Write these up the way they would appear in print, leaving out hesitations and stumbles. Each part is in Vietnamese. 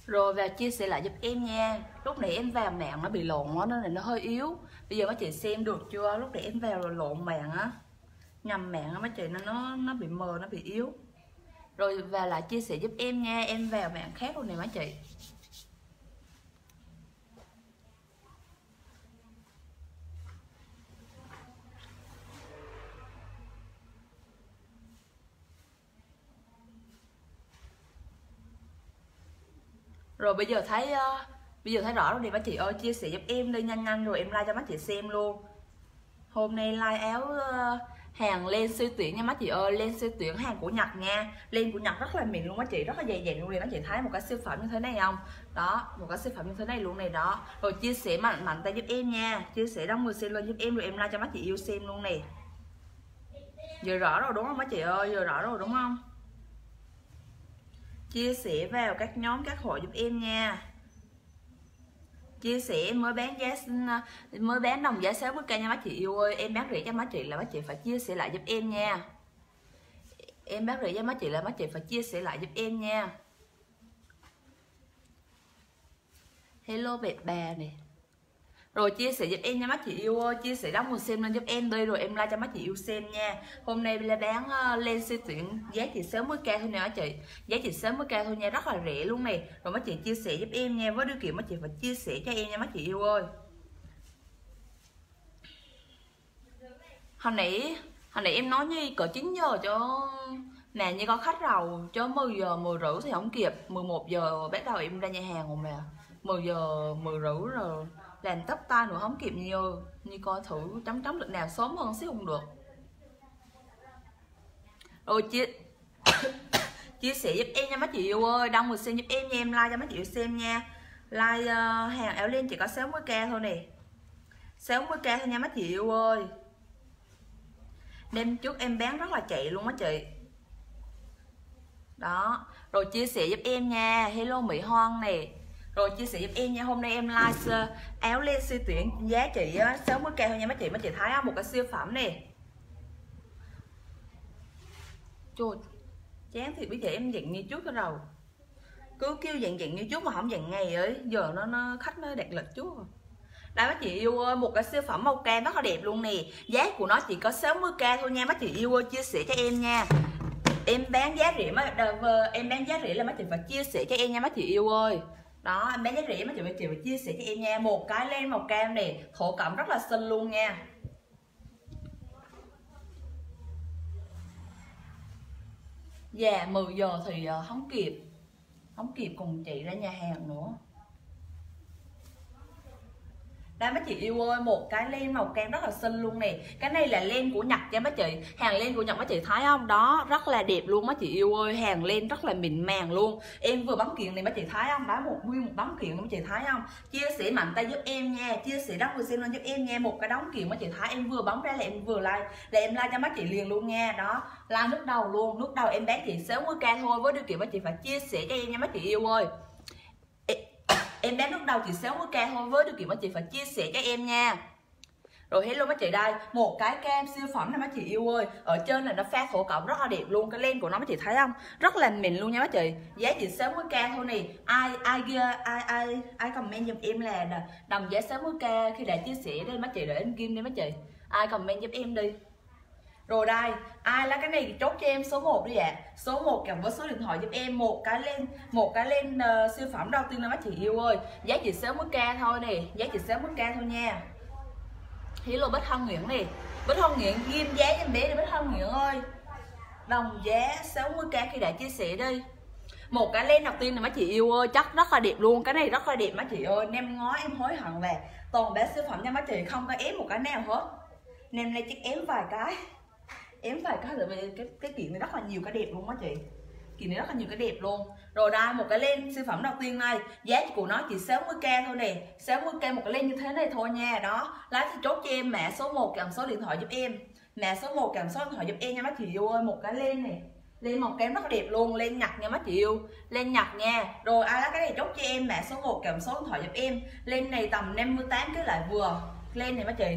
Rồi vào chia sẻ lại giúp em nha. Lúc nãy em vào mạng nó bị lộn á, nên là nó hơi yếu. Bây giờ mấy chị xem được chưa? Lúc nãy em vào rồi lộn mạng á, nhầm mạng á mấy chị, nên nó bị mờ, nó bị yếu. Rồi vào lại chia sẻ giúp em nha. Em vào mạng khác luôn nè mấy chị. Rồi bây giờ thấy rõ rồi nè mấy chị ơi, chia sẻ giúp em đi nhanh nhanh rồi em like cho mấy chị xem luôn. Hôm nay like áo hàng len siêu tuyển nha mấy chị ơi, len siêu tuyển hàng của Nhật nha. Len của Nhật rất là mịn luôn mấy chị, rất là dày dặn luôn nè mấy chị, thấy một cái siêu phẩm như thế này không? Đó, một cái siêu phẩm như thế này luôn này đó. Rồi chia sẻ mạnh mạnh tay giúp em nha, chia sẻ đông người xem lên giúp em rồi em like cho mấy chị yêu xem luôn nè. Giờ rõ rồi đúng không mấy chị ơi, giờ rõ rồi đúng không? Chia sẻ vào các nhóm các hội giúp em nha. Chia sẻ mới bán đồng giá 60k nha mấy chị yêu ơi. Em bán rẻ cho mấy chị là mấy chị phải chia sẻ lại giúp em nha. Em bán rẻ cho mấy chị là mấy chị phải chia sẻ lại giúp em nha. Hello bẹp bà nè. Rồi chia sẻ giúp em nha mấy chị yêu ơi, chia sẻ đóng người xem lên giúp em đi rồi em like cho mấy chị yêu xem nha. Hôm nay là bán len siêu tuyển giá chỉ 60k thôi nè mấy chị. Giá chỉ 60k thôi nha, rất là rẻ luôn nè. Rồi mấy chị chia sẻ giúp em nha, với điều kiện mấy chị phải chia sẻ cho em nha mấy chị yêu ơi. Hồi nãy em nói như cỡ 9 giờ cho nè, như có khách rồi cho 10 giờ 10 rưỡi thì không kịp, 11 giờ bắt đầu em ra nhà hàng rồi mà. 10 giờ 10 rưỡi rồi làm tóc tay nữa không kịp như coi thử chấm được nào sớm hơn xíu không được. Rồi chia sẻ giúp em nha mấy chị yêu ơi, đông người xem giúp em nha, em like cho mấy chị yêu xem nha. Like hàng áo len chỉ có 60k thôi nè, 60k thôi nha mấy chị yêu ơi. Đêm trước em bán rất là chạy luôn á chị. Đó, rồi chia sẻ giúp em nha. Hello Mỹ Hoan nè. Rồi chia sẻ giúp em nha. Hôm nay em live áo len siêu tuyển giá trị 60k thôi nha mấy chị. Mấy chị thấy một cái siêu phẩm nè. Trời, chán thì bây giờ em dặn như trước rồi. Cứ kêu dặn như trước mà không dặn ngày ấy. Giờ nó khách nó đạt lịch trước rồi. Đây mấy chị yêu ơi, một cái siêu phẩm màu cam rất là đẹp luôn nè. Giá của nó chỉ có 60k thôi nha mấy chị yêu ơi, chia sẻ cho em nha. Em bán giá rẻ em bán giá rẻ là mấy chị phải chia sẻ cho em nha mấy chị yêu ơi. Đó, em bán giá rẻ mấy chị phải chia sẻ cho em nha. Một cái len màu cam này, thổ cẩm rất là xinh luôn nha. Dạ 10 giờ thì không kịp cùng chị ra nhà hàng nữa. Đây mấy chị yêu ơi, một cái len màu cam rất là xinh luôn nè. Cái này là len của Nhật nha mấy chị. Hàng len của Nhật mấy chị thấy không? Đó, rất là đẹp luôn mấy chị yêu ơi. Hàng len rất là mịn màng luôn. Em vừa bấm kiện này mấy chị thấy không? Đó, nguyên một đống kiện mấy chị thấy không? Chia sẻ mạnh tay giúp em nha. Chia sẻ đóng người xem lên giúp em nha. Một cái đống kiện mấy chị thấy em vừa bấm ra là em vừa like. Là em like cho mấy chị liền luôn nha. Đó, like nước đầu luôn. Nước đầu em bán chị 60k thôi. Với điều kiện mấy chị phải chia sẻ cho em nha mấy chị yêu ơi. Em bán lúc đầu chỉ 60k thôi, với điều kiện mấy chị phải chia sẻ cho em nha. Rồi hello mấy chị, đây một cái cam siêu phẩm này mấy chị yêu ơi. Ở trên là nó pha thổ cẩm rất là đẹp luôn. Cái len của nó mấy chị thấy không? Rất là mịn luôn nha mấy chị. Giá chỉ 60k thôi nè. Ai comment giùm em là đồng giá 60k khi đã chia sẻ đây mấy chị, để em kim đi mấy chị. Ai comment giúp em đi. Rồi đây, ai là cái này thì chốt cho em số 1 đi ạ. Số 1 kèm với số điện thoại giúp em. Một cái len siêu phẩm đầu tiên là mấy chị yêu ơi. Giá chỉ 60k thôi nè, giá chỉ 60k thôi nha. Hello Bích Hân Nguyễn nè. Bích Hân Nguyễn ghim giá cho em bé đi Bích Hân Nguyễn ơi. Đồng giá 60k khi đã chia sẻ đi. Một cái len đầu tiên này mấy chị yêu ơi, chắc rất là đẹp luôn. Cái này rất là đẹp mấy chị ơi. Nem ngói em hối hận là toàn bán siêu phẩm nha mấy chị, không có ém một cái nào hết. Nem này chắc ém vài cái. Em phải cái là cái kiện này rất là nhiều cái đẹp luôn á chị. Kiện này rất là nhiều cái đẹp luôn. Rồi đây một cái len siêu phẩm đầu tiên này, giá của nó chỉ 60k thôi nè. 60k một cái len như thế này thôi nha. Đó, lát thì chốt cho em mã số 1 kèm số điện thoại giúp em. Mã số 1 kèm số điện thoại giúp em nha mấy chị yêu ơi. Một cái len này, len màu kem rất là đẹp luôn, len Nhật nha mấy chị yêu. Len Nhật nha. Rồi ai lấy cái này chốt cho em mã số 1 kèm số điện thoại giúp em. Len này tầm 58 cái lại vừa. Len này mấy chị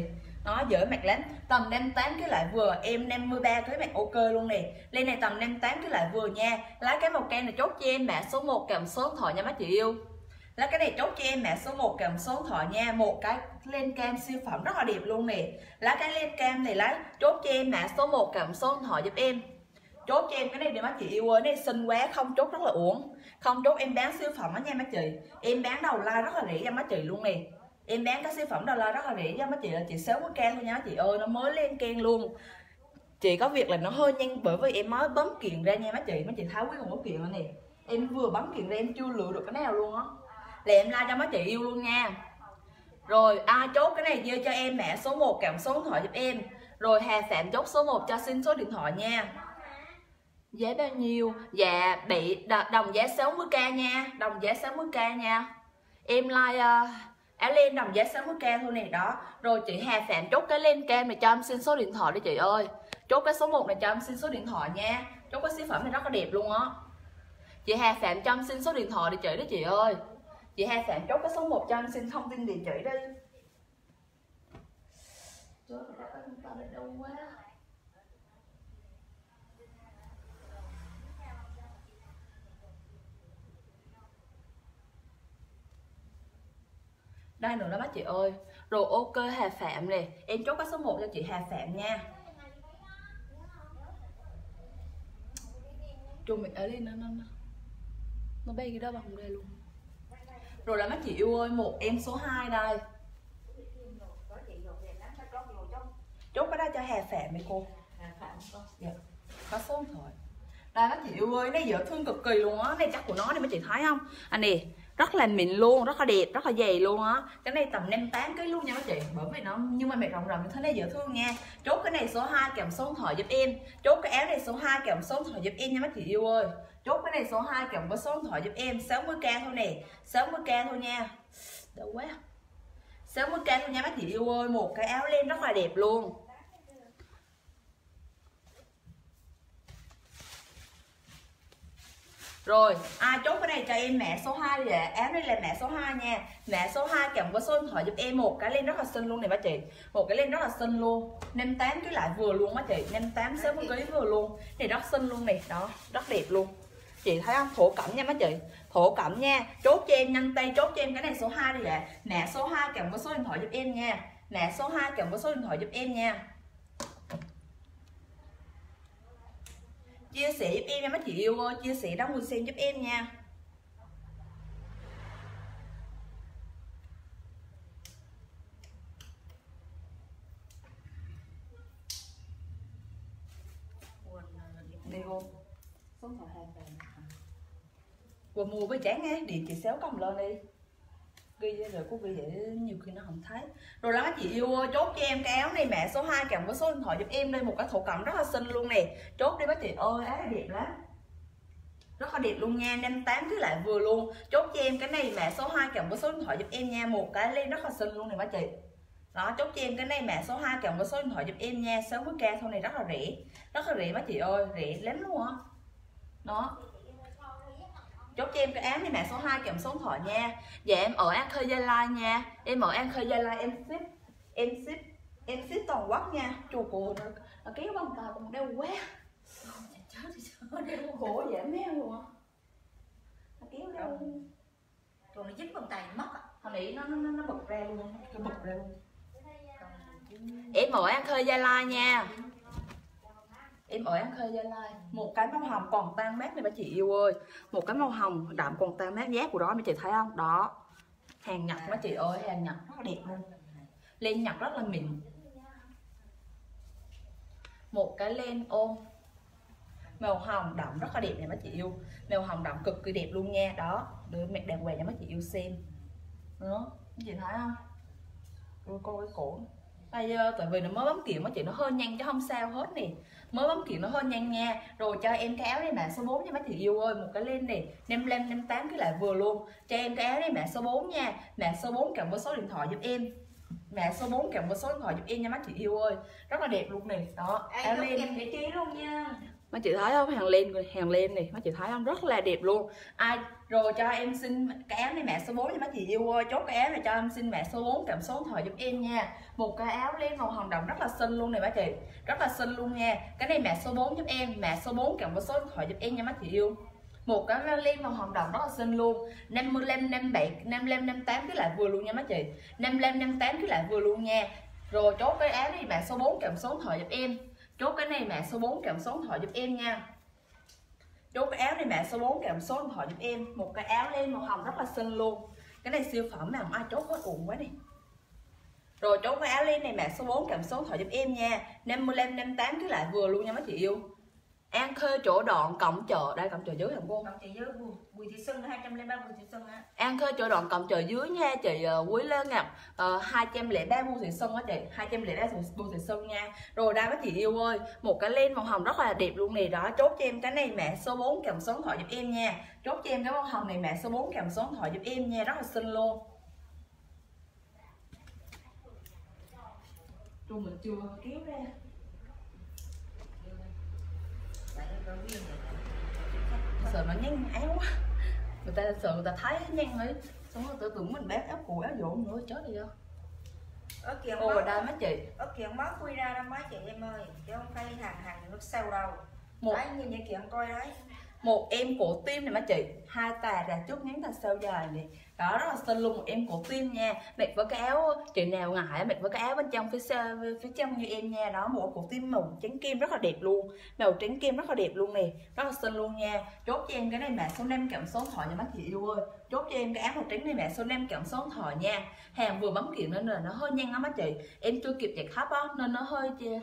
Nó dễ mặc lắm. Tầm 58 cái lại vừa, em 53 cái mặc ok luôn nè. Lên này tầm 58 cái lại vừa nha. Lá cái màu cam này chốt cho em mã số 1 kèm số điện thoại nha mấy chị yêu. Lá cái này chốt cho em mã số 1 kèm số điện thoại nha. Một cái len cam siêu phẩm rất là đẹp luôn nè. Lá cái len cam này lá chốt cho em mã số 1 kèm số điện thoại giúp em. Chốt cho em cái này để mấy chị yêu ơi, này xinh quá, không chốt rất là uổng. Không chốt em bán siêu phẩm đó nha mấy chị. Em bán đầu like rất là rẻ cho mấy chị luôn nè. Em bán các siêu phẩm đầu like rất là rẻ cho mấy chị, là chị 60k thôi nha chị ơi, nó mới lên keng luôn. Chị có việc là nó hơi nhanh bởi vì em mới bấm kiện ra nha mấy chị thấy quý một kiện rồi nè. Em vừa bấm kiện ra em chưa lựa được cái nào luôn á. Là em like cho mấy chị yêu luôn nha. Rồi ai chốt cái này giơ cho em mã số 1 kèm số điện thoại giúp em. Rồi Hà Phạm chốt số 1 cho xin số điện thoại nha. Giá bao nhiêu? Dạ bị đồng giá 60k nha. Đồng giá 60k nha. Em like áo len đồng giá 60k thôi này đó. Rồi chị Hà Phạm chốt cái len cam này cho em xin số điện thoại đi chị ơi. Chốt cái số 1 này cho em xin số điện thoại nha. Chốt cái sản phẩm này rất là đẹp luôn á. Chị Hà Phạm cho em xin số điện thoại đi chị đó chị ơi. Chị Hà Phạm chốt cái số 1 cho em xin thông tin địa chỉ đi. Trời ơi, đâu quá. Đây nữa đó bác chị ơi. Rồi ok Hà Phạm nè. Em chốt cái số 1 cho chị Hà Phạm nha. Chung mình ở đây nó bay cái đó bằng đây luôn. Rồi là mấy chị yêu ơi, một em số 2 đây. Chốt cái đó cho Hà Phạm đi cô. Hà Phạm con. Dạ. Có số điện thoại. Đây các chị yêu ơi, nó dễ thương cực kỳ luôn á. Này chắc của nó này mấy chị thấy không? Anh nè, rất là mịn luôn, rất là đẹp, rất là dày luôn á. Cái này tầm 58 kg luôn nha các chị. Bởi vì nó nhưng mà mẹ rộng rộng như thế này dễ thương nha. Chốt cái này số 2 kèm số điện thoại giúp em. Chốt cái áo này số 2 kèm số điện thoại giúp em nha mấy chị yêu ơi. Chốt cái này số 2 kèm với số điện thoại giúp em. 60k thôi nè, 60k thôi nha. Đâu quá. 60k thôi nha mấy chị yêu ơi. Một cái áo len rất là đẹp luôn. Rồi, ai chốt cái này cho em mã số 2 vậy. Áo đây là mã số 2 nha. Mã số 2 kèm với số điện thoại giúp em. Một cái len rất là xinh luôn này bác chị. Một cái len rất là xinh luôn. 58 cái lại vừa luôn bác chị. 58 60 kg vừa luôn. Này rất xinh luôn này, đó, rất đẹp luôn. Chị thấy không? Thổ cẩm nha bác chị. Thổ cẩm nha. Chốt cho em nhanh tay, chốt cho em cái này số 2 đi vậy. Mã số 2 kèm với số điện thoại giúp em nha. Mã số 2 kèm với số điện thoại giúp em nha. Chia sẻ giúp em nha mấy chị yêu ơi, chia sẻ đóng người xem giúp em nha. Đi vô số điện thoại hàng vừa mua với chán nghe điện chị xéo cầm lên đi, ghi rồi cô ghi vậy nhiều khi nó không thấy. Rồi đó các chị yêu ơi, chốt cho em cái áo này mã số 2 kèm với số điện thoại giúp em đây. Một cái thổ cẩm rất là xinh luôn nè. Chốt đi bác chị ơi, áo này đẹp lắm, rất là đẹp luôn nha. 58 cứ lại vừa luôn. Chốt cho em cái này mã số 2 kèm với số điện thoại giúp em nha. Một cái len rất là xinh luôn này bác chị. Đó, chốt cho em cái này mã số 2 kèm với số điện thoại giúp em nha. 60k thôi này, rất là rẻ, rất là rẻ bác chị ơi, rẻ lắm luôn á. Đó, chốt cho em cái áo này mã số 2 kèm số điện thoại nha. Dạ em ở An Khê Gia Lai nha. Em ở An Khê Gia Lai, em ship toàn quốc nha. Chùa cô nó kéo bằng tay còn đeo quá. Khổ dễ meo luôn á. Nó kéo đeo. Rồi nó dính bằng tay mất á. Hồi nãy nó bật ra luôn, nó bật ra luôn. Em ở An Khê Gia Lai nha. Em ở An Khê Gia Lai. Một cái màu hồng còn tan mát này bà chị yêu ơi. Một cái màu hồng đậm còn tan mát, giá của đó mấy chị thấy không? Đó. Hàng Nhật mấy chị ơi, hàng Nhật rất là đẹp luôn. Len Nhật rất là mịn. Một cái len ôm màu hồng đậm rất là đẹp này mấy chị yêu. Màu hồng đậm cực kỳ đẹp luôn nha. Đó, đưa mẹ đàng hoàng cho mấy chị yêu xem. Đó, mấy chị thấy không? Rồi coi cái cổ. Bây giờ tại vì nó mới bấm kiện mấy chị, nó hơi nhanh chứ không sao hết nè. Mới bấm kiện nó hơi nhanh nha. Rồi cho em cái áo này mã số 4 nha mấy chị yêu ơi. Một cái len này 55 58 cái lại vừa luôn. Cho em cái áo này mã số 4 nha. Mã số 4 kèm với số điện thoại giúp em. Mã số 4 kèm với số điện thoại giúp em nha mấy chị yêu ơi. Rất là đẹp luôn nè. Đó, áo len kèm địa chỉ luôn nha. Mấy chị thấy không, hàng len này mấy chị thấy không, rất là đẹp luôn. Rồi cho em xin cái áo này mã số 4 nha mấy chị yêu ơi. Chốt cái áo này cho em xin mã số 4 kèm số điện thoại giúp em nha. Một cái áo len màu hồng đồng rất là xinh luôn này mấy chị, rất là xinh luôn nha. Cái này mã số 4 giúp em, mã số 4 kèm với số điện thoại giúp em nha mấy chị yêu. Một cái len màu hồng đồng rất là xinh luôn. 55, 57, 55, 58 cái lại vừa luôn nha mấy chị. 55, 58 cái lại vừa luôn nha. Rồi chốt cái áo này mã số 4 kèm số điện thoại giúp em. Chốt cái này mã số 4 kèm số điện thoại giúp em nha. Chốt cái áo này mã số 4 kèm số điện thoại giúp em. Một cái áo len màu hồng rất là xinh luôn. Cái này siêu phẩm mà không ai chốt hết uổng quá đi. Rồi chốt cái áo len này mã số 4 kèm số điện thoại giúp em nha. 55, 58 cái lại vừa luôn nha mấy chị yêu. An Khê chỗ đoạn cổng chợ, đây cổng chợ dưới hả cô? Cổng chợ dưới Bùi Thị Xuân 203 Bùi Thị Xuân á. An Khê chỗ đoạn cổng chợ dưới nha chị Quý Lê Ngọc 203 Bùi Thị Xuân á chị, 203 Bùi Thị Xuân nha. Rồi đây mấy chị yêu ơi, một cái len màu hồng rất là đẹp luôn này đó. Chốt cho em cái này mã số 4 kèm số điện thoại giúp em nha. Chốt cho em cái màu hồng này mã số 4 kèm số điện thoại giúp em nha, rất là xinh luôn. Rồi mình chưa kéo ra. Sợ nó nhanh áo quá. Người ta sợ người ta thấy nhanh ấy. Xong rồi tưởng mình bác áo cũ áo dộn nữa chết đi. Ở kia Ồ đây mấy chị. Ở kiện máu quy ra đó mấy chị em ơi, chứ không phải hàng nước sale đâu. Một đấy, như vậy kiện coi đấy. Một em cổ tim này mấy chị, hai tà ra trước ngắn ta sao dài này. Đó rất là xinh luôn, một em cổ tim nha. Mặc với cái áo, chị nào ngại mặc với cái áo bên trong phía trong như em nha. Đó, một cổ tim màu trắng kim rất là đẹp luôn. Màu trắng kim rất là đẹp luôn nè, rất là xinh luôn nha. Chốt cho em cái này mã số 5 kèm số điện thoại nha mấy chị yêu ơi. Chốt cho em cái áo màu trắng này mã số 5 kèm số điện thoại nha. Hàng vừa bấm kiện nên là nó hơi nhanh á mấy chị. Em chưa kịp chạy khắp á nên nó hơi chia.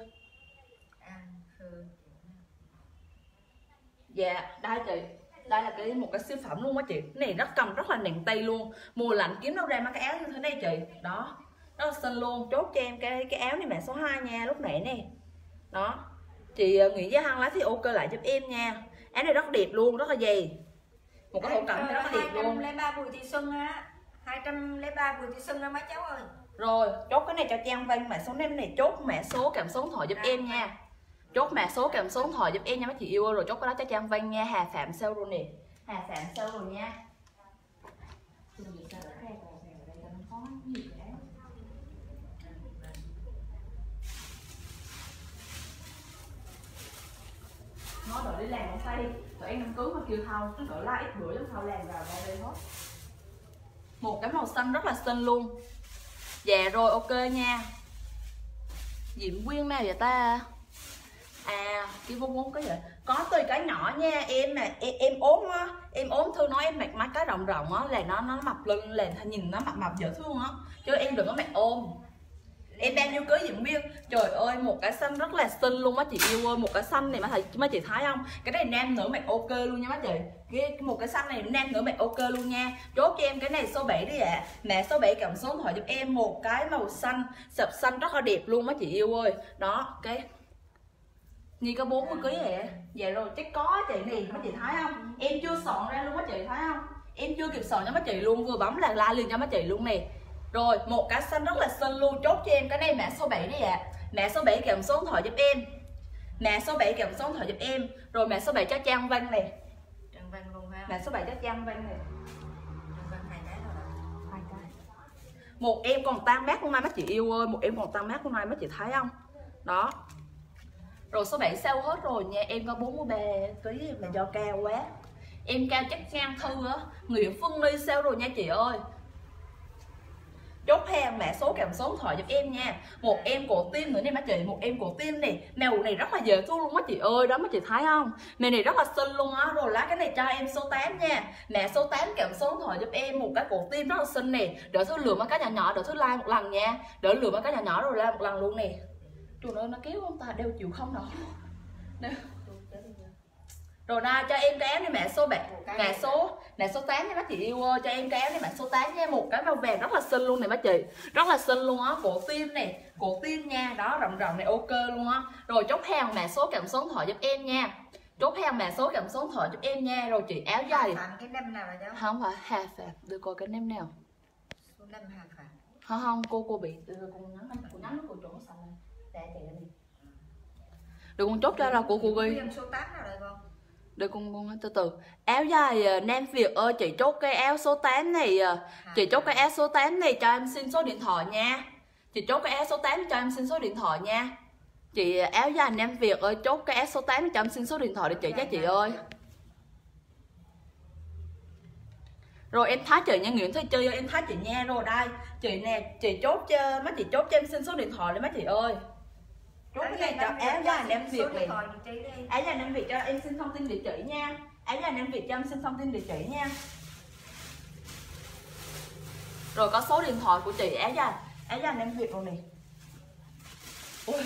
Dạ, đây chị. Đây là một cái siêu phẩm luôn á chị. Cái này cầm rất là nặng tay luôn. Mùa lạnh kiếm đâu ra mấy cái áo như thế này chị. Đó, rất là xinh luôn. Chốt cho em cái áo này mã số 2 nha, lúc nãy nè. Đó. Chị nghĩ giá Hằng lấy thì ok lại giúp em nha. Áo này rất đẹp luôn, rất là dày. Một cái thổ cẩm này rất là đẹp luôn. 203 Bùi Thị Xuân á. 203 Bùi Thị Xuân á mấy cháu ơi. Rồi, chốt cái này cho Trang Văn mã số 5 này, chốt mã số kèm số điện thoại giúp em nha. Chốt mã số kèm số điện thoại giúp em nha mấy chị yêu ơi. Rồi chốt cái đó cho Trang Văn nha. Hà Phạm sale rồi nè. Hà Phạm sale rồi nha. Nó đợi đi làm không say. Tụi em đăng cứu mà kêu thâu. Nó đợi la ít bữa giống thâu làm vào đây hết. Một cái màu xanh rất là xinh luôn. Dạ rồi ok nha. Diễm Quyên nào vậy ta? À, cái vốn cái gì? Có tùy cái nhỏ nha. Em mà em ốm á, em ốm thương nói em mặc mấy cái rộng rộng á là nó mập lưng là nhìn nó mập dễ thương á. Chứ em đừng có mặc ôm. Em đang vô cưới Diễm Quyên. Trời ơi, một cái xanh rất là xinh luôn á chị yêu ơi. Một cái xanh này mấy chị thấy không? Cái này nam nữ mặc ok luôn nha mấy chị. Một cái xanh này nam nữ mặc ok luôn nha. Chốt cho em cái này số 7 đi ạ. Mã số 7 cầm số điện thoại giúp em. Một cái màu xanh, sập xanh rất là đẹp luôn mấy chị yêu ơi. Đó, cái Nhi có 40 kg vậy. Dạ rồi chắc có chị này mấy chị thấy không? Em chưa soạn ra luôn mấy chị thấy không? Em chưa kịp soạn cho mấy chị luôn, vừa bấm là like liền cho mấy chị luôn nè. Rồi một cái xanh rất là xinh luôn. Chốt cho em cái này mã số 7 đi ạ. Mã số 7 kèm số điện thoại giúp em. Mã số 7 kèm số điện thoại giúp em. Rồi mã số 7 cho Trang Văn này. Trang Văn luôn ha. Mã số 7 cho Trang Văn này. Trang Văn 2 cái rồi đó. 2 cái. Một em còn tăng mát luôn mai mấy chị yêu ơi. Một em còn tăng mát luôn mai mấy chị thấy không? Đó. Rồi số 7 sale hết rồi nha. Em có 43 kg là do cao quá. Em cao chắc ngang Thư á. Nguyễn Phương Ly sale rồi nha chị ơi. Chốt hàng mã số kèm số điện thoại giúp em nha. Một em cổ tim nữa nè mấy chị. Một em cổ tim này. Màu này rất là dễ thương luôn mấy chị ơi. Đó mấy chị thấy không? Màu này rất là xinh luôn á. Rồi lá cái này cho em số 8 nha. Mã số 8 kèm số điện thoại giúp em. Một cái cổ tim rất là xinh nè. Đỡ Thư lừa mấy cái nhỏ nhỏ. Đỡ Thư like một lần nha. Đỡ lừa mấy cái nhỏ nhỏ rồi like một lần luôn nè. Trời ơi nó kéo không ta đeo chịu không nổi. Rồi đây cho em cái áo này mã số 7, mã số 8 nha mấy chị yêu ơi. Cho em cái áo này mã số 8 nha. Một cái màu vàng rất là xinh luôn này mấy chị. Rất là xinh luôn á. Cổ tim này, cổ tim nha. Đó rộng rộng này ok luôn á. Rồi chốt hàng mã số kèm số điện thoại giúp em nha. Chốt hàng mã số kèm số điện thoại giúp em nha. Rồi chị áo dài. Cái nem nào vậy? Không phải Hà Phạm. Đưa coi cái nem nào. Số 5 Hà Phạm. Không, cô bị cô nhắn nó cô trốn sao này. Để chị đi. Được con chốt ra là của cô ghi. Số 8 nào Để con từ từ. Áo dài Nam Việt ơi, chị chốt cái áo số 8 này. Chị chốt cái áo số 8 này cho em xin số điện thoại nha. Chị chốt cái áo số 8 cho em xin số điện thoại nha. Chị áo dài Nam Việt ơi, chốt cái áo số 8 cho em xin số điện thoại để chị cho chị ơi. Rồi em thấy chị nha, Nguyễn Thị Chi ơi, em thấy chị nha. Rồi đây, chị nè, chị chốt cho mấy chị chốt cho em xin số điện thoại để mấy chị ơi. Chốt cái này cho áo dài Nam Việt này. Áo dài Nam Việt cho em xin thông tin địa chỉ nha. Áo dài Nam Việt cho em xin thông tin địa chỉ nha. Rồi có số điện thoại của chị áo dài Nam Việt rồi này. Ôi.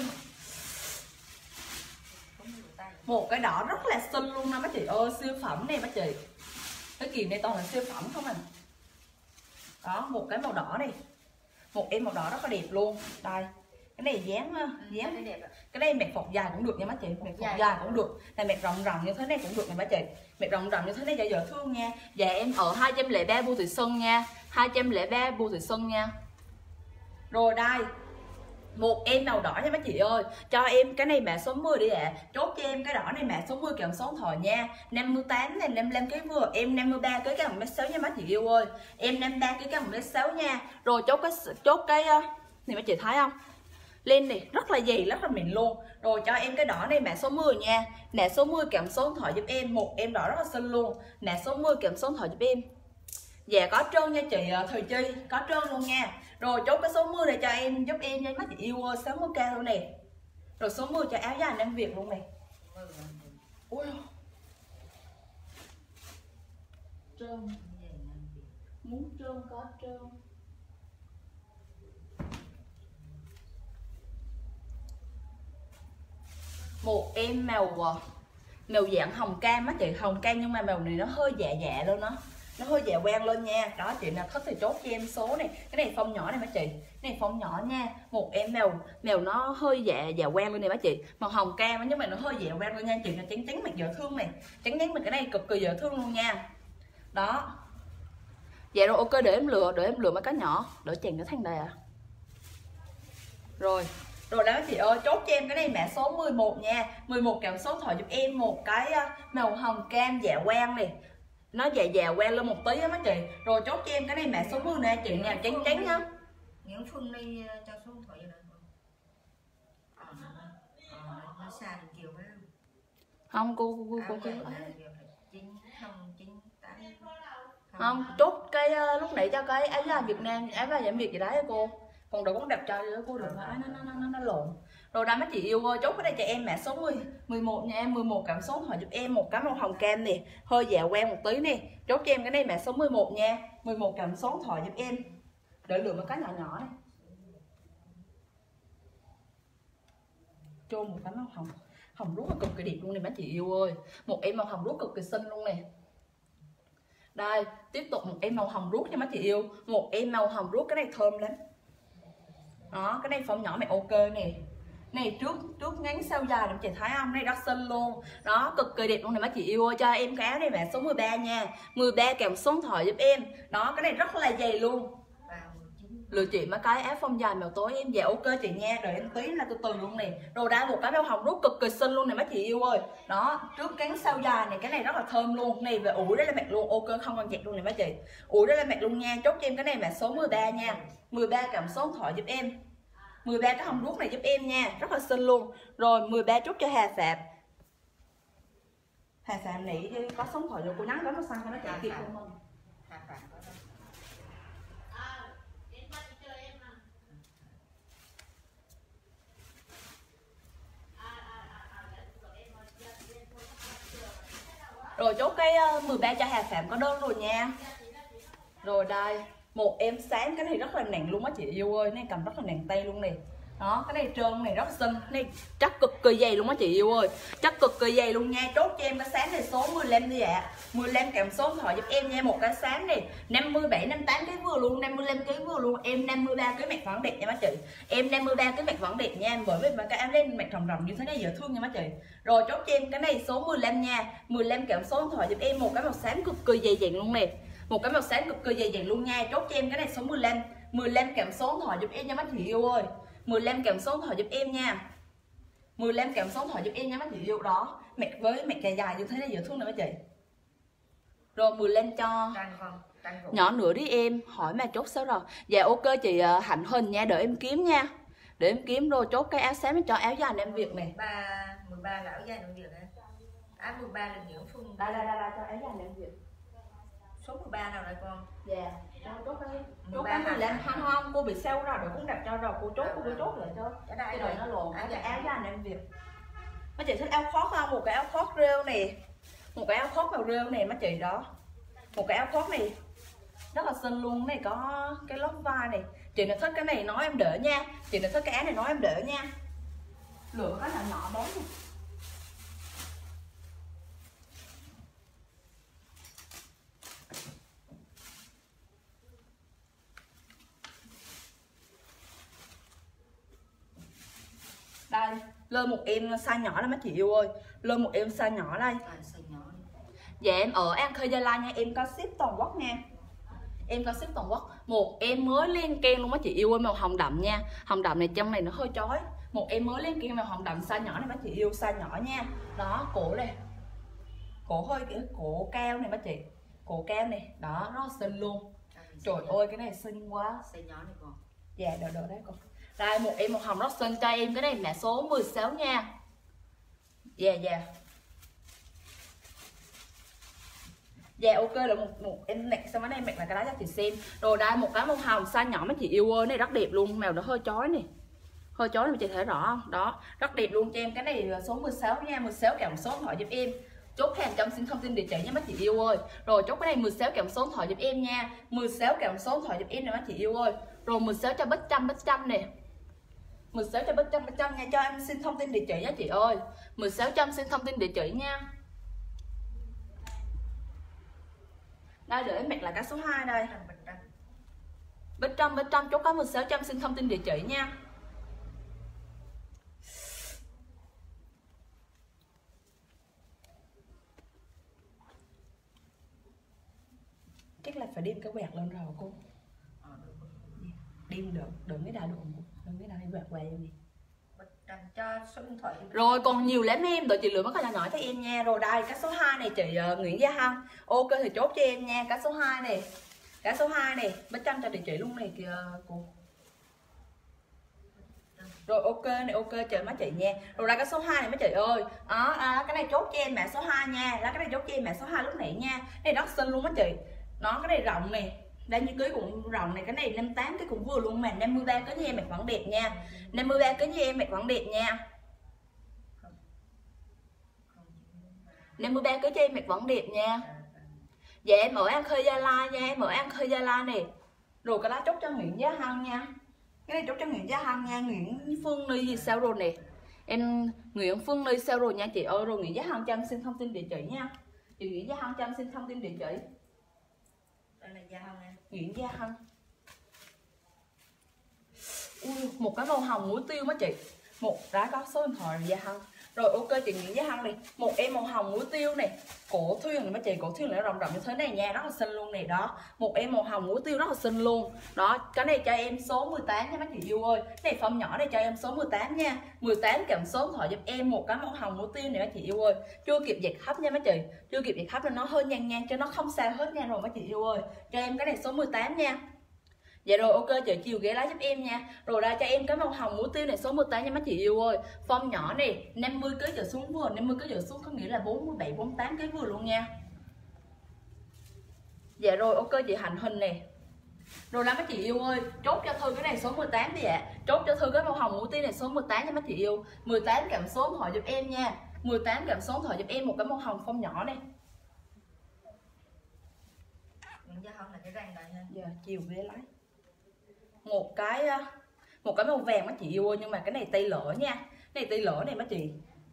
Một cái đỏ rất là xinh luôn nè mấy chị ơi, siêu phẩm này mấy chị. Cái kiềm này toàn là siêu phẩm không à. Đó, một cái màu đỏ này. Một em màu đỏ rất là đẹp luôn. Đây. Cái này dáng cái này mẹt phọc dài cũng được nha mấy chị, mẹt phọc dài cũng được, này mẹt rộng rộng như thế này cũng được nha mấy chị, mẹt rộng rộng như thế này dễ thương nha. Dạ em ở 203 Bùi Thị Xuân nha, 203 Bùi Thị Xuân nha. Rồi đây, một em màu đỏ nha mấy chị ơi, cho em cái này mã số 10 đi ạ. Chốt cho em cái đỏ này mã số 10 kèm số điện thoại nha. 58 này 55 kg vừa, em 53 kg cái 1m6 nha mấy chị yêu ơi. Em 53 kg cái 1m6 nha. Rồi chốt cái này mấy chị thấy không? Lên này rất là dày, rất là mịn luôn. Rồi cho em cái đỏ này mã số 10 nha. Mã số 10 kèm số điện thoại giúp em. Một em đỏ rất là xinh luôn. Mã số 10 kèm số điện thoại giúp em. Dạ có trơn nha chị Thời Chi, có trơn luôn nha. Rồi chốt cái số 10 này cho em giúp em nha mấy chị yêu ơi, 60k luôn nè. Rồi số 10 cho áo dài Nam Việt luôn nè. Ui. Trơn. Muốn trơn có trơn. Một em màu dạng hồng cam á chị, hồng cam nhưng mà màu này nó hơi dạ luôn đó. Nó hơi dạ quang lên nha. Đó chị nào thích thì chốt cho em số này. Cái này phong nhỏ này mấy chị. Cái này phong nhỏ nha. Một em màu nó hơi dạ quang lên này mấy chị. Màu hồng cam á nhưng mà nó hơi dạ quang lên nha. Chị nào trắng mặt dễ thương này. Trắng mà cái này cực kỳ dễ thương luôn nha. Đó. Dạ rồi ok, để em lựa mấy cái nhỏ. Đỡ chèn cái thằng này à. Rồi đó chị ơi, chốt cho em cái này mã số 11 nha. 11 kèm số điện thoại giúp em một cái màu hồng cam dạ quang này. Nó dạ quang lên một tí á mấy chị. Rồi chốt cho em cái này mã số 10 nè chị nào trắng nhá. Những Phương đi cho số điện thoại cho nó xa mình chiều phải không? Cô không, chốt cái lúc nãy cho cái áo dài Việt Nam, áo dài Việt gì đấy cô. Còn đồ con đẹp trai nữa cô, đừng nói nó lộn. Rồi đó mấy chị yêu ơi, chốt cái đây cho em mã số 11 nha em. 11 cảm số hỏi giúp em một cái màu hồng cam nè, hơi dạ quen một tí nè. Chốt cho em cái này mã số 11 nha. 11 cảm số hỏi giúp em. Để lựa một cái nhỏ này. Chôn một cái màu hồng rút là cực kỳ đẹp luôn này mấy chị yêu ơi. Một em màu hồng rút cực kỳ xinh luôn nè. Đây, tiếp tục một em màu hồng rút nha mấy chị yêu. Một em màu hồng rút, cái này thơm lắm. Đó, cái này phong nhỏ mày ok nè. Này trước ngắn sau dài em chị thấy không? Này rất xinh luôn. Đó, cực kỳ đẹp luôn này mấy chị yêu ơi. Cho em cái áo này mã số 13 nha. 13 kèm số điện thoại giúp em. Đó, cái này rất là dày luôn. Lựa chị mấy cái áo phông dài màu tối em. Dạ ok chị nha. Đợi em tí là từ từ luôn nè. Rồi đây một cái màu hồng rút cực kỳ xinh luôn này mấy chị yêu ơi. Đó, trước ngắn sau dài này, cái này rất là thơm luôn. Này về ủi đó là mặt luôn. Ok không còn dẹt luôn này mấy chị. Ủi đó là mặt luôn nha. Chốt cho em cái này mã số 13 nha. 13 kèm số điện thoại giúp em. 13 cái hồng ruốc này giúp em nha, rất là xinh luôn. Rồi 13 chốt cho Hà Phạm. Hà Phạm nỉ có sống khỏi rồi cô nhắn đó nó xăng cho nó chạy kịp không mình. Rồi chốt cái 13 cho Hà Phạm có đơn rồi nha. Rồi đây, một em sáng, cái này rất là nặng luôn á chị yêu ơi, này cầm rất là nặng tay luôn nè. Đó, cái này trơn này rất xinh, này chắc cực kỳ dày luôn á chị yêu ơi, chắc cực kỳ dày luôn nha. Chốt cho em cái sáng này số 15 đi ạ. 15 kèm số điện thoại giúp em nha. Một cái sáng này 57 58 cái vừa luôn, 55 cái vừa luôn. Em 53 cái mặt vẫn đẹp nha má chị. Em 53 cái mặt vẫn đẹp nha, bởi vì mà cái áo len mặt rộng rộng như thế này dễ thương nha má chị. Rồi chốt cho em cái này số 15 nha. 15 kèm số điện thoại giúp em một cái màu xám cực kỳ dày dặn luôn nè. Một cái màu xám cực kỳ dày dặn luôn nha. Chốt cho em cái này số 15. 15 kèm số điện thoại giúp em nha má chị yêu ơi. 15 kèm số điện thoại giúp em nha. 15 kèm số điện thoại giúp em nha mấy chị yêu. Đó, mẹ với mẹ kè dài như thế này dễ thương này mấy chị. Rồi 10 lên cho nhỏ nữa đi em. Hỏi mà chốt sao rồi? Dạ ok chị Hạnh Huỳnh nha, đợi em kiếm nha. Để em kiếm rồi chốt cái áo xám cho áo dài em Việt này. 13 là áo dài em Việt này. 13 là Nguyễn Phương. Đây cho áo dài em Việt. Số 13 nào đây con? Dạ. Chốt cái 15 không? Cô bị sale rồi, cũng đặt cho rồi, cô chốt lại cho. Cái đời nó lộn. Cái áo dài em Việt. Mấy chị thích áo khoác không? Một cái áo khoác rêu nè. Một cái áo khoác màu rêu nè mấy chị đó. Một cái áo khoác này rất là xinh luôn, này có cái lót vai này. Chị nào thích cái này nói em đỡ nha. Chị nào thích cái áo này nói em đỡ nha. Lượng cái là nhỏ bé này. Đây, lên một em size nhỏ đó mấy chị yêu ơi. Lên một em size nhỏ đây. Dạ em ở An Khê Gia Lai nha, em có ship toàn quốc nha. Em có ship toàn quốc. Một em mới lên ken luôn mấy chị yêu ơi, màu hồng đậm nha. Hồng đậm này trong này nó hơi chói. Một em mới lên ken màu hồng đậm size nhỏ này mấy chị yêu, size nhỏ nha. Đó, cổ này. Cổ hơi kiểu cổ cao này mấy chị. Cổ cao này, đó, nó xinh luôn. Trời ơi cái này xinh quá. Size nhỏ này con. Dạ đợi đấy con. Đây một em màu hồng rất xinh cho em, cái này mã số 16 nha. Dạ. Dạ ok là một em nè, xong đây mẹ là cái đó cho chị xem. Rồi đây một cái màu hồng size nhỏ mấy chị yêu ơi, này rất đẹp luôn, màu nó hơi chói nè. Hơi chói này chị thấy rõ không? Đó, rất đẹp luôn cho em. Cái này là số 16 nha, 16 kèm số điện thoại giúp em. Chốt hàng trong xin thông tin địa chỉ nha mấy chị yêu ơi. Rồi chốt cái này 16 kèm số điện thoại giúp em nha. 16 kèm số điện thoại giúp em nè mấy chị yêu ơi. Rồi 16 cho bích trăm nè. 16 cho bích trăm nha, cho em xin thông tin địa chỉ nha chị ơi. 16 trăm xin thông tin địa chỉ nha. Đây để em mặc là cái số 2 đây. Bích trăm chốt có 16 trăm xin thông tin địa chỉ nha. Chắc là phải đem cái quẹt lên rồi cô. Đem được, đừng cái nào đụng, đừng cái nào hay quẹt quẹt gì. Cho số điện thoại. Rồi còn nhiều lắm em, đợi chị lựa mất cái nhỏ cho em nha. Rồi đây cái số 2 này chị Nguyễn Gia Hân. Ok thì chốt cho em nha, cái số 2 này. Cái số 2 này, bích trăm cho địa chỉ luôn này kìa cô. Rồi ok này, ok chờ mấy chị nha. Rồi đây cái số 2 này mấy chị ơi. Đó, cái này chốt cho em mã số 2 nha. Đó, cái này chốt cho em mã số 2 lúc nãy nha. Cái này rất xinh luôn mấy chị. Nó cái này rộng này. Đây như cưới cũng rộng này, cái này 58 cái cũng vừa luôn mà. 53 cái như em mặc vẫn đẹp nha. 53 cái như em mặc vẫn đẹp nha. 53 cái cho em mặc vẫn đẹp nha. Dạ em ở An Khê Gia Lai nha, em ở An Khê Gia Lai nè. Rồi cái lá chốt cho Nguyễn Gia Hân nha. Cái này chốt cho Nguyễn Gia Hân nha, Nguyễn Phương Ly gì sao rồi nè. Em Nguyễn Phương Ly sao rồi nha chị ơi. Rồi Nguyễn Gia Hân cho em xin thông tin địa chỉ nha. Chị Nguyễn Gia Hân cho em xin thông tin địa chỉ. Đây là Gia Hân em. Nguyễn Gia Hân. Một cái màu hồng muối tiêu mấy chị. Một đã có số điện thoại Gia Hân. Rồi ok chị Nguyễn Gia Hân này. Một em màu hồng muối tiêu này. Cổ thuyền này mấy chị, cổ thuyền này nó rộng rộng như thế này nha, rất là xinh luôn này đó. Một em màu hồng muối tiêu rất là xinh luôn. Đó, cái này cho em số 18 nha mấy chị yêu ơi. Cái này phong nhỏ này cho em số 18 nha. 18 kèm số điện thoại giúp em một cái màu hồng muối tiêu này mấy chị yêu ơi. Chưa kịp dệt hấp nha mấy chị. Chưa kịp dệt hấp nên nó hơi nhăn cho nó không sao hết nha rồi mấy chị yêu ơi. Cho em cái này số 18 nha. Dạ rồi ok chị chiều ghé lái giúp em nha. Rồi đây cho em cái màu hồng muối tiêu này số 18 nha mấy chị yêu ơi. Phong nhỏ này 50 kg trở xuống vừa, 50 kg trở xuống có nghĩa là 47 48 kg vừa luôn nha. Dạ rồi ok chị Hạnh Huỳnh nè. Rồi là mấy chị yêu ơi, chốt cho Thư cái này số 18 đi ạ. Chốt cho Thư cái màu hồng muối tiêu này số 18 nha mấy chị yêu. 18 kèm số điện thoại giúp em nha. 18 kèm số điện thoại giúp em một cái màu hồng phong nhỏ này. Gia Hân là cái răng này ha. Dạ chiều ghé lái. Một cái màu vàng mấy chị yêu ơi, nhưng mà cái này tay lỡ nha. Cái này tay lỡ này mấy chị.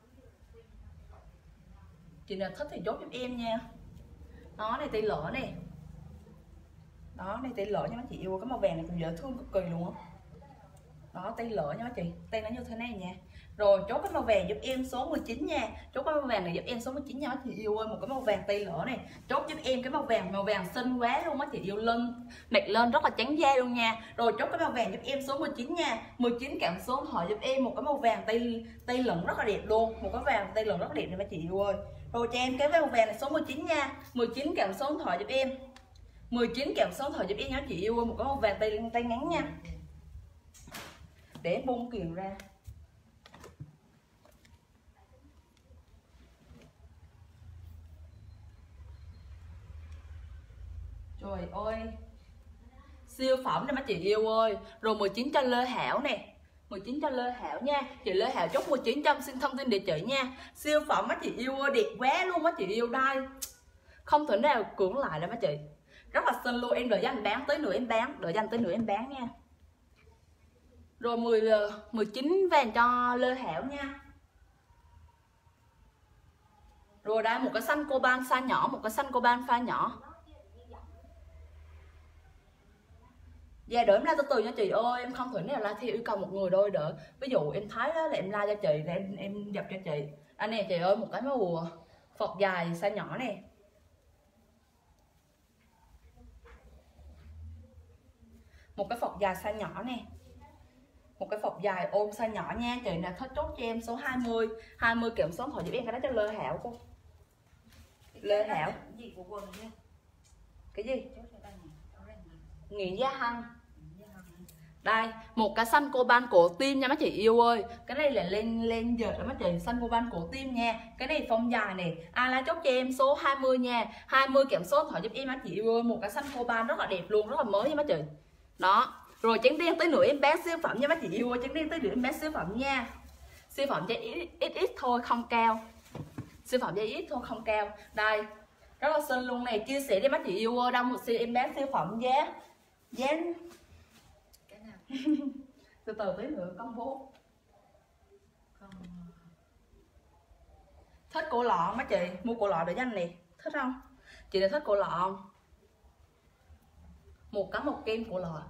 Chị nào thích thì chốt giúp em nha. Đó này tay lỡ này. Đó này tay lỡ nha mấy chị yêu, cái màu vàng này cũng dễ thương cực kỳ luôn á. Đó tay lỡ nha mấy chị, tay nó như thế này nha. Rồi chốt cái màu vàng giúp em số 19 nha. Chốt cái màu vàng này giúp em số 19 nha mấy chị yêu ơi. Một cái màu vàng tây lửa này. Chốt giúp em cái màu vàng xinh quá luôn mấy chị yêu, lên mặc lên rất là trắng da luôn nha. Rồi chốt cái màu vàng giúp em số 19 nha. 19 cảm số điện thoại giúp em một cái màu vàng tây lửng rất là đẹp luôn. Một cái vàng tây lửng rất là đẹp này mấy chị yêu ơi. Rồi cho em cái màu vàng này số 19 nha. 19 cảm số điện thoại giúp em. 19 cảm số điện thoại giúp em nha chị yêu ơi. Một cái màu vàng tây ngắn nha. Để em bung kiềng ra. Trời ơi, siêu phẩm này mấy chị yêu ơi. Rồi 19 cho Lê Hảo nè, 19 cho Lê Hảo nha. Chị Lê Hảo chốt 1900 xin thông tin địa chỉ nha. Siêu phẩm mấy chị yêu ơi, đẹp quá luôn mấy chị yêu đây. Không thể nào cưỡng lại đâu mấy chị. Rất là xinh luôn, em đợi dành bán tới nữa em bán, đợi dành tới nữa em bán nha. Rồi 19 vàng cho Lê Hảo nha. Rồi đây một cái xanh coban size nhỏ, một cái xanh coban pha nhỏ. Dạ đợi em like từ từ nha chị ơi, em không thể nào like theo yêu cầu một người đôi đỡ. Ví dụ em thấy đó là em like cho chị, thì em dập cho chị. Anh nè chị ơi, một cái màu phọt dài size nhỏ nè. Một cái phọt dài size nhỏ nè. Một cái phọt dài ôm size nhỏ nha. Chị nào thích chốt cho em số 20. 20 kiểm số thoại giúp em cái đó cho Lê Hảo cô. Lê Hảo. Gì của quần nha. Cái gì? Nghĩ da hăng. Đây, một cái xanh coban cổ tim nha mấy chị yêu ơi. Cái này là lên dệt đó mấy chị, xanh coban cổ tim nha. Cái này phong dài này. Ai lá chốt cho em số 20 nha. 20 kèm số thoại giúp em mấy chị yêu ơi. Một cái xanh coban rất là đẹp luôn, rất là mới nha mấy chị. Đó. Rồi trắng đen tới nữa em bán siêu phẩm nha mấy chị yêu ơi. Trắng đen tới nữa em bán siêu phẩm nha. Siêu phẩm cho ít thôi, không cao. Siêu phẩm cho ít thôi, không cao. Đây, rất là xinh luôn này. Chia sẻ đi mấy chị yêu ơi. Đâu một siêu em bán siêu phẩm giá Cái nào? từ từ tí nữa công bố. Không. Thích cổ lọ mấy chị, mua cổ lọ để danh này, thích không? Chị đã thích cổ lọ không? Một cái một kem cổ lọ.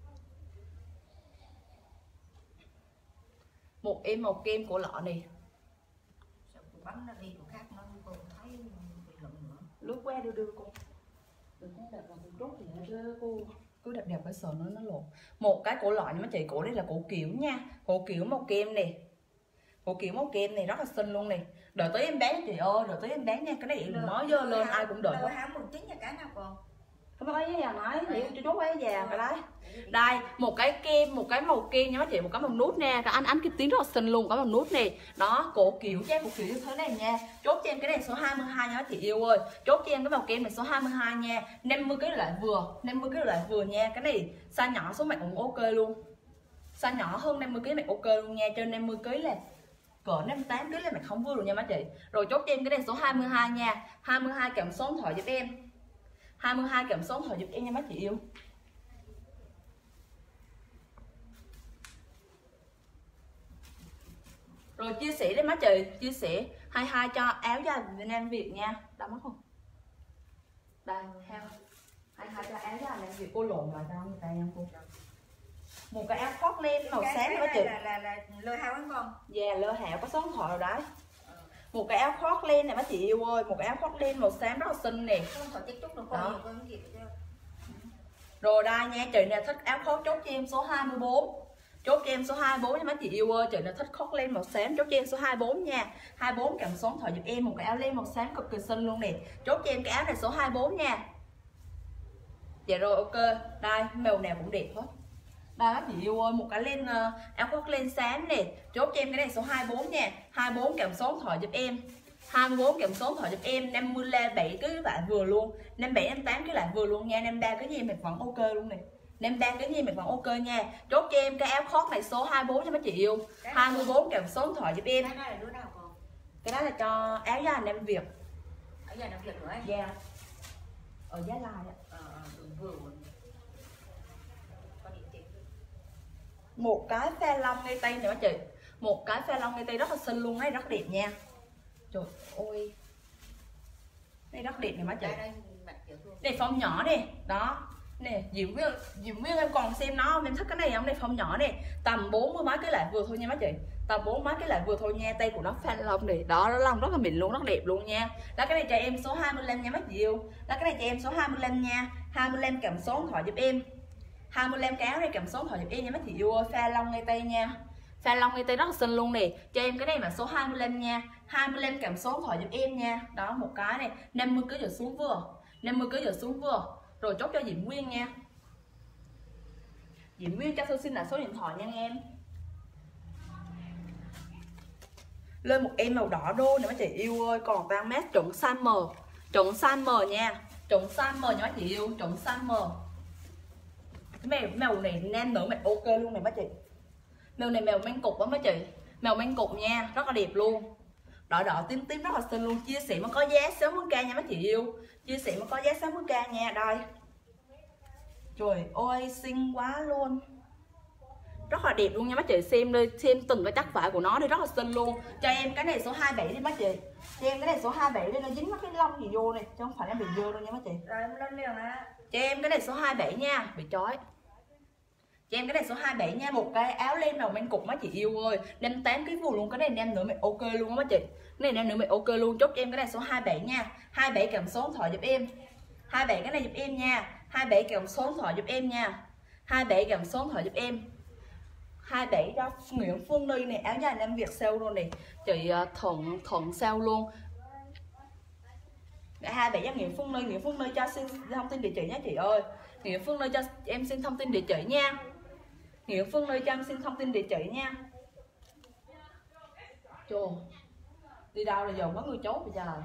Một em màu kem cổ lọ này. Sao cô bấm nó đi chỗ khác nó cô thấy bị lộn nữa. Lướt qua đưa cô. Đừng có đặt vào cô rốt thì đưa cô. Cứ đẹp cái sờ nó lộn. Một cái cổ lọ nha mấy chị, cổ đây là cổ kiểu nha. Cổ kiểu màu kem này. Cổ kiểu màu kem này rất là xinh luôn này. Đợi tới em bán chị ơi, đợi tới em bán nha. Cái này em mới dơ lên ai cũng đợi. Lô Hảo 19 nha cái nào còn? Không có cái già nói, chị chốt cái già cái đấy. Đây, một cái kem, một cái màu kem nha mấy chị, một cái màu nút nè. Cái anh cái tiếng rất là xinh luôn, có màu nút nè. Đó, cổ kiểu cho em cổ kiểu như thế này nha. Chốt cho em cái này số 22 nha mấy chị yêu ơi. Chốt cho em cái màu kem này số 22 nha. 50 cái lại vừa, 50 cái lại vừa nha. Cái này size nhỏ số mạch cũng ok luôn. Size nhỏ hơn 50 kg mạch ok luôn nha. Trên 50 kg là cỡ 58 kg là mạch không vừa luôn nha mấy chị. Rồi chốt cho em cái này số 22 nha. 22 kèm số điện thoại giúp em. 22 kèm số điện thoại giúp em nha mấy chị yêu. Rồi chia sẻ đấy má chị, chia sẻ 22 cho áo dài Việt Nam Việt nha. Đau mắt không? Đây, theo 22 cho áo dài Việt Nam Việt, cô lộn lại cho người ta nha cô. Một cái áo khoác len màu xám đó chị. Là Lê Hảo bán con. Dạ, Lê Hảo có số điện thoại rồi đấy. Một cái áo khoác len này mấy chị yêu ơi, một cái áo khoác len màu xám rất là xinh nè. Không phải chắc chút đâu con, con gì vậy chứ. Rồi đây nha, chị nào thích áo khoác chốt cho em số 24. Chốt cho em số 24 nha mấy chị yêu ơi. Chị nào thích khoác len màu xám chốt cho em số 24 nha. 24 cầm số điện thoại giúp em một cái áo len màu xám cực kỳ xinh luôn nè. Chốt cho em cái áo này số 24 nha. Dạ rồi ok. Đây, màu nào cũng đẹp hết. Đây các chị yêu ơi, một cái len áo khoác len xám nè. Chốt cho em cái này số 24 nha. 24 cầm số điện thoại giúp em. 24 kèm số điện thoại giúp em. 57 cái lại vừa luôn. 57 58 cái lại vừa luôn nha. 53 cái gì mình vẫn ok luôn nè. 53 cái gì mình vẫn ok nha. Chốt cho em cái áo khoác này số 24 cho mấy chị yêu. 24 kèm số điện thoại giúp em. Cái đó là đứa nào con? Cái đó là cho áo dài Nam Việt. Áo dài Nam Việt nữa ấy. Dạ. Ở giá lai ạ. Vừa. Một cái pha lông ngay tay nè mấy chị. Một cái pha lông ngay tay rất là xinh luôn ấy, rất đẹp nha. Trời ơi. Đây rất đẹp nè mấy chị. Đây phong nhỏ nè. Đó. Nè, Diễm Nguyên em còn xem nó không? Em thích cái này không? Này phong nhỏ này, tầm 40 mấy cái lại vừa thôi nha mấy chị. Tầm 40 mấy cái lại vừa thôi nha. Tay của nó pha lông này, đó, nó lông rất là mịn luôn, rất đẹp luôn nha. Đó, cái này cho em số 25 nha mấy chị yêu. Đó, cái này cho em số 25 nha. 25 cầm số điện thoại giúp em. 25 cái áo này cầm số điện thoại giúp em nha mấy chị yêu ơi. Pha lông ngay tay nha. Pha lông ngay tay rất là xinh luôn nè. Cho em cái này mà số 25 nha. 25 cầm số điện thoại giúp em nha. Đó, một cái này 50 cứ giờ xuống vừa. 50 cứ giờ xuống vừa. Rồi chốt cho Diễm Nguyên nha. Diễm Nguyên cho tôi xin là số điện thoại nha em. Lên một em màu đỏ đô nè mấy chị yêu ơi. Còn tăng mét chuẩn size M. Chuẩn size M nha. Chuẩn size M nha mấy chị yêu. Chuẩn size M. Cái màu này nam nữ mày ok luôn này mấy chị. Màu này màu mang cục á mấy chị. Màu mang cục nha. Rất là đẹp luôn. Đỏ đỏ tím tím rất là xinh luôn. Chia sẻ mới có giá 60k nha mấy chị yêu. Chia sẻ mới có giá 60k nha. Đây. Trời ơi xinh quá luôn. Rất là đẹp luôn nha mấy chị. Xem đi, xem từng cái chắc vải của nó đi, rất là xinh luôn. Cho em cái này số 27 đi mấy chị. Cho em cái này số 27 đi, nó dính mất cái lông gì vô này, chứ không phải nó bị dơ đâu nha mấy chị. Rồi em lên liền á. Cho em cái này số 27 nha, bị chói. Cho em cái này số 27 nha, một cái áo len màu mang cục mấy chị yêu ơi. 58 cái vừa luôn, cái này nam nữa mày ok luôn á mấy chị. Cái này nam nữa mày ok luôn. Chốt cho em cái này số 27 nha. 27 cầm số điện thoại giúp em. 27 cái này giúp em nha. 27 cầm số điện thoại giúp em nha. 27 cầm số điện thoại giúp em. 27 đó Nguyễn Phương Ly này, áo dài Nam Việt sale luôn này. Chị Thuận sale luôn. 27 cho Nguyễn Phương Ly cho xin thông tin địa chỉ nha chị ơi. Nguyễn Phương Ly cho em xin thông tin địa chỉ nha. Nguyễn Phương Ly cho em xin thông tin địa chỉ nha. Trời, đi đâu là giờ có người chốt bây giờ.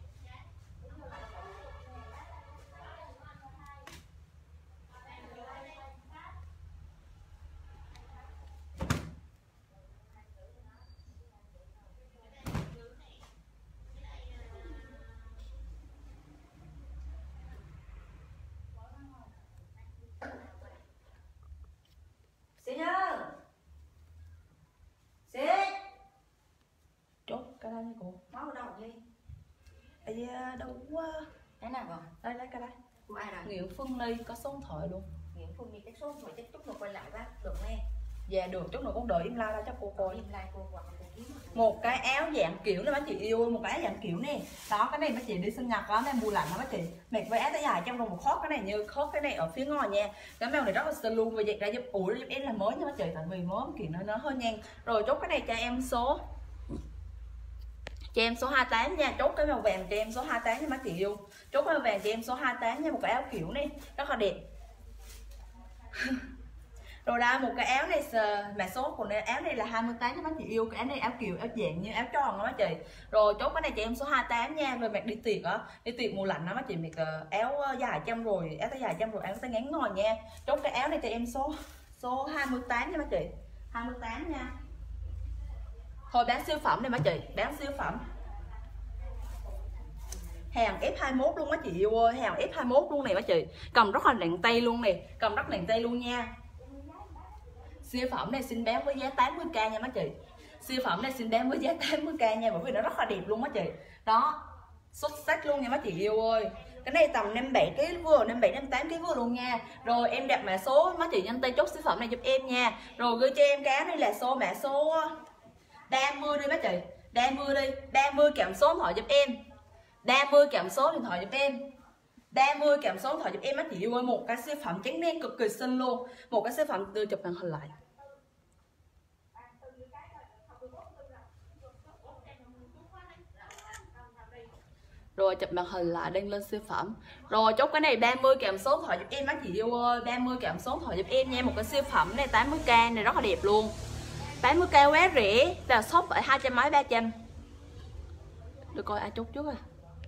Chốt cái đây cô. Máu ở đâu vậy? À, đâu quá. Cái nào rồi? Đây lấy cái đây. Của ai rồi? Nguyễn Phương Ly có số điện thoại luôn. Nguyễn Phương Ly cái số điện thoại chắc chút nữa quay lại bác được nghe. Dạ được, chút nữa con đợi im like ra cho cô coi. Im like cô hoặc cô kiếm. Một cái áo dạng kiểu này mấy chị yêu, một cái áo dạng kiểu nè. Đó, cái này mấy chị đi sinh nhật đó, này mùa lạnh đó mấy chị. Mặc với áo tay dài trong vòng một khót, cái này như khót cái này ở phía ngoài nha. Cái màu này rất là xinh luôn, và dệt ra giúp giúp em là mới nha mấy chị, tại vì mới kiểu nó hơi nhang. Rồi chốt cái này cho em số. Cho em số 28 nha, chốt cái màu vàng cho em số 28 nha mấy chị yêu. Chốt cái màu vàng cho em số 28 nha, một cái áo kiểu này rất là đẹp. Rồi đây một cái áo này mã số của áo này là 28 cho mấy chị yêu. Cái áo này áo kiểu, áo dạng như áo tròn đó mấy chị. Rồi chốt cái này cho em số 28 nha. Rồi mặc đi tiệc á, đi tiệc mùa lạnh đó mấy chị, mặc áo dài trăm rồi, áo tay dài trăm rồi, áo tay ngắn ngồi nha. Chốt cái áo này cho em số 28 nha mấy chị. 28 nha. Thôi bán siêu phẩm này mấy chị, bán siêu phẩm. Hàng F21 luôn mấy chị yêu ơi, hàng F21 luôn này mấy chị. Cầm rất là nặng tay luôn nè, cầm rất nặng tay luôn nha. Siêu phẩm này xin bán với giá 80k nha mấy chị. Siêu phẩm này xin bán với giá 80k nha, bởi vì nó rất là đẹp luôn mấy chị. Đó, xuất sắc luôn nha mấy chị yêu ơi. Cái này tầm 57 kg vừa, 57 58 kg vừa luôn nha. Rồi em đặt mã số mấy chị nhanh tay chốt siêu phẩm này giúp em nha. Rồi gửi cho em cái áo này là mã số 30 đi mấy chị. 30 đi, 30 kèm số điện thoại giúp em. 30 kèm số điện thoại giúp em. 30 kèm số điện thoại giúp em mấy chị yêu ơi. Một cái siêu phẩm trắng đen cực kỳ xinh luôn. Một cái siêu phẩm từ chụp màn hình lại. Rồi chụp màn hình lại đăng lên siêu phẩm. Rồi chốt cái này 30 kèm số điện thoại giúp em mấy chị yêu ơi. 30 kèm số điện thoại giúp em nha. Một cái siêu phẩm này 80k này rất là đẹp luôn. 80k quá rẻ. Là shop phải 200 mấy 300. Được coi ai chốt trước rồi.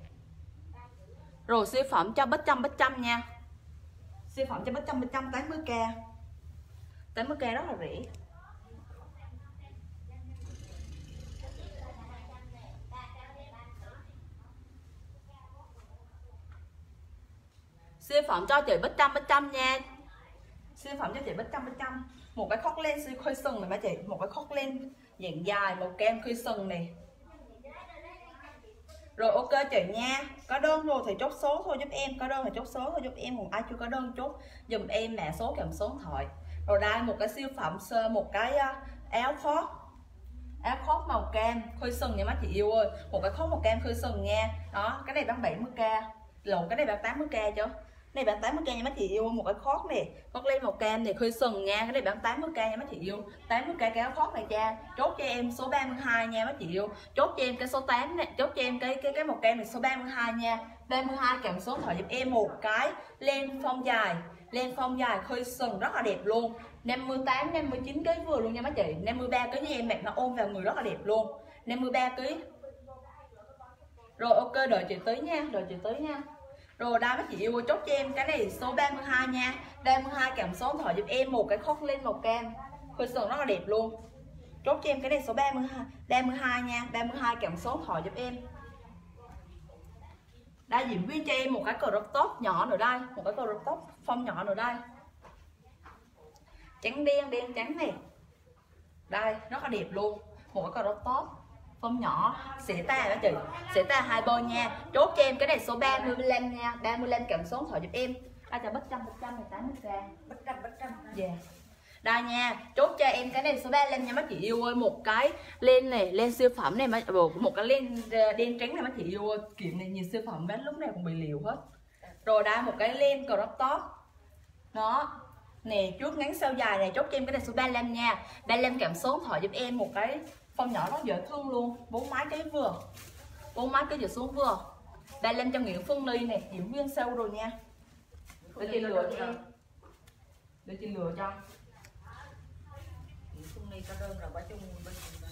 Rồi siêu phẩm cho Bích Trâm nha. Siêu phẩm cho Bích Trâm 80k. 80k rất là rẻ. Siêu phẩm cho chị Bích Trâm nha. Siêu phẩm cho chị Bích Trâm. Một cái khóc len siêu khơi sừng này mấy chị. Một cái khóc len dạng dài màu kem khơi sừng này. Rồi ok chị nha. Có đơn rồi thì chốt số thôi giúp em. Có đơn thì chốt số thôi giúp em. Còn ai chưa có đơn chốt dùm em mã số kèm số điện thoại. Rồi đây một cái siêu phẩm, một cái áo khoác màu cam khơi sừng nha mấy chị yêu ơi. Một cái khoác màu cam khơi sừng nha. Đó, cái này bán 70k. Lộn, cái này bán 80k chứ. Này bán 80k nha mấy chị yêu. Một cái khoác này, khoác len màu cam này khơi sừng nha. Cái này bán 80k nha mấy chị yêu. 80k cái áo khoác này cha. Chốt cho em số 32 nha mấy chị yêu. Chốt cho em cái số 8 này, chốt cho em cái màu cam này số 32 nha. 32 kèm số điện thoại giúp em một cái len phong dài khơi sừng rất là đẹp luôn. 58 59 kg vừa luôn nha mấy chị. 53 kg với em mặc nó ôm vào người rất là đẹp luôn. 53 kg. Rồi ok, đợi chị tí nha, Rồi đây mấy chị yêu chốt cho em cái này số 32 nha. 32 kèm số điện thoại giúp em một cái khoác len màu cam khơi sừng rất là đẹp luôn. Chốt cho em cái này số 32 nha. 32 kèm số điện thoại giúp em. Đây diễn viên cho em một cái crop top nhỏ nữa đây, một cái crop top phong nhỏ nữa đây. Trắng đen trắng này. Đây, rất là đẹp luôn. Một cái crop top phong nhỏ, xẻ ta đó chị. Xẻ ta 2 bên nha. Chốt cho em cái này số 35 nha. 35 kèm số điện thoại giúp em. Ai cho bích trăm này 80k. Bích trăm. Dạ. Đây nha, chốt cho em cái này số 35 nha mấy chị yêu ơi. Một cái len này, len siêu phẩm này, một cái len đen trắng này mấy chị yêu ơi. Kiện này nhìn siêu phẩm bán lúc nào cũng bị liều hết. Rồi đây một cái len crop top. Đó. Nè, trước ngắn sau dài này, chốt cho em cái này số 35 nha. 35 kèm số điện thoại giúp em một cái phong nhỏ rất dễ thương luôn. 4 mấy cái vừa. 4 mấy cái vừa xuống vừa. 35 cho Nguyễn Phương Ly này, diễn viên sau rồi nha. Để chị lựa cho em. Để chị lựa cho. Phương Ly có đơn rồi qua chung bên mình.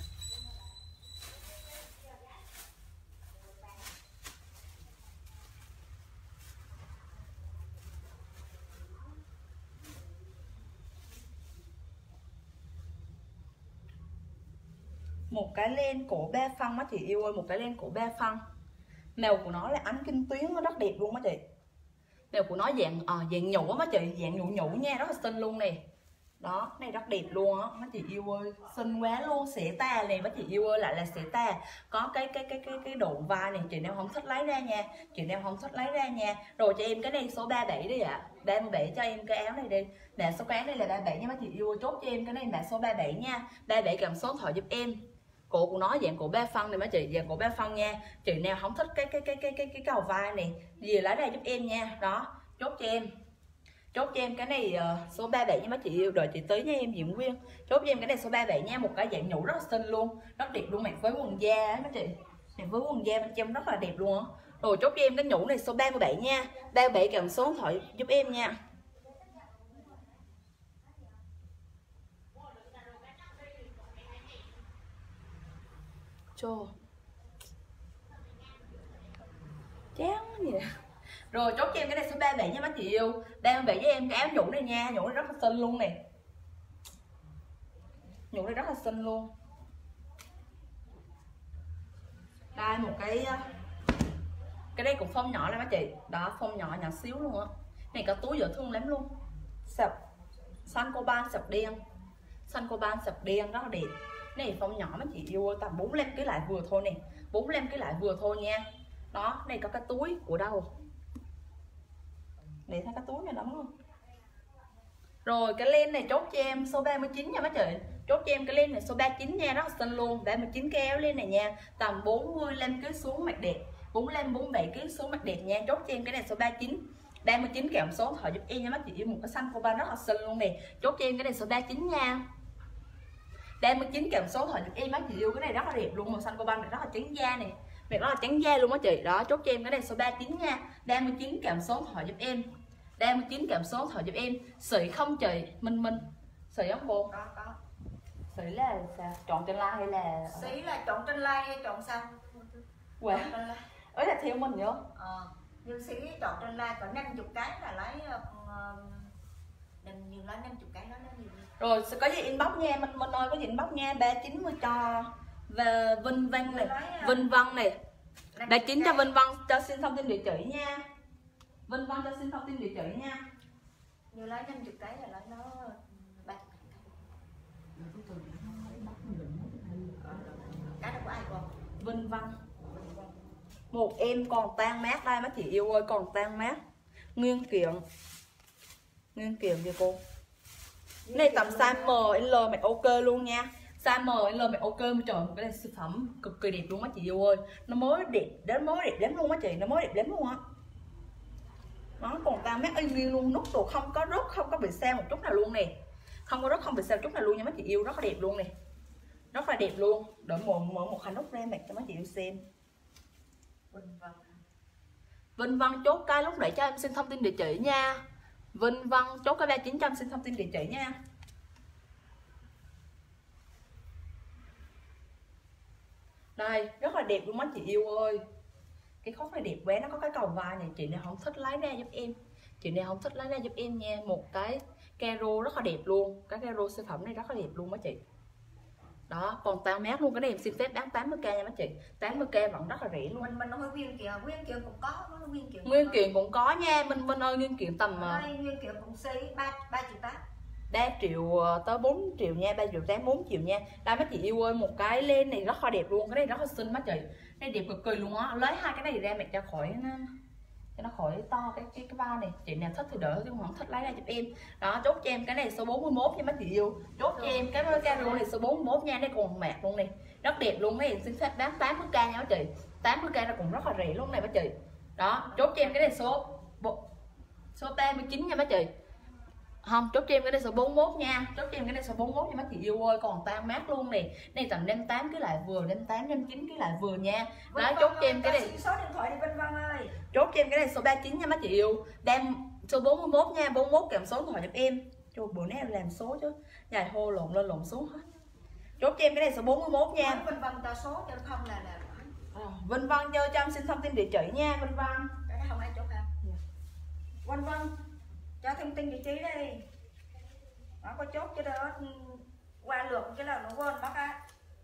Một cái len cổ 3 phân mấy chị yêu ơi, một cái len cổ 3 phân. Màu của nó là ánh kim tuyến, nó rất đẹp luôn mấy chị. Màu của nó dạng nhũ á mấy chị, dạng nhũ nha, rất là xinh luôn nè. Đó, này rất đẹp luôn á mấy chị yêu ơi, xinh quá luôn. Xẻ ta này mấy chị yêu ơi, lại là xẻ ta. Có cái độ vai này, chị nào không thích lấy ra nha. Rồi cho em cái này số 37 đi ạ. 37 cho em cái áo này đi. Mã số cái áo này là 37 nha mấy chị yêu ơi. Chốt cho em cái này mã số 37 nha. 37 cầm số điện thoại giúp em. Cổ của nó dạng cổ 3 phân này mấy chị, dạng cổ 3 phân nha. Chị nào không thích cái cầu vai này gì lấy ra giúp em nha. Đó, chốt cho em cái này số 37 nha mấy chị yêu. Đợi chị tới nha em diễn viên. Chốt cho em cái này số 37 nha. Một cái dạng nhũ rất là xinh luôn, rất đẹp luôn, mặc với quần da á mấy chị. Mặc với quần da bên trong rất là đẹp luôn á. Rồi chốt cho em cái nhũ này số 37 nha. 37 cầm số điện thoại giúp em nha. Chô chán gì vậy. Rồi chốt cho em cái này số 37 nha mấy chị yêu. 37 với em cái áo nhũ này nha. Nhũ này rất là xinh luôn nè. Nhũ này rất là xinh luôn. Đây một cái đây cũng phong nhỏ này mấy chị. Đó, phong nhỏ xíu luôn á. Này có túi dễ thương lắm luôn. Sập xanh coban sập đen. Xanh coban sập đen rất là đẹp. Này phong nhỏ mấy chị yêu ơi, tầm 45 kg lại vừa thôi nè. 45 kg lại vừa thôi nha. Đó, này có cái túi của đâu. Để thấy cái túi này đóng luôn. Rồi cái len này chốt cho em số 39 nha mấy chị. Chốt cho em cái len này số 39 nha, rất là xinh luôn. 39 cái áo len này nha, tầm 45 kg xuống mặc đẹp. 45 47 kg xuống mặc đẹp nha. Chốt cho em cái này số 39. 39 kèm số điện thoại giúp em nha mấy chị yêu. Một cái xanh coban rất là xinh luôn nè. Chốt cho em cái này số 39 nha. 39 kèm số điện thoại giúp em mấy chị yêu. Cái này rất là đẹp luôn, màu xanh coban này rất là trắng da này. Việc đó là trắng da luôn á chị. Đó, chốt cho em cái này số 39 nha. 39 kèm số điện thoại giúp em. 39 kèm số điện thoại giúp em. Sỉ không chị? Minh sỉ không cô? Có. Sỉ là sao? Chọn trên like hay là Sỉ là chọn trên like hay chọn sao? Wow. Ấy là theo mình nhớ. Nhưng Sỉ chọn trên like có 50 cái là lấy đừng lấy 50 cái đó nó nhiều. Rồi có gì inbox nha Minh ơi, có gì inbox nha. 390 cho và Vinh Văn này, Vinh Văn này. 39 cho Vinh Văn, cho xin thông tin địa chỉ nha. Vinh Văn cho xin thông tin địa chỉ nha. Như lấy 50 cái là lấy nó 3. Cái đó của ai con? Vinh Văn. Một em còn tan mát đây mấy chị yêu ơi, còn tan mát. Nguyên kiện kìa cô. Này tầm size M, L mày ok luôn nha. Size M, L mày ok. Trời, một cái này siêu phẩm cực kỳ đẹp luôn mấy chị yêu ơi. Nó mới đẹp lắm luôn mấy chị, nó mới đẹp lắm luôn á. Nó còn tan mát y nguyên luôn, nút đồ không có rớt, không có bị sao một chút nào luôn nè. Không có rớt, không bị sao chút nào luôn nha mấy chị yêu, rất là đẹp luôn nè. Rất là đẹp luôn. Đợi mở một hành nút ra mặc cho mấy chị yêu xem. Vinh Văn chốt cái lúc nãy cho em xin thông tin địa chỉ nha. Vinh Văn chốt cái 3900 xin thông tin địa chỉ nha. Đây, rất là đẹp luôn mấy chị yêu ơi. Cái khóc này đẹp quá, nó có cái cầu vai này. Chị này không thích lấy ra giúp em. Chị này không thích lấy ra giúp em nha. Một cái caro rất là đẹp luôn. Cái caro siêu phẩm này rất là đẹp luôn mấy chị. Đó, còn tao mát luôn. Cái này em xin phép bán 80k nha mấy chị. 80k vẫn rất là rẻ luôn. Mình nói nguyên kiện cũng có, nó nguyên kiện cũng có nha. Minh ơi, nguyên kiện tầm nguyên kiện cũng xây 3 triệu 8. 3 triệu tới 4 triệu nha, 3 triệu 8 4 triệu nha. Đây mấy chị yêu ơi, một cái len này rất là đẹp luôn. Cái này rất là xinh mấy chị. Cái này đẹp cực kỳ luôn á. Lấy hai cái này ra mặc cho khỏi nó khỏi to cái vai này. Chị nào thích thì đỡ, chứ không thích lấy ra giúp em. Đó, chốt cho em cái này số 41 nha mấy chị yêu. Chốt cho em cái caro này số 41 nha, đây còn mạc luôn này. Rất đẹp luôn. Cái này xin phép bán 80k nha mấy chị. 80k là cũng rất là rẻ luôn này mấy chị. Đó, chốt cho em cái này số 39 nha mấy chị. Không, chốt cho em cái này số 41 nha. Chốt cho em cái này số 41 nha mấy chị yêu ơi. Còn tan mát luôn nè. Này tầm 58 cái lại vừa, 58, 59 cái lại vừa nha. Đó, chốt cho em cái này số điện thoại đi Vinh Văn ơi. Chốt cho em cái này số 39 nha mấy chị yêu. Đang số 41 nha, 41 kèm số điện thoại giúp em. Trời, bữa nay em làm số chứ. Dài hô lộn lên lộn xuống hết. Chốt cho em cái này số 41 nha. Vinh Văn ta số cho không là Vinh Văn cho em xin thông tin địa chỉ nha Vinh Văn. Cái đó không ai chốt hả? Vinh Văn cho thông tin địa chỉ đi. Nó có chốt cái đó qua lượt cái là nó quên bác á.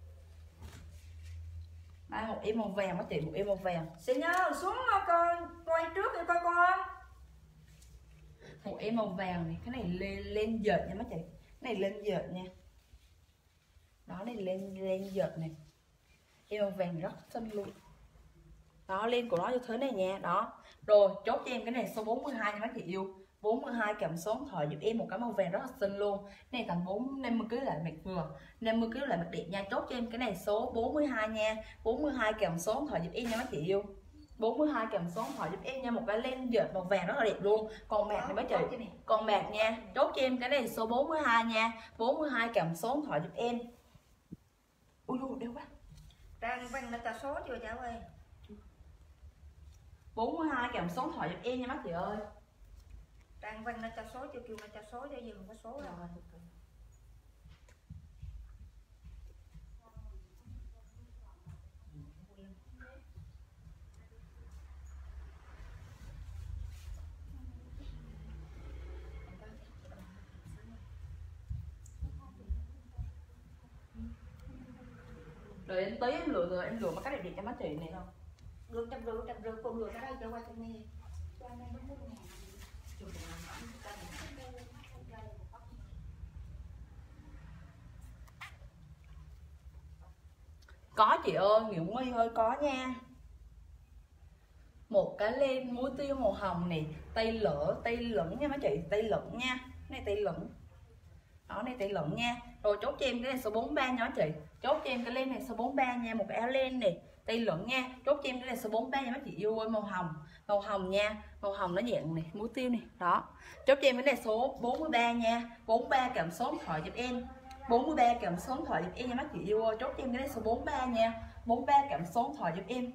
Đây một em màu vàng mấy chị, một em màu vàng. Xin nhớ xuống coi trước đi coi con. Một em màu vàng này, cái này lên dệt nha mấy chị. Cái này lên dệt nha. Đó, này lên dệt này. Em màu vàng rất xinh luôn. Đó, lên của nó như thế này nha. Đó. Rồi, chốt cho em cái này số 42 nha mấy chị yêu. 42 kèm số điện thoại giúp em một cái màu vàng rất là xinh luôn. Cái này tầm 50 kg lại mặc vừa, 50 kg lại mặc đẹp nha. Chốt cho em cái này số 42 nha. 42 kèm số điện thoại giúp em nha mấy chị yêu. 42 kèm số điện thoại giúp em nha. Một cái len dệt màu vàng rất là đẹp luôn. Còn mạc này mấy chị. Còn mạc nha. Chốt cho em cái này số 42 nha. 42 kèm số điện thoại giúp em. Ui ui, đeo quá. Trang Văn là ta số chưa cháu ơi. 42 kèm số điện thoại giúp em nha mấy chị ơi. Trang Văn là ta số chưa, kêu là ta số cho dừng có số rồi. Rồi em tới em lựa rồi, em lựa mà cái đẹp cho mấy chị này không? Được 150 con lựa cái đây cho qua cho nghe. Có chị ơi, Nguyễn My ơi có nha. Một cái len muối tiêu màu hồng này, tay lửng nha mấy chị, tay lửng nha. Này tay lửng. Đó, này tay lửng nha. Rồi chốt cho em cái này số 43 nha mấy chị. Chốt cho em cái len này số 43 nha, một cái áo len này, tay lửng nha. Chốt cho em cái này số 43 nha mấy chị yêu ơi, màu hồng nha. Màu hồng nó dạng này, muối tiêu này. Đó. Chốt cho em cái này số 43 nha. 43 kèm số điện thoại giúp em. 43 kèm số điện thoại giúp em nha mấy chị yêu ơi. Chốt cho em cái này số 43 nha. 43 kèm số điện thoại giúp em.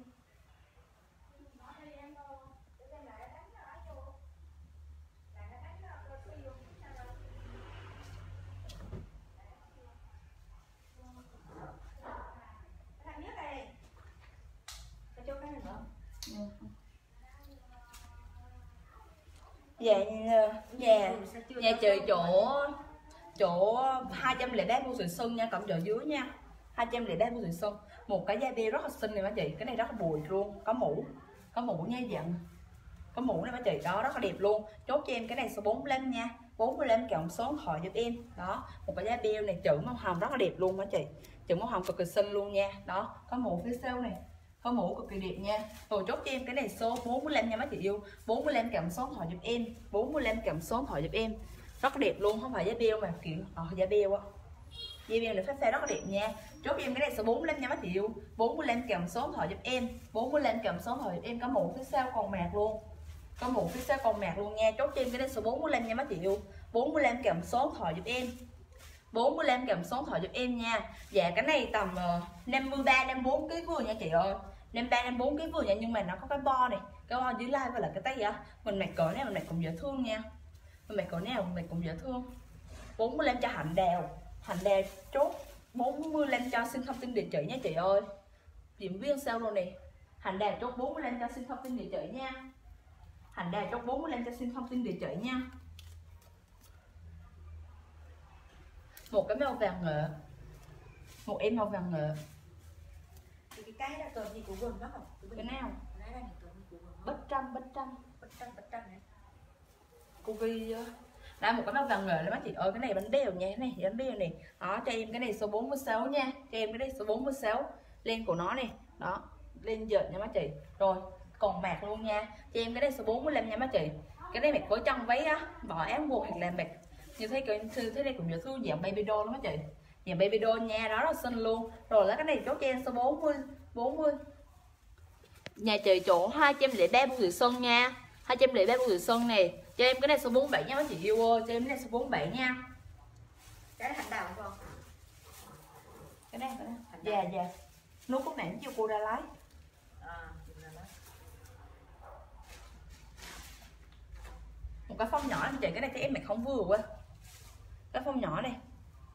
Nhà chị chỗ 203 Bưu Thủy Xuân nha, cộng chợ dưới nha. 203 Bưu Thủy Xuân. Một cái da bê rất là xinh này mấy chị, cái này rất là bùi luôn, có mũ nha dạng. Có mũ này mấy chị, đó rất là đẹp luôn. Chốt cho em cái này số 45 nha. 45 cộng số điện thoại giúp em. Đó, một cái da beo này chữ màu hồng rất là đẹp luôn mấy chị. Chữ màu hồng cực kỳ xinh luôn nha. Đó, có mũ phía sau này. Phối mũ cực kỳ đẹp nha. Rồi chốt cho em cái này số 45 nha mấy chị yêu. 45 kèm số điện thoại giúp em. 45 kèm số điện thoại giúp em. Rất đẹp luôn, không phải giá beo mà kiểu giá beo á. Giá beo là phát rất đẹp nha. Chốt cho em cái này số 45 nha mấy chị yêu. 45 kèm số điện thoại giúp em. 45 kèm số điện thoại giúp em, có mũ phía sau còn mạc luôn. Có mũ phía sau còn mạc luôn nha. Chốt cho em cái này số 45 nha mấy chị yêu. 45 kèm số điện thoại giúp em. 45 kèm số điện thoại giúp em nha. Dạ cái này tầm 53 54 kg vừa nha chị ơi. 53 54 kg vừa nha, nhưng mà nó có cái bo này, cái bo dưới lai và là cái tay vậy. Mình mặc cỡ này mình mặc cũng dễ thương nha. Mình mặc cỡ nào mình mặc cũng dễ thương. 45 cho Hạnh Đào. Hạnh Đào chốt 45 cho xin thông tin địa chỉ nha chị ơi. Điểm viên sao luôn nè. Hạnh Đào chốt 45 cho xin thông tin địa chỉ nha. Hạnh Đào chốt 45 cho xin thông tin địa chỉ nha. Một cái màu vàng nghệ. Một em màu vàng nghệ. Cái đó tên gì của quên mất không? Cái nào? Bích Trâm, Bích Trâm. Bích Trâm hả? Cô ghi đây một cái màu vàng nghệ đó mấy chị ơi, cái này bánh bèo nha, cái này bánh bèo này. Đó cho em cái này số 46 nha. Cho em cái này số 46. Len của nó này. Đó, len dệt nha mấy chị. Rồi, còn mạc luôn nha. Cho em cái này số 45 nha mấy chị. Cái này mặc với trong váy á, bỏ áo quần hoặc là mặc như thế này cũng dễ thương, dạng baby doll đó mấy chị. Dạng baby doll nha, đó là xinh luôn. Rồi lấy cái này chốt cho em số 40. Nhà chị chỗ 203 Bùi Thị Xuân nha. 203 Bùi Thị Xuân này. Cho em cái này số 47 nha mấy chị yêu ơi. Cho em cái này số 47 nha. Cái Hạnh Đào không? Cái này. Dạ. Nút cúc này chiều cô ra lái. Một cái phong nhỏ anh chị, cái này cho em mặc không vừa quá. Cái phong nhỏ này.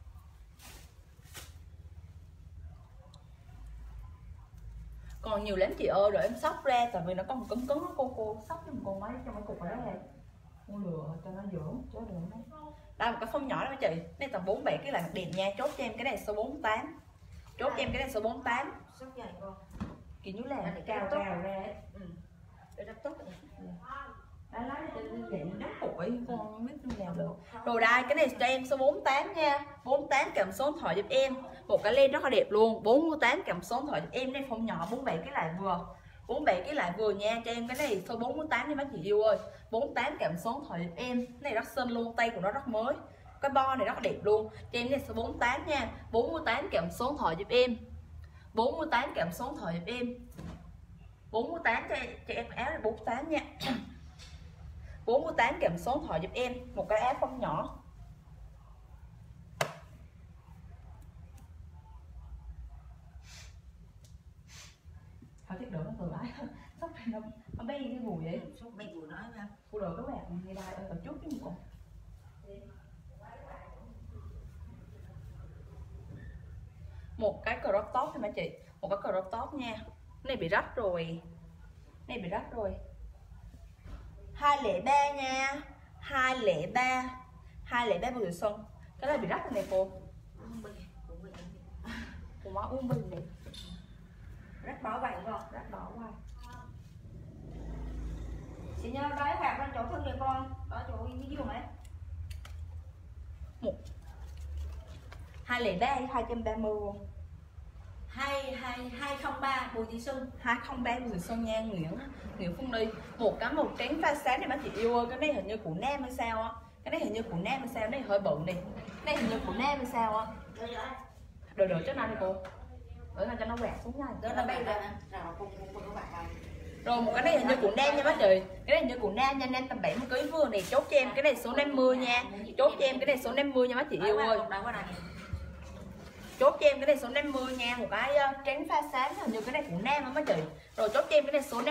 Còn nhiều lắm chị ơi, rồi em sóc ra tại vì nó còn cứng nó cô sóc cho con máy trong cái cục này đó này. Con lừa cho nó dưỡng chứ đừng đấy. Đây một cái phong nhỏ đó mấy chị. Đây tầm 47 cái là mặt đẹp nha. Chốt cho em cái này số 48. Chốt cho em cái này số 48. Sóc dài con. Kiểu như là cao ra ấy. Để rất tốt rồi. Đó lấy vậy đắt củi con biết làm được. Rồi đây cái này cho em số 48 nha. 48 kèm số điện thoại giúp em. Một cái len rất là đẹp luôn. 48 kèm số điện thoại giúp em. Đây phong nhỏ 47 cái lại vừa. 47 cái lại vừa nha. Cho em cái này số 48 nha mấy chị yêu ơi. 48 kèm số điện thoại giúp em. Cái này rất xinh luôn, tay của nó rất mới. Cái bo này rất đẹp luôn. Cho em cái này số 48 nha. 48 kèm số điện thoại giúp em. 48 kèm số điện thoại giúp em. 48 cho em áo này 48 nha. 48 kèm số điện thoại giúp em. Một cái áo phong nhỏ. Thôi chết được nó từ lái. Sóc này nó bay cái gùi vậy. Sóc bay gùi nói ra. Cô đồ cái quạt này đây ở trước chứ một con. Một cái crop top thôi mấy chị. Một cái crop top nha. Cái này bị rách rồi. 203 nha. 203 Bùi Thị Xuân. Cái này bị rách rồi này cô. Cô má uống bình này. Rách bỏ vậy không? Rách đỏ quá. Chị nhớ đói hoạt lên chỗ thân người con. Ở chỗ cái giường ấy. 203 230 luôn. 203 Bùi Thị Xuân. 203 Bùi Thị Xuân nha. Nguyễn Phương Ly. Một cái màu trắng pha sáng này mấy chị yêu ơi. Cái này hình như của nam hay sao á. Cái này hình như của nam hay sao. Cái này hơi bự này. Cái này hình như của nam hay sao á. Đợi cho nó đi cô. Để cho nó quẹt xuống nha. Đó nó bay ra. Rồi một cái này hình như của nam nha bác chị. Cái này hình như của nam nha, nam tầm 70 kg vừa này. Chốt cho em cái này số 50 nha. Chốt cho em cái này số 50 nha bác chị yêu ơi. Chốt cho em cái này số 50 nha. Một cái trắng pha sáng hình như cái này của nam á bác chị. Rồi chốt cho em cái này số 5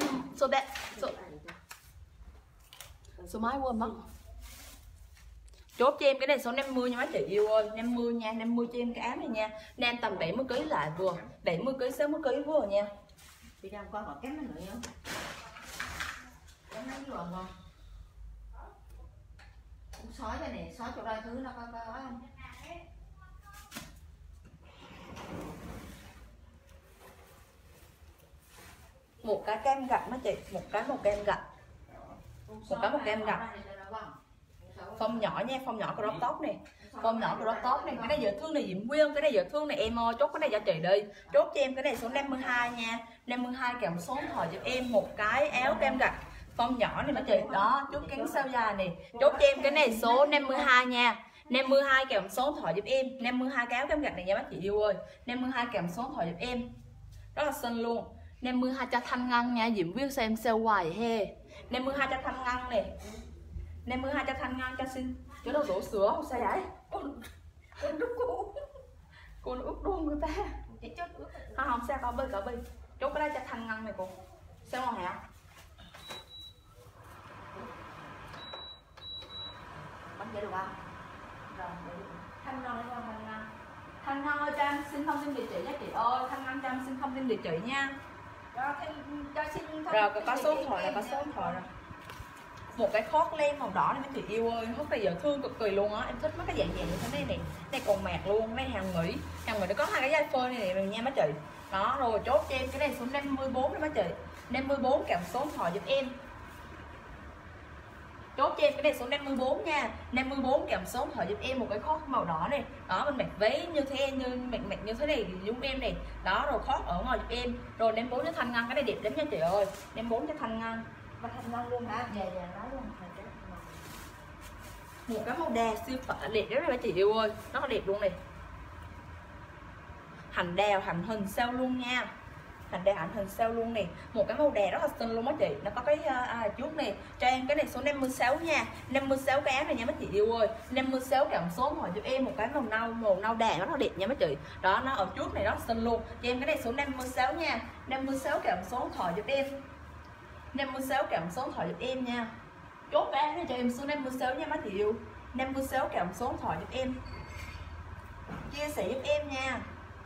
số mấy quên mất. Chốt cho em cái này số 50 nha mấy chị yêu ơi. 50 nha, 50 cho em cái áo này nha. Nam tầm 70 kg lại vừa. 70 kg 60 kg vừa nha. Chị đang coi họ kém nó nữa không? Kém nó vừa không? Cũng sói cái này, sói chỗ đây thứ nó có không? Một cái kem gạch mấy chị, một cái kem gạch. Phong nhỏ nha, phong nhỏ crop top này. Phong nhỏ crop top này, cái này dễ thương này Diễm Quyên, cái này dễ thương này em ơi, chốt cái này cho chị đi. Chốt cho em cái này số 52 nha. 52 kèm số điện thoại giúp em một cái áo kem gạch phong nhỏ này mấy chị. Đó, chốt cánh sao dài này. Chốt cho em cái này số 52 nha. 52 kèm số điện thoại giúp em. 52 cái áo kem gạch này nha bác chị yêu ơi. 52 kèm số điện thoại giúp em. Rất là xinh luôn. 52 cho thanh ngăn nha, Diễm viết xem sale hoài he. 52 cho thanh ngăn này. 52 cho thanh ngăn cho xin. Chỗ đâu đổ sữa không sao vậy? Con đúc cũ. Cô nó ướt luôn người ta. Không sao con bơi cỡ bơi. Chốt cái đây cho thanh ngăn này cô. Sao không hả? Bánh vậy được không? Rồi, thanh ngăn lên thanh ngăn. Thanh ngăn ơi cho em xin thông tin địa chỉ nha chị ơi. Thanh ngăn cho em xin thông tin địa chỉ nha. Rồi cho xin rồi có số điện thoại là có số điện thoại rồi. Một cái khót len màu đỏ này mấy chị yêu ơi, rất là dễ thương cực kỳ luôn á. Em thích mấy cái dạng dạng như thế này nè. Này còn mạc luôn, này hàng Mỹ nó có hai cái dây phơi này nè nha mấy chị. Đó, rồi chốt cho em cái này số 54 đó mấy chị. 54 kèm số điện thoại giúp em. Chốt cho em cái này số 54 nha. 54 kèm số điện thoại giúp em một cái khót màu đỏ này. Đó, mình mặc váy như thế mặc như thế này giúp em này. Đó, rồi khót ở ngoài giúp em. Rồi 54 cho thanh ngăn, cái này đẹp lắm nha chị ơi. 54 cho thanh ngăn. Và thanh ngăn luôn hả? Dạ nói luôn. Một cái màu đà siêu đẹp rất là chị yêu ơi, rất là đẹp luôn này. Hành đào hành hình sao luôn nha. Hành đào hành hình sao luôn nè. Một cái màu đà rất là xinh luôn á chị. Nó có cái chút này. Cho em cái này số 56 nha. 56 cái áo này nha mấy chị yêu ơi. 56 kèm số hỏi giúp em một cái màu nâu đà rất là đẹp nha mấy chị. Đó, nó ở trước này rất là xinh luôn. Cho em cái này số 56 nha. 56 kèm số hỏi giúp em. 56 kèm số điện thoại giúp em nha. Chốt cái này cho em số 56 nha mấy chị yêu. 56 kèm số điện thoại giúp em. Chia sẻ giúp em nha.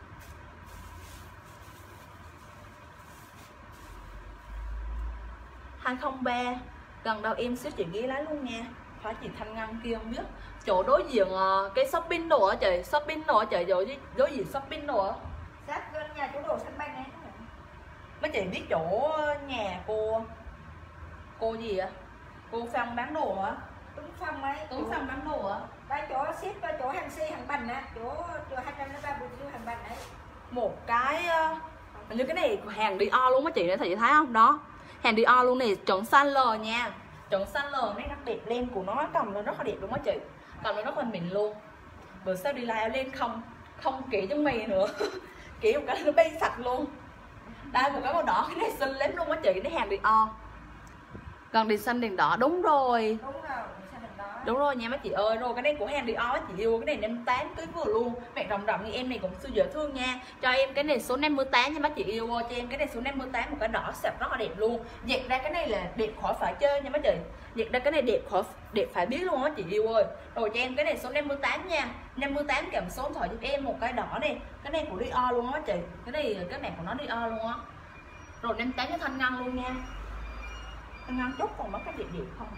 Hai 203 gần đầu em xíu chị ghé lái luôn nha. Phải chị Thanh Ngân kia không biết. Chỗ đối diện cái shopping đồ á chị, shopping đồ á chị, đối diện shopping đồ á. Sát gần nhà chỗ đồ sân bay này. Mấy chị biết chỗ nhà cô gì ạ? Cô Phong bán đồ hả? Tuấn Phong ấy. Tuấn Phong bán đồ hả? Đây chỗ ship chỗ hàng si hàng bành á, chỗ 203 Bùi Chu hàng bành ấy. Một cái hình như cái này hàng Dior luôn á chị, chị thấy không? Đó. Hàng Dior luôn này, chuẩn xanh lờ nha. Chuẩn xanh lờ này, nó đẹp, len của nó cầm nó rất là đẹp luôn á chị. Cầm nó rất là mịn luôn. Bữa sau đi lại lên không kỹ cho mì nữa. Kỹ một cái nó bay sạch luôn. Đây một cái màu đỏ, cái này xinh lắm luôn á chị, cái hàng Dior. Gần đèn xanh đèn đỏ, đúng rồi. Đúng rồi nha mấy chị ơi. Rồi cái này của hàng Dior chị yêu, cái này 58 cưới vừa luôn. Bạn rộng rộng như em này cũng siêu dễ thương nha. Cho em cái này số 58 nha mấy chị yêu. Cho em cái này số 58 một cái đỏ sạch rất là đẹp luôn. Dệt ra cái này là đẹp khỏi phải chơi nha mấy chị. Dệt ra cái này đẹp phải biết luôn á chị yêu ơi. Rồi cho em cái này số 58 nha. 58 kèm số điện thoại giúp em một cái đỏ này. Cái này của Dior luôn á chị. Cái này cái mạc của nó Dior luôn á. Rồi 58 cho Thanh Ngân luôn nha. Thanh Ngân chốt còn mất cái đẹp đẹp không?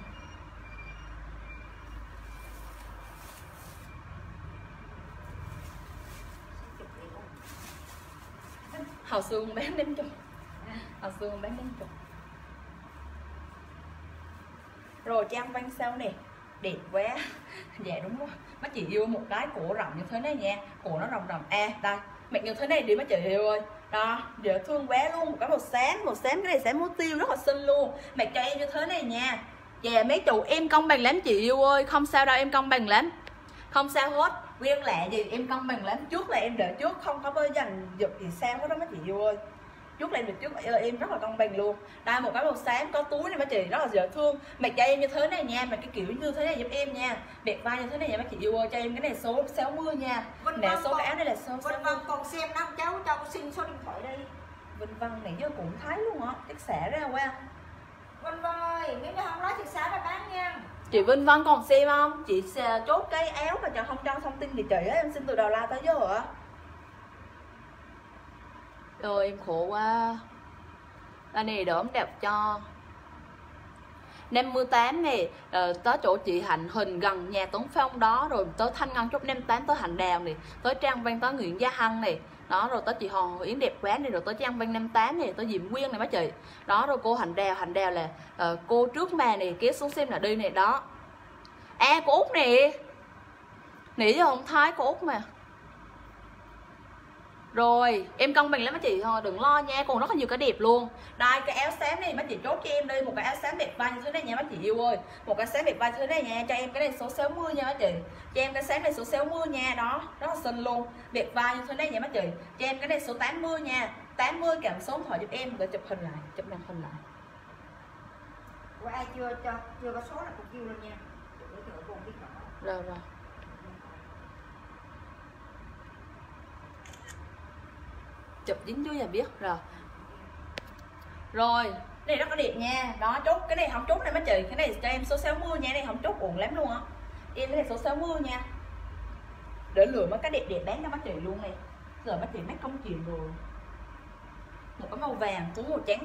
Hào xương bán đến chục. Hào xương bán đến chục. Rồi trang văn sau nè. Đẹp quá. Dạ đúng rồi. Mấy chị yêu một cái cổ rộng như thế này nha. Cổ nó rộng rộng. À đây. Mặc như thế này đi mấy chị yêu ơi. Đó. Dễ thương quá luôn. Một cái màu xám. Màu xám cái này xám mốt tiêu rất là xinh luôn. Mặc cho em như thế này nha. Dạ mấy chủ em công bằng lắm chị yêu ơi. Không sao đâu em công bằng lắm. Không sao hết. Nguyên lạ gì em công bằng lắm. Trước là em đợi trước. Không có bơi dành giật gì sao hết đó mấy chị yêu ơi. Trước là em được trước em rất là công bằng luôn. Đây một cái màu xám có túi này mấy chị rất là dễ thương. Mặc cho em như thế này nha. Mặc cái kiểu như thế này giúp em nha. Đẹp vai như thế này nha mấy chị yêu ơi. Cho em cái này số 60 nha. Nè số cái áo đây là số 60. Vân Vân còn xem đâu cháu cho xin số điện thoại đây. Vân Vân này chứ cũng thấy luôn á. Chắc xả ra qua. Vân Vân ơi, nếu như không nói thì xả ra bán nha. Chị Vinh Vân còn xem không? Chị chốt cái áo mà cho không cho thông tin địa chỉ á, em xin từ đầu la tới giờ á. Rồi em khổ quá. Đây này đỡ đẹp cho 58 này tới chỗ chị Hạnh Hình gần nhà Tuấn Phong đó. Rồi tới Thanh Ngân chốt 58 tới Hạnh Đào này. Tới Trang Văn tới Nguyễn Gia Hân này. Đó rồi tới chị Hòn Yến đẹp quá này. Rồi tới Trang Văn 58 này. Tới Diệm Quyên này mấy chị. Đó rồi cô Hạnh Đào là cô trước mà này. Kéo xuống xem là đi này đó. À cô Út nè. Nỉ giờ không thấy cô Út mà. Rồi em cân bằng lắm mấy chị thôi, đừng lo nha, còn rất là nhiều cái đẹp luôn. Đây cái áo xám này mấy chị chốt cho em đi, một cái áo xám đẹp vai như thế này nha mấy chị yêu ơi. Một cái xám đẹp vai như thế này nha, cho em cái này số 60 nha mấy chị. Cho em cái xám này số 60 nha, đó, rất là xinh luôn. Đẹp vai như thế này nha mấy chị. Cho em cái này số 80 nha. 80 kèm số điện thoại giúp em để chụp hình lại, chụp màn hình lại. Của ai chưa có số là cũng kêu lên nha. Rồi rồi. Chụp dính chú giờ biết rồi. Rồi, cái này rất là đẹp nha. Đó, chốt cái này không chốt này mấy chị. Cái này cho em số 60 nha, cái này không chốt uổng lắm luôn á. Em cái này số 60 nha. Để lựa mấy cái đẹp đẹp bán cho mấy chị luôn này. Giờ mấy chị mắc công chuyện rồi. Một cái màu vàng, cũng màu trắng.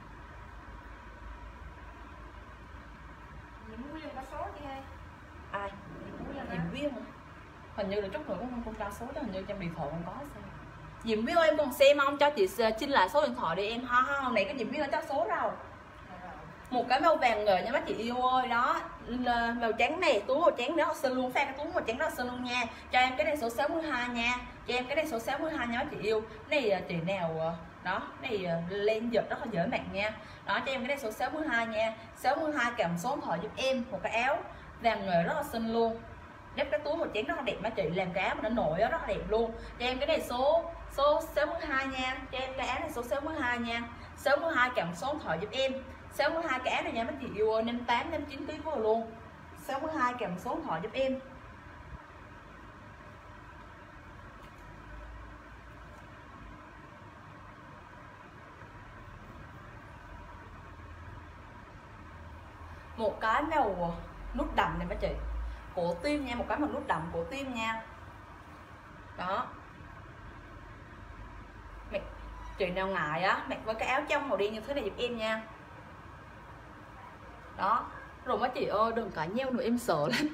Có số chị ơi. Ai? Diễm Viên hả? Hình như là chút nữa cũng không ra số đó, hình như trong điện thoại không có sao. Diễm Viên ơi, em còn xem không? Cho chị xin lại số điện thoại đi em. Ha ha, hôm nay cái Diễm Viên nó cho số đâu. Một cái màu vàng ngời nha mấy chị yêu ơi. Đó, màu trắng này, túi màu trắng nữa, xinh luôn, pha cái túi màu trắng rất xinh luôn nha. Cho em cái này số 62 nha. Cho em cái này số 62 nha mấy chị yêu. Này chị nào đó, này lên giật rất là dễ mặc nha. Đó, cho em cái này số 62 nha. 62 kèm số điện thoại giúp em một cái áo vàng ngời rất là xinh luôn. Đắp cái túi màu trắng rất là đẹp mấy chị, làm cái áo mà nó nổi rất là đẹp luôn. Cho em cái này số 62 nha. Cho em cái áo này số 62 nha. 62 kèm số điện thoại giúp em. 62 cái áo này nha mấy chị yêu ơi, 58 59 kg vừa luôn. 62 kèm số điện thoại giúp em. Một cái màu nút đậm này mấy chị, cổ tim nha, một cái màu nút đậm cổ tim nha. Đó, chị nào ngại á mặc với cái áo trong màu đen như thế này giúp em nha. Đó, rồi mấy chị ơi đừng cãi nhau nữa em sợ lắm.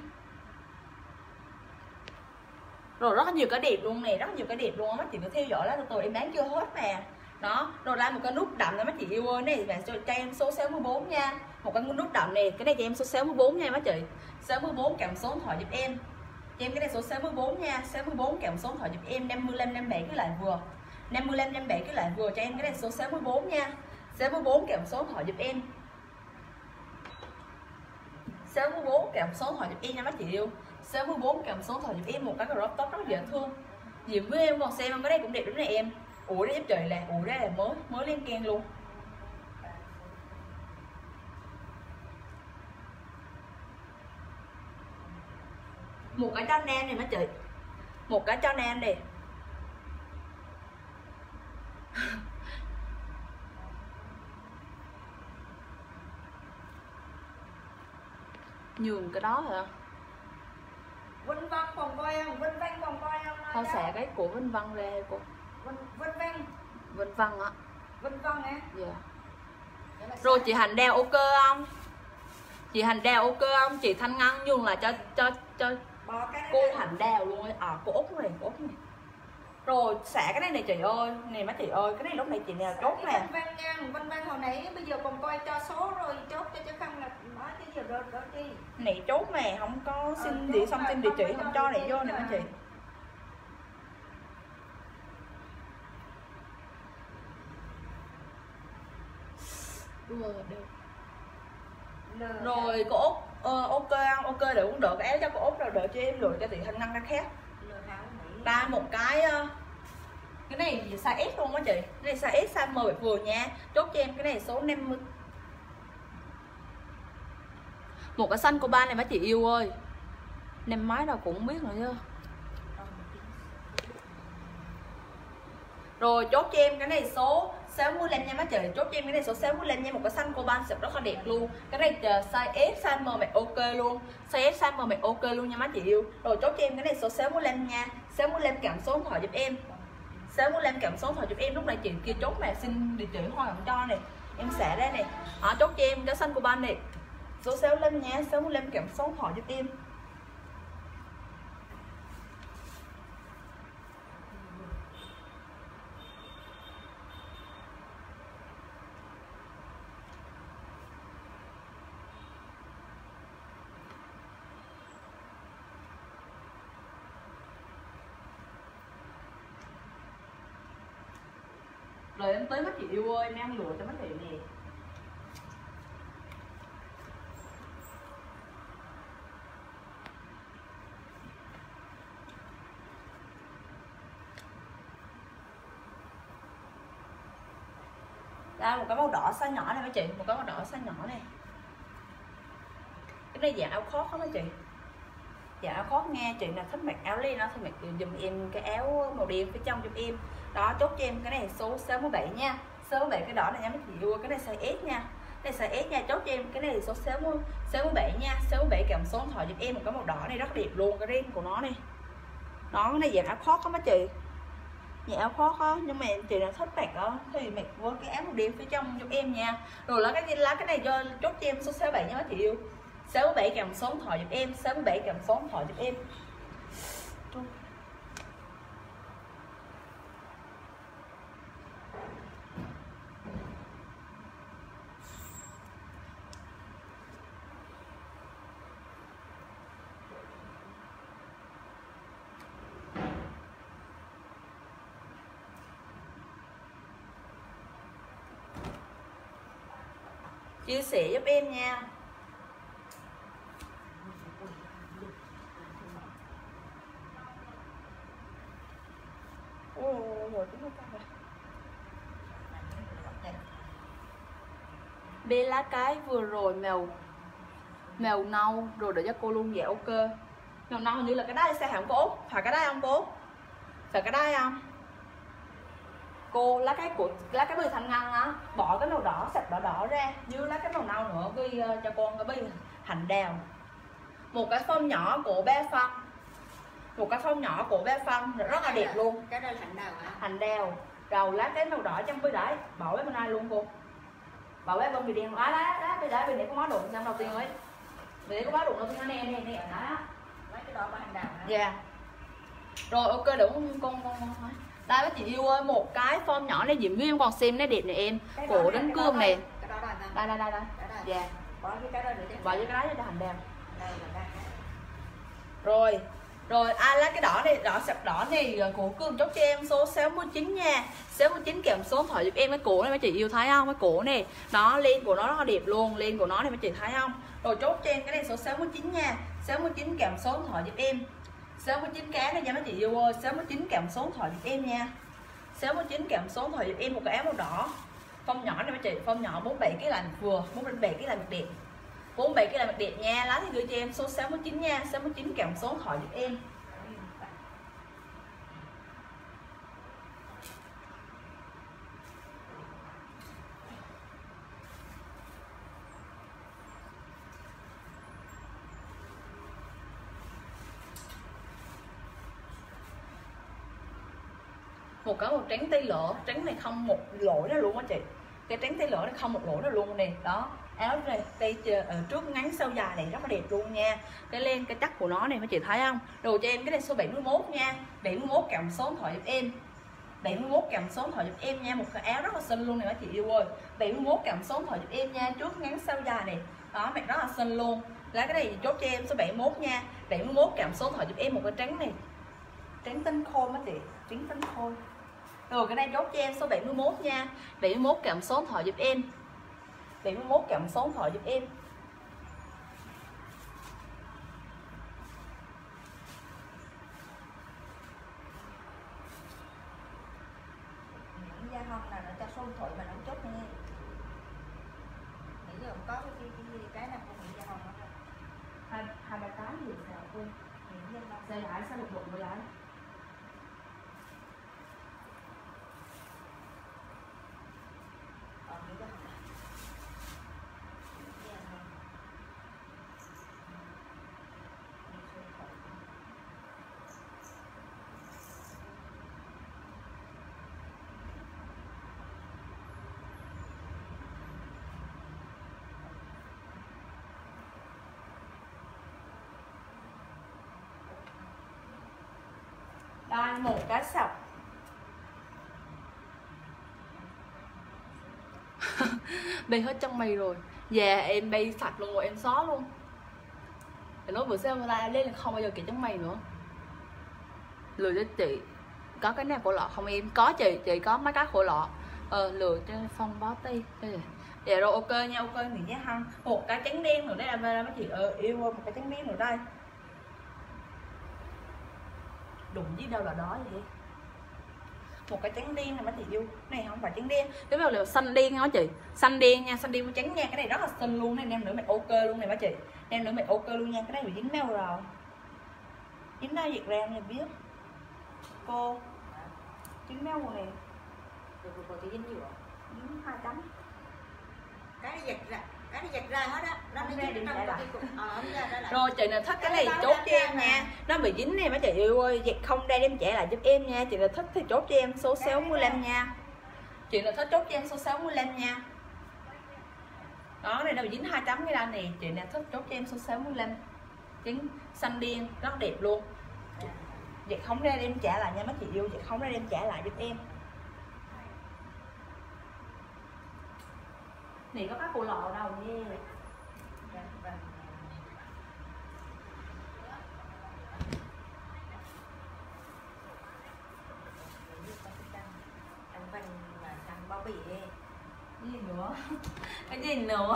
Rồi rất là nhiều cái đẹp luôn nè, rất là nhiều cái đẹp luôn, mấy chị cứ theo dõi đó, từ từ em bán chưa hết mà. Đó, rồi lại một cái nút đậm này mấy chị yêu ơi, này bạn cho em số 64 nha. Một cái nút đậm này, cái này cho em số 64 nha mấy chị. 64 kèm số điện thoại giúp em. Cho em cái này số 64 nha, 64 kèm số điện thoại giúp em. 55 57 cái lại vừa. 55 57 cái lại vừa, cho em cái này số 64 nha. 64 kèm số điện thoại giúp em. 64 kèm số điện thoại giúp em nha mấy chị yêu. 64 kèm số điện thoại giúp em một cái crop top rất dễ thương. Diễm với em còn xem không, cái đây cũng đẹp đúng này em. Ủa đây giúp trời là đây là mới lên ken luôn. Một cái cho nam này mấy chị. Một cái cho nam này. Nhường cái đó hả? Vinh Văn còn coi không? Vinh Văn còn coi không? Thôi xẻ cái của Vinh Văn ra cô. Vinh Văn. Vinh Văn á. Vinh Văn hả? Dạ. Rồi chị Hành đeo ok không? Chị Hành đeo ok không? Chị Thanh Ngân nhường là cho cô Hành đeo luôn ấy. À cô Út này, cô Út này. Rồi xả cái này này chị ơi, này mấy chị ơi, cái này lúc này chị nào chốt nè. Vinh Văn nha, Vinh Văn hồi nãy bây giờ còn coi cho số rồi chốt cho chứ không là nói chứ giờ rồi đi. Này chốt nè, không có xin địa xong xin địa chỉ không cho này vô nè mấy chị. Rồi cô Út ok không? Ok để cũng đợi cái áo cho cô Út rồi đợi cho em lựa cho chị Thanh Ngân ra khác. Ta một cái này size S luôn á chị. Cái này size S size M vừa nha. Chốt cho em cái này số 50. Một cái xanh của ba này mấy chị yêu ơi. Nem máy đâu cũng biết rồi chứ. Rồi chốt cho em cái này số 65 nha mấy chị. Chốt cho em cái này số 65 nha. Một cái xanh cô ban rất là đẹp luôn. Cái này size S size M mẹ ok luôn. Size S size M mẹ ok luôn nha mấy chị yêu. Rồi chốt cho em cái này số 65 nha. 65 cảm số điện thoại giúp em. 65 cảm số điện thoại giúp em. Lúc này chị kia chốt mà xin địa chỉ hoa không cho này. Em xả ra này. Chốt cho em cái xanh cô ban này. Số 65 nha. 65 cảm số điện thoại giúp em. Rồi em tới mấy chị yêu ơi, em đang lựa cho mấy chị nè. Đây một cái màu đỏ size nhỏ này mấy chị, một cái màu đỏ size nhỏ này. Cái này dạng áo khoác đó mấy chị. Dạ áo khoác nghe chị là thích mặc áo len đó thì mặc dùm em cái áo màu đen phía trong dùm em. Đó chốt cho em cái này số 67 nha. 67 cái đỏ này nha mấy chị yêu, cái này size S nha. Cái này size S nha, chốt cho em cái này số 67 nha. 67 kèm số điện thoại dùm em một cái màu đỏ này rất đẹp luôn, cái ren của nó này. Đó cái này dạng áo khoác đó mấy chị. Dạ áo khoác á, nhưng mà chị nào thích mặc đó thì mặc với cái áo màu đen phía trong giúp em nha. Rồi lá cái này cho chốt cho em số 67 nha mấy chị yêu. 67 kèm số điện thoại giúp em, 67 kèm số điện thoại giúp em. Chia sẻ giúp em nha. Bê lá cái vừa rồi mèo nâu rồi để cho cô luôn. Dạ ok. Mèo nâu hình như là cái đáy xe hạng cô Út. Phải cái đáy không cô Út? Phải cái đáy không? Cô lá cái bì thành ngăn á, bỏ cái màu đỏ sạch đỏ ra, dưới lá cái màu nâu nữa ghi cho con cái bì hành đào. Một cái phông nhỏ của ba phân. Một cái phông nhỏ của ba phân rất là đẹp luôn. Cái đây là hành đào hả? Hành đào. Rồi lá cái màu đỏ trong bì đấy, bỏ bên này luôn cô. Bỏ bên bì đen lá bì đấy, bì này có má đụng năm đầu tiên ấy. Bì đấy có má đụng đầu tiên nè đó. Mấy cái đó là hành đào hả? Dạ. Rồi ok đúng con thôi. Đây mấy chị yêu ơi, một cái form nhỏ này Diễm Nguyên còn xem nó đẹp này em. Cổ đến cương này. Đây. Dạ. Bỏ cái đó để bỏ cái đó cho hành đèn. Đây là Rồi ai lấy cái đỏ này, đỏ sập đỏ này của cương chốt cho em số 69 nha. 69 kèm số điện thoại giúp em. Cái cổ này mấy chị yêu thấy không? Cái cổ này, đó len của nó rất là đẹp luôn, len của nó này mấy chị thấy không? Rồi chốt cho em cái này số 69 nha. 69 kèm số điện thoại giúp em. 69 cái này nha mấy chị yêu ơi, 69 kèm số điện thoại giúp em nha. 69 kèm số điện thoại giúp em một cái áo màu đỏ. Phong nhỏ này mấy chị, phong nhỏ 47 cái là vừa, 47 cái là mặc đẹp. 47 cái là mặc đẹp nha, lá thì gửi cho em số 69 nha, 69 kèm số điện thoại giúp em. Một cái màu trắng tây lửa, trắng này không một lỗ đó luôn á chị. Cái trắng tây lửa này không một lỗ đó luôn nè, đó. Áo này tay ở trước ngắn sau dài này rất là đẹp luôn nha. Cái len cái chắc của nó này mấy chị thấy không? Đồ cho em cái này số 71 nha. 71 kèm số điện thoại giúp em. 71 kèm số điện thoại giúp em nha. Một cái áo rất là xinh luôn này mấy chị yêu ơi. 71 kèm số điện thoại giúp em nha, trước ngắn sau dài này. Đó, mặc rất là xinh luôn. Lá cái này chốt cho em số 71 nha. 71 kèm số điện thoại giúp em một cái trắng này. Trắng tinh khôi mấy chị, trắng tinh khôi. Rồi cái này chốt cho em số 71 nha. 71 kèm số điện thoại giúp em. 71 kèm số điện thoại giúp em. những gia hông là nó cho số điện thoại mà nó chốt nghe. Nghĩ là có cái nào cũng nghĩ gia hông đó. Hai ba cái gì sao cô? Xe lại sao được bụng vậy lại? Đây một cái sọc. Bay hết trong mì rồi. Dạ em bay sạch luôn rồi, em xóa luôn. Để nói bữa sau ra lên là không bao giờ kể trong mì nữa. Lừa cho chị. Có cái nào khổ lọ không em? Có chị có mấy cái khổ lọ. lựa trên phong bó tay. Dạ rồi, ok nha, ok thì nhé ha. Một cái trắng đen rồi đấy là mấy chị yêu một cái trắng đen rồi đây. Đụng với đâu là đó vậy? Một cái trắng đen này mấy chị yêu. Này không phải trắng đen, cái nào là xanh đen nha chị. Xanh đen nha, xanh đen với trắng nha. Cái này rất là xinh luôn này, em nữa mày ok luôn này mấy chị. Em nữa mày ok luôn nha. Cái này bị dính mèo rồi. Dính ra Việt Nam nha biết. Cô dính mèo rồi nè. Rồi cô tí dính nhiều. Dính 2 tấm. Cái này giật ra hết á, nó đi dính trong cái cục. Rồi chị nào thích cái này chốt cho em nha. Nó bị dính nè mấy chị yêu ơi, giật không ra đem trả lại giúp em nha. Chị nào thích thì chốt cho em số 65 nha. Chị nào thích chốt cho em số 65 nha. Đó, này nó bị dính 2 tấm cái đây nè. Chị nào thích chốt cho em số 65. Trứng xanh đen rất đẹp luôn. Giật không ra đem trả lại nha mấy chị yêu, giật không ra đem trả lại giúp em. Này có các cô lọ đâu nha. Thằng bao bì đi. Cái gì nữa? Cái gì nữa?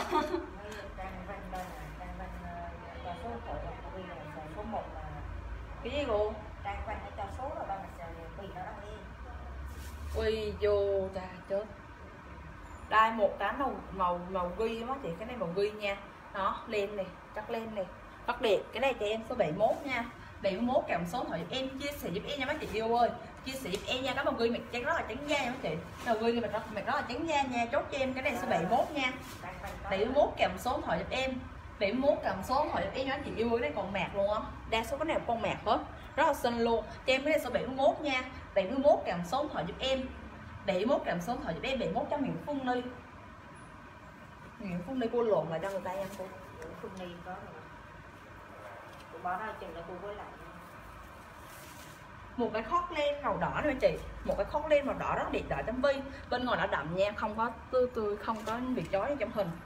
Số 1 là cái gì cô? trang quanh cho số rồi ba mặt bì nó đăng đi. Ui vô ta chết. Đây một cái màu ghi á chị, cái này màu ghi nha. Đó, len này, chắc len này. Rất đẹp, cái này cho em số 71 nha. 71 kèm số thoại giúp em, chia sẻ giúp em nha mấy chị yêu ơi. Chia sẻ giúp em nha, cái màu ghi mặt trắng rất là trắng da nha mấy chị. Màu ghi mặt rất là trắng da nha, chốt cho em cái này số 71 nha. 71 kèm số thoại giúp em. 71 kèm số thoại giúp em nha mấy chị yêu ơi, cái này còn mạc luôn á. Đa số cái này con mạc hết. Rất là xinh luôn. Cho em cái này số 71 nha. 71 kèm số thoại giúp em. 71 kèm số thoại giúp em, 71 cho Nguyễn Phương Ly. Nguyễn Phương Ly cô lộn lại cho người ta em cô. Nguyễn Phương Ly có rồi. Cô bỏ ra chừng là cô với lại. Một cái khót len màu đỏ nữa chị. Một cái khót len màu đỏ rất đẹp, đỏ chấm vi. Bên ngoài nó đậm nha, không có tươi, không có bị chói trong hình.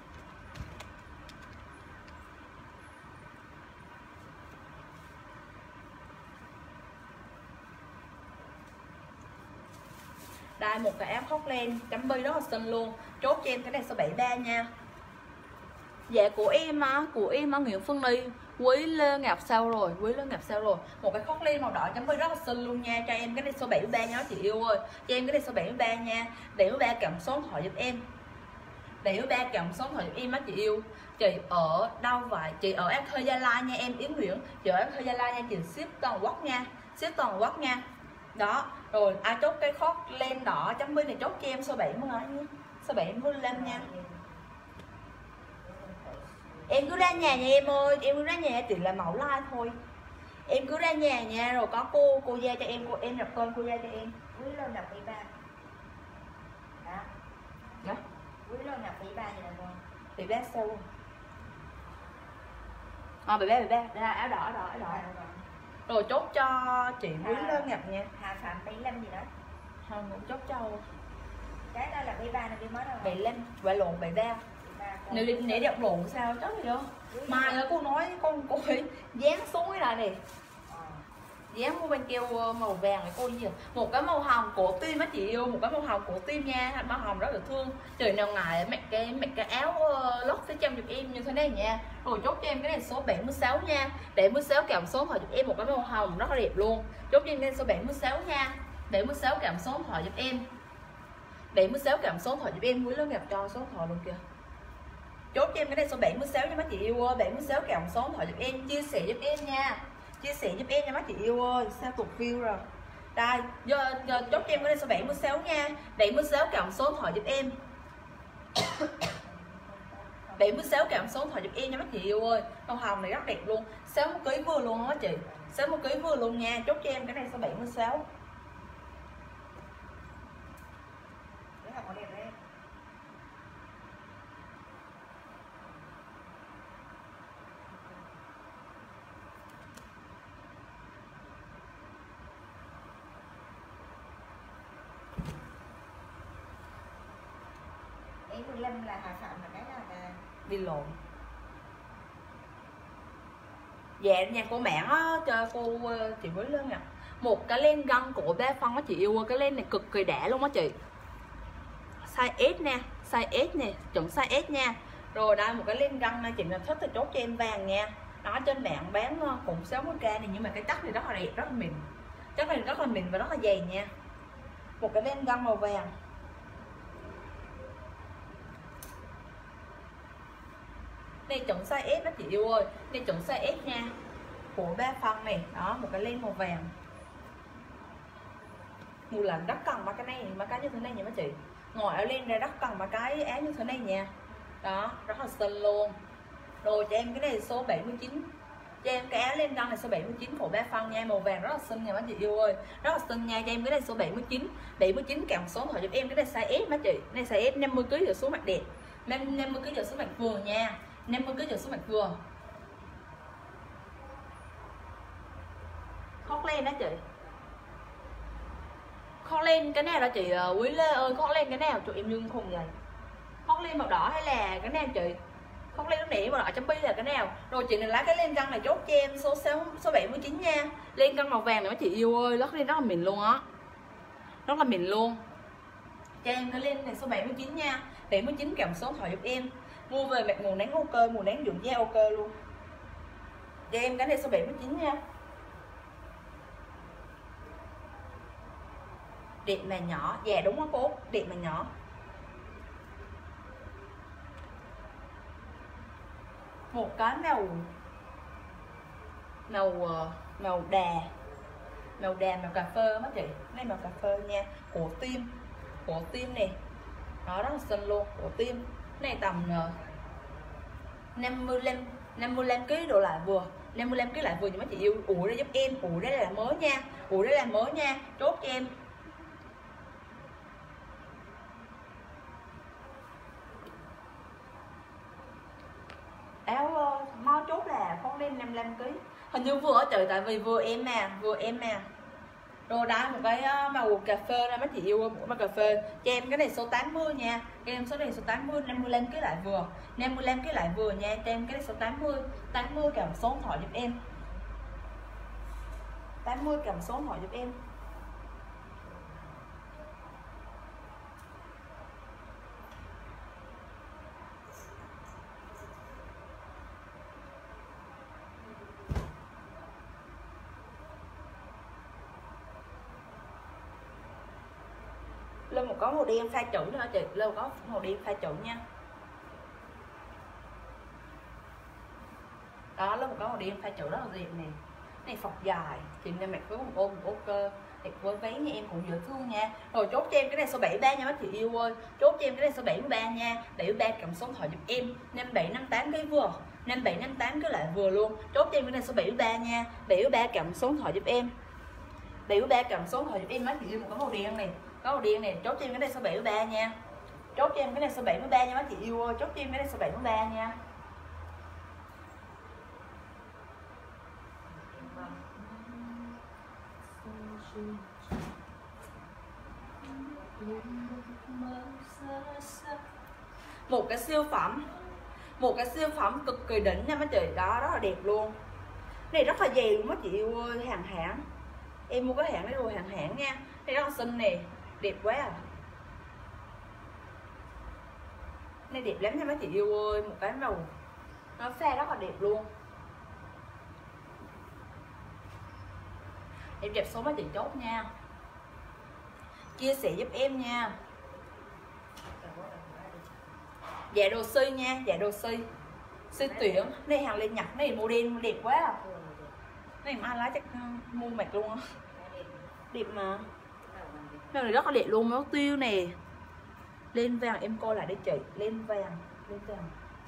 Đây một cái áo khoác len chấm bi rất là xinh luôn. Chốt cho em cái này số 73 nha. Dạ của em á, Nguyễn Phương Ly. Quý Lê Ngọc sao rồi? Quý Lê Ngọc sao rồi? Một cái khoác len màu đỏ chấm bi rất là xinh luôn nha. Cho em cái này số 73 nha chị yêu ơi. Cho em cái này số 73 nha. 73 cầm số điện thoại giúp em. 73 cầm số điện thoại giúp em á chị yêu. Chị ở đâu vậy? Chị ở An Khê Gia Lai nha em Yến Nguyễn. Chị ở An Khê Gia Lai nha, chị ship toàn quốc nha. Ship toàn quốc nha. Đó, rồi ai chốt cái khót len đỏ chấm bi này chốt cho em số 70 nhé. Số 75 nha. Em cứ ra nhà em ơi, em cứ ra nhà chỉ là mẫu like thôi. Em cứ ra nhà nha, rồi có cô giao cho em, em nhập con cô giao cho em. Quý lô nhập 73. Đó. Đó. Quý lô nhập 73 vậy là con. 73 sao luôn? 73, đây áo đỏ, áo đỏ. Rồi chốt cho chị Quý Lê Ngọc nha. Hà Phạm 75 gì đó. Không, cũng chốt cho. Cái đó là 73 này đi mới đâu. 75, vậy lộn 73. Nếu đi để đọc lộn sao chắc gì đó. Mai nữa cô nói cô phải dán xuống cái này nè. Dán mua bên keo màu vàng này cô gì vậy? Một cái màu hồng cổ tim á chị yêu, một cái màu hồng cổ tim nha, màu hồng rất là thương. Trời nào ngại mặc cái áo lót phía trong giùm em như thế này nha. Rồi chốt cho em cái này số 76 nha. 76 kèm số thoại giúp em một cái màu hồng rất là đẹp luôn. Chốt cho em cái số 76 nha. 76 kèm số thoại giúp em. 76 kèm số thoại giúp em, Quý Lê Ngọc cho số thoại luôn kìa. Chốt cho em cái này số 76 nha mấy chị yêu ơi. 76 kèm số thoại giúp em, chia sẻ giúp em nha. Chia sẻ giúp em nha mấy chị yêu ơi. Sao tụt view rồi. Đây, giờ chốt cho em cái này số 76 nha. 76 kèm số thoại giúp em. 76 kèm số thoại giúp em nha mấy chị yêu ơi. Màu hồng này rất đẹp luôn. 60 kg vừa luôn á chị. 60 kg vừa luôn nha. Chốt cho em cái này số 76. Cái hồng đẹp đấy. Ý 15 là Hà Phạm là cái là đi lộn. Dạ nhà cô mảng á, cho cô chị Quý Lê Ngọc. Một cái len găng của ba phân á chị yêu ơi. Cái len này cực kỳ đã luôn á chị. size S nè, size S nè, chuẩn size S nha. Rồi đây một cái len găng này, chị nào thích thì chốt cho em vàng nha. Đó, trên mạng bán cũng 60k này, nhưng mà cái chất này rất là đẹp, rất là mịn. Chất này rất là mịn và rất là dày nha. Một cái len găng màu vàng. Đây chuẩn size S đó chị yêu ơi. Đây chuẩn size S nha. Của 3 phân này. Đó, một cái len màu vàng. Mùa lạnh rất cần mấy cái này, mấy cái như thế này nha mấy chị. Ngồi ở len ra rất cần mấy cái áo như thế này nha. Đó, rất là xinh luôn. Rồi cho em cái này số 79. Cho em cái áo len găng này số 79 của 3 phân nha, màu vàng rất là xinh nha mấy chị yêu ơi. Rất là xinh nha, cho em cái này số 79. 79 kèm số thoại giúp em cái này size S mấy chị. Này size S 50 kg trở xuống mặt đẹp. 50 kg trở xuống mặt vừa nha. 50 kg trở xuống mặt vừa. Khóc len đó chị. Khóc len cái nào đó chị Quý Lê ơi, khóc len cái nào tụi em lương khùng vậy? Khóc len màu đỏ hay là cái nào chị? Khóc len nỉ màu đỏ chấm bi là cái nào? Rồi chị này lá cái len găng này chốt cho em số 79 nha. Len găng màu vàng này mấy chị yêu ơi, lót len rất là mịn luôn á. Rất là mịn luôn. Cho em cái len này số 79 nha. 79 kèm số thoại giúp em. Mua về mặc mùa nắng ok, mùa nắng dưỡng da ok luôn. Cho em cái này số 79 nha. Đẹp mà nhỏ, dạ đúng á cô, đẹp mà nhỏ. Một cái màu đà, màu cà phê mấy chị. Đây màu cà phê nha, cổ tim này. Nó rất là xinh luôn, cổ tim. Này tầm 55 kg độ lại vừa. 55 kg lại vừa, nhưng mấy chị yêu ủi ra giúp em, ủi đây là mới nha. Ủi đây là mới nha, chốt cho em. Áo mau chốt là con len 55 kg. Hình như vừa ở trời, tại vì vừa em mà. Rồi đây một cái màu cà phê này mấy chị yêu màu cà phê. Cho em cái này số 80 nha. Cho em số này số 80, 55 kg lại vừa. 55 kg lại vừa nha. Cho em cái này số 80. 80 kèm số điện thoại giúp em. 80 kèm số điện thoại giúp em. Lên một có màu đen pha chữ nữa chị, lên có màu đen pha chữ nha. Đó, lên một có màu đen pha chữ rất là đẹp nè. Này phọc dài, chị nên mặc với một ôm ok, đẹp với váy nha, em cũng dễ thương nha. Rồi chốt cho em cái này số 73 nha mấy chị yêu ơi. Chốt cho em cái này số 73 nha. 73 cầm số điện thoại giúp em. 5758 cái vừa. 5758 cái lại vừa luôn. Chốt cho em cái này số 73 nha. 73 cầm số điện thoại giúp em. 73 cầm số điện thoại giúp em mấy chị yêu, một cái màu đen này. Có màu đen này, chốt cho em cái này số 73 nha. Chốt cho em cái này số 73 nha mấy chị yêu ơi. Chốt cho em cái này số 73 nha. Một cái siêu phẩm, một cái siêu phẩm cực kỳ đỉnh nha mấy chị. Đó, rất là đẹp luôn. Này rất là dày luôn mấy chị yêu ơi, hàng hãng. Em mua cái hãng đấy rồi, hàng hãng nha. Này rất là xinh nè, đẹp quá à. Này đẹp lắm nha mấy chị yêu ơi. Một cái màu nó pha rất là đẹp luôn. Em đẹp số mấy chị chốt nha. Chia sẻ giúp em nha. Dạ đồ si nha, dạ đồ si. Si tuyển. Này hàng lên Nhật, này model đẹp quá à. Này mà ai lái chắc mua mặc luôn á. Đẹp mà. Cái này rất là đẹp luôn, máu tiêu nè. Lên vàng em coi lại đây chị. Lên vàng, lên vàng.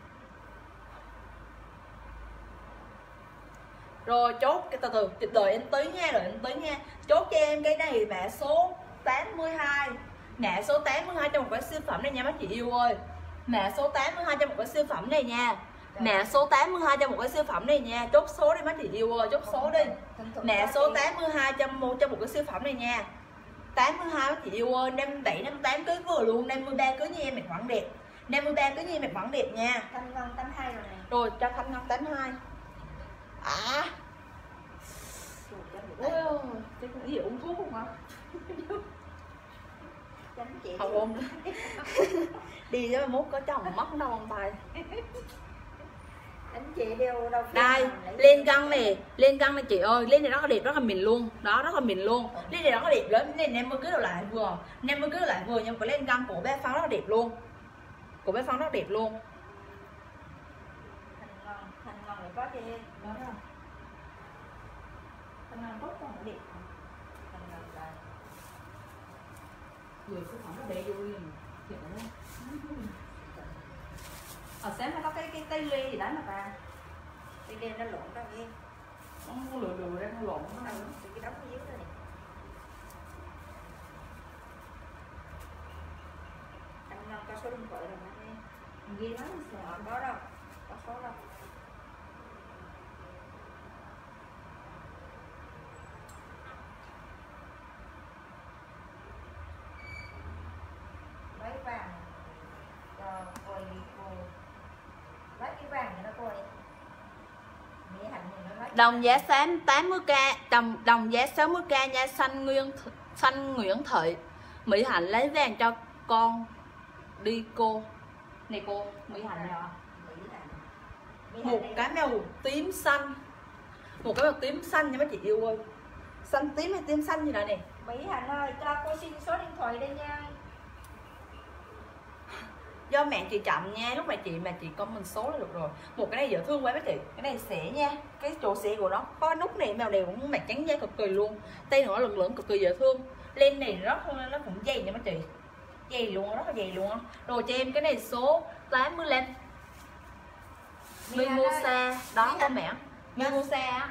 Rồi chốt cái từ đợi em tí nha, đợi em tí nha. Chốt cho em cái này mã số 82. Mã số 82 trong một cái siêu phẩm này nha mấy chị yêu ơi. Mã số 82 trong một cái siêu phẩm này nha. Mã số 82 trong một cái siêu phẩm này nha. Chốt số đi mấy chị yêu ơi, chốt số đi. Mã số 82 trong một cái siêu phẩm này nha. 82 mấy chị yêu ơi, 57 58 cưới vừa luôn, 53 cưới như em mặc vẫn đẹp. 53 cưới như em mặc vẫn đẹp nha. Thanh Ngân 82 rồi nè. Rồi cho Thanh Ngân 82. À. Ôi ơi, cái gì uống thuốc không hả? Chánh chị không ôm đi với mốt có chồng mất đâu ông tay. Anh chị đều đâu Đây lên cân này, lên cân này chị ơi, lên này rất là đẹp, rất là mịn luôn đó, rất là mịn luôn. Lên này rất là đẹp lắm, nên 50 kg lại vừa, 50 kg lại vừa, nhưng mà lên cân của bé Phong rất là đẹp luôn, của bé Phong rất là đẹp luôn. Thành ngon này có chị đó không? Thành ngon tốt còn đẹp. Thành ngon đây. Người cứ hỏi nó để vô liền, thiệt luôn. Ở sáng nó có cái cây ly gì đó mà ta. Cây ly nó lộn đâu vậy? Nó lừa ra nó lộn nó. Cái đống dưới đây này. Thành ngon có số điện thoại rồi mà em. Ghi nó sao? Có đâu, có số đâu. Lấy vàng cho cô đi cô. Lấy cái vàng cho nó cô đi. Mỹ Hạnh thì nó lấy. Đồng giá xám 80k, đồng giá 60k nha, xanh Nguyễn Thị. Mỹ Hạnh lấy vàng cho con đi cô. Này cô, Mỹ Hạnh nào ạ? Một cái màu tím xanh. Một cái màu tím xanh nha mấy chị yêu ơi. Xanh tím hay tím xanh gì đó nè. Mỹ Hạnh ơi, cho cô xin số điện thoại đây nha. Do mẹ chị chậm nha, lúc mà chị comment số là được rồi. Một cái này dễ thương quá mấy chị. Cái này xẻ nha, cái chỗ xẻ của nó có nút này, màu này cũng mặt trắng da cực kỳ luôn. Tay nó lửng lửng cực kỳ dễ thương. Len này nó cũng dày nha mấy chị. Dày luôn, rất là dày luôn á. Rồi cho em cái này số 85. Mimosa đó có mẹ. Mimosa á.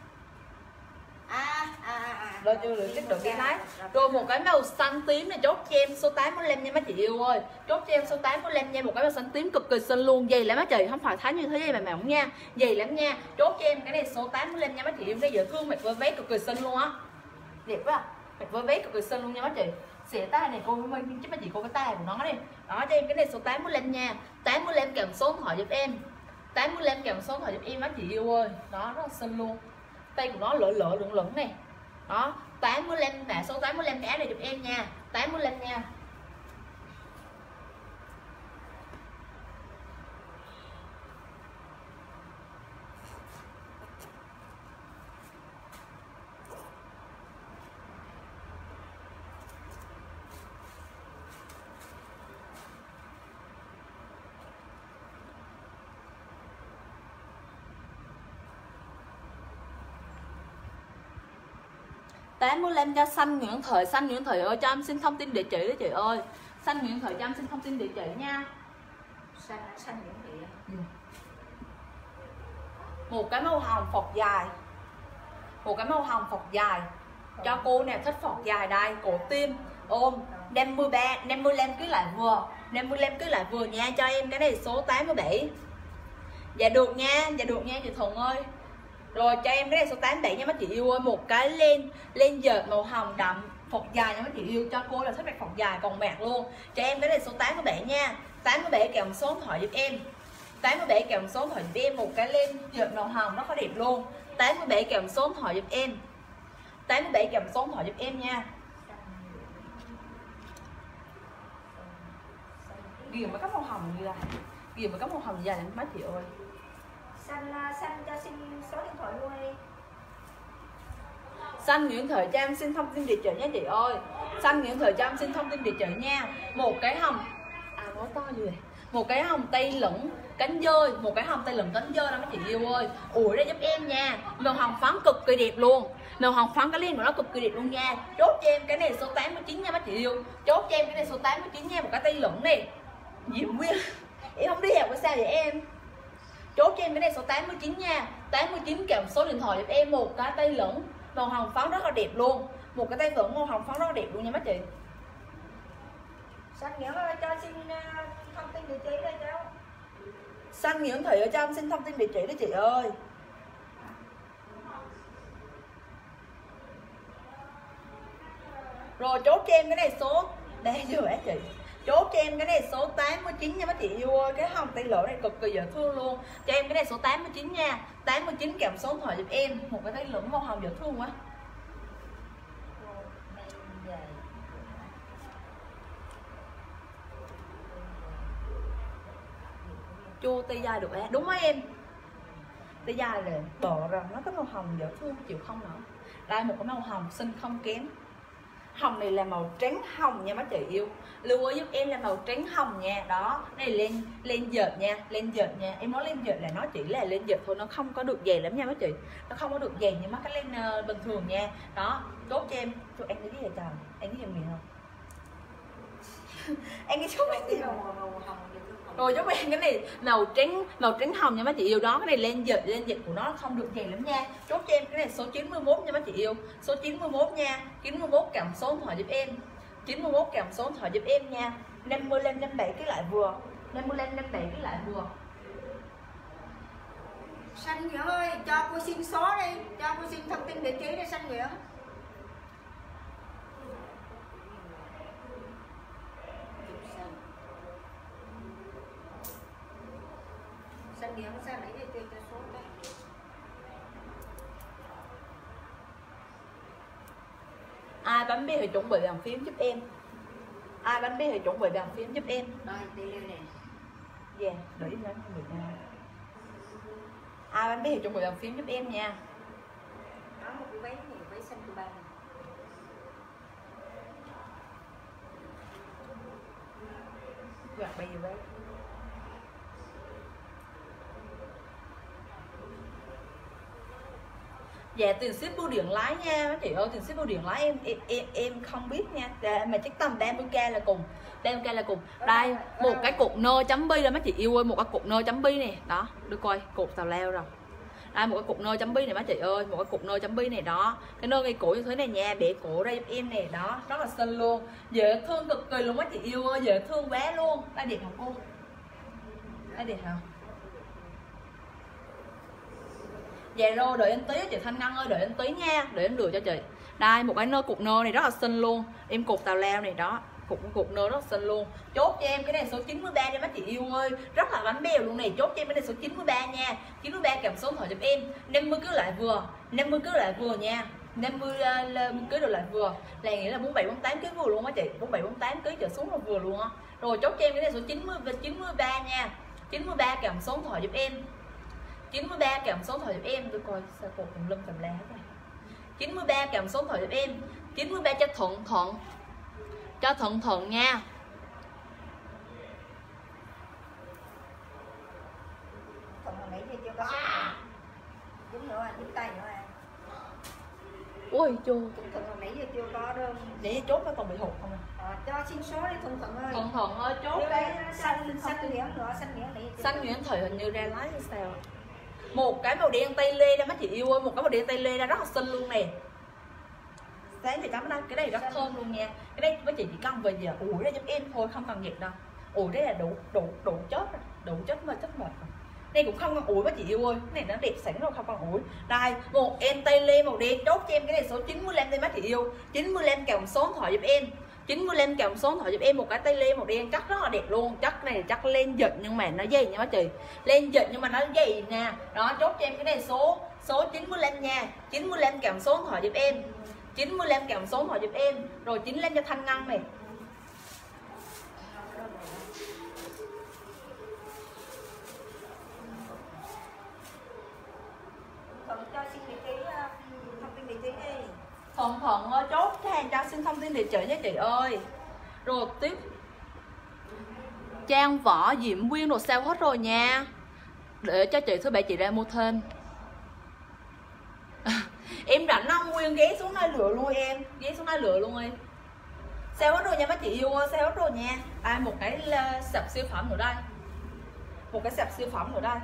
Rồi chưa được tích được cái lái. Rồi một cái màu xanh tím này chốt cho em số 85 nha mấy chị yêu ơi. Chốt cho em số 85 nha, một cái màu xanh tím cực kỳ xinh luôn, dày lắm mấy chị, không phải thấy như thế này mà mỏng nha, dày lắm nha. Chốt cho em cái này số 85 nha mấy chị yêu, cái dễ thương, mặc với váy cực kỳ xinh luôn á. Đẹp quá. Mặc với váy cực kỳ xinh luôn nha mấy chị. Xẻ tay này cô mới chứ mấy chị cô cái tay của nó đi. Đó cho em cái này số 85 nha. 85 kèm số điện thoại giúp em. 85 kèm số điện thoại giúp em mấy chị yêu ơi. Đó rất là xinh luôn. Tay của nó lỡ lửng lửng này. Đó, 85 mã số 85 cái áo này giúp em nha. 85 nha. lên cho xanh Nguyễn Thị. Xanh Nguyễn Thị ơi cho em xin thông tin địa chỉ đó chị ơi. Xanh Nguyễn Thị cho em xin thông tin địa chỉ nha. Xanh Nguyễn Thị. Một cái màu hồng phọt dài. Một cái màu hồng phọt dài. Cho cô nào thích phọt dài đây, cổ tim ôm 55 kg lại vừa. 55 kg lại vừa nha, cho em cái này số 87. Dạ được nha chị Thuận ơi. Rồi cho em cái này số 87 nha mấy chị yêu ơi. Một cái len dệt màu hồng đậm phọt dài nha mấy chị yêu, cho cô là thích mặc phọt dài còn mạc luôn. Cho em cái này số 87 nha. 87 kèm số điện thoại giúp em. 87 kèm số điện thoại giúp em, một cái len dệt màu hồng rất là đẹp luôn. 87 kèm số điện thoại giúp em. 87 kèm số điện thoại giúp em nha. Ghiền mà có màu hồng như là ghiền mà có màu hồng dài lắm mấy chị ơi. Xanh cho xin số điện thoại luôn đi. Xanh Nguyễn Thị cho em xin thông tin địa chỉ nha chị ơi. Xanh Nguyễn Thị cho em xin thông tin địa chỉ nha. Một cái hồng nói to gì vậy? Một cái hồng tây lửng cánh dơi, một cái hồng tây lửng cánh dơi đó mấy chị yêu ơi. Ủi ra giúp em nha. Màu hồng phấn cực kỳ đẹp luôn. Màu hồng phấn cái len của nó cực kỳ đẹp luôn nha. Chốt cho em cái này số 89 nha mấy chị yêu. Chốt cho em cái này số 89 nha, một cái tây lửng này. Diễm Nguyên. Em không đi học sao vậy em? Chốt cho em cái này số 89 nha. 89 kèm số điện thoại giúp em, một cái tây lửng màu hồng phấn rất là đẹp luôn. Một cái tây lửng màu hồng phấn rất là đẹp luôn nha mấy chị. Xanh Nguyễn ơi cho xin thông tin địa chỉ đây cháu. Xanh Nguyễn Thị ở cho em xin thông tin địa chỉ đó chị ơi. Rồi chốt cho em cái này số đây chưa hả chị? Chốt cho em cái này số 89 nha mấy chị yêu ơi. Cái hồng tây lửa này cực kỳ dễ thương luôn. Cho em cái này số 89 nha. 89 kèm số điện thoại giúp em. Một cái tây lửng màu hồng dễ thương quá. chua tê dài được á. Đúng không em? Tê dài là bờ rồi, nó có màu hồng dễ thương, chịu không nữa. Đây một cái màu hồng xinh không kém. Hồng này là màu trắng hồng nha mấy chị yêu. Lưu ý giúp em là màu trắng hồng nha. Đó, này lên dệt nha, lên dệt nha. Em nói lên dệt là nó chỉ là lên dệt thôi, nó không có được dày lắm nha mấy chị. Nó không có được dày như mấy cái len bình thường nha. Đó, chốt cho em. Cho anh cái gì vậy trời? Anh cái gì miệng không? Anh cái chốt cái gì màu hồng. Rồi chốt em cái này màu trắng hồng nha mấy chị yêu. Đó, cái này lên dệt của nó không được dày lắm nha. Chốt cho em cái này số 91 nha mấy chị yêu. Số 91 nha. 91 cầm số điện thoại giúp em. 91 cầm số điện thoại giúp em nha. 55 57 cái lại vừa. 55 57 cái lại vừa. Xanh Nguyễn ơi, cho cô xin số đi, cho cô xin thông tin địa chỉ đi Xanh Nguyễn. Xanh Nguyễn sao lấy cho số đây. Ai bấm biết thì chuẩn bị bàn phím giúp em. Ai bấm biết thì chuẩn bị bàn phím giúp em. Đây, đi lên này. Dạ, để em chuẩn bị nha. Ai bấm biết thì chuẩn bị bàn phím giúp em nha. Đó, một cái váy này, váy xanh của ba này. Quạt bây giờ đấy. Dạ tiền ship bưu điện lái nha mấy chị ơi, tiền ship bưu điện lái em không biết nha. Mà chắc tầm 30k là cùng. 30k là cùng. Đây, một cái cục nơ chấm bi đó mấy chị yêu ơi, một cái cục nơ chấm bi này. Đó, đưa coi, cục tào leo rồi. Đây một cái cục nơ chấm bi này mấy chị ơi, một cái cục nơ chấm bi này đó. Cái nơ ngay cổ như thế này nha, bẻ cổ ra giúp em này đó, rất là xinh luôn. Dễ thương cực kỳ luôn mấy chị yêu ơi, dễ thương bé luôn. Đây đẹp hả cô? Đây đẹp hả? Dạ rồi, đợi em tí chị Thanh Ngân ơi, đợi em tí nha, để em lựa cho chị. Đây một cái nơ cục nơ này rất là xinh luôn. Em cục tào leo này đó, cục nơ rất là xinh luôn. Chốt cho em cái này số 93 nha mấy chị yêu ơi, rất là bánh bèo luôn này. Chốt cho em cái này số 93 nha. 93 kèm số điện thoại giúp em. 50 cứ lại vừa, 50 cứ lại vừa nha. 50 kg đồ lại vừa, là nghĩa là 47 48 kg vừa luôn á chị. 47 48 kg trở xuống là vừa luôn á. Rồi chốt cho em cái này số 93 nha. 93 kèm số điện thoại giúp em. 93 kèm số điện thoại giúp em. Tôi coi sao cột tùm lum tùm la hết rồi. 93 kèm số điện thoại giúp em. 93 cho thuận cho thuận nha. Thuận hồi nãy giờ chưa có dính nữa à, dính tay nữa à. Ui chua, Thuận hồi nãy giờ chưa có đơn. để chốt nó còn bị hụt không à? Cho xin số đi Thuận ơi. Thuận ơi chốt Đưa đây. đây xanh Nguyễn nữa, xanh Nguyễn này. Xanh Nguyễn Thời hình như ra lái hay sao. Một cái màu đen tay lê ra mấy chị yêu ơi, một cái màu đen tay lê ra rất là xinh luôn nè. Sáng thì cắm đây, cái này rất thơm luôn nha. Cái đây mấy chị chỉ cần về giờ ủi ra giúp em thôi, không cần nhiệt đâu. Ủi đây là đủ chết rồi, đủ chất mà chất mệt rồi. Đây cũng không cần ủi mấy chị yêu ơi, cái này nó đẹp sẵn rồi không cần ủi. Đây, một em tay lê màu đen, chốt cho em cái này số 95 đây mấy chị yêu. 95 kèm số điện thoại giúp em. 95 kèm số điện thoại giúp em một cái tay lê màu đen chắc rất là đẹp luôn. Chắc này chắc lên dệt nhưng mà nó dày nha mấy chị. Lên dệt nhưng mà nó dày nha. Đó, chốt cho em cái này số 95 nha. 95 kèm số điện thoại giúp em. 95 kèm số điện thoại giúp em. Rồi 95 cho Thanh Ngân này. Thuận cho xin địa chỉ, thông tin địa chỉ đi. Thuận ơi, chốt cái hàng cho xin thông tin địa chỉ nha chị ơi. Rồi tiếp Trang Võ Diễm Quyên rồi sao hết rồi nha. Để cho chị thứ bảy chị ra mua thêm. Em rảnh không Quyên, ghé xuống đây lựa luôn em. Ghé xuống đây lựa luôn em. Sao hết rồi nha mấy chị yêu ơi, sao hết rồi nha. Đây một cái sập siêu phẩm nữa đây. Một cái sập siêu phẩm nữa đây.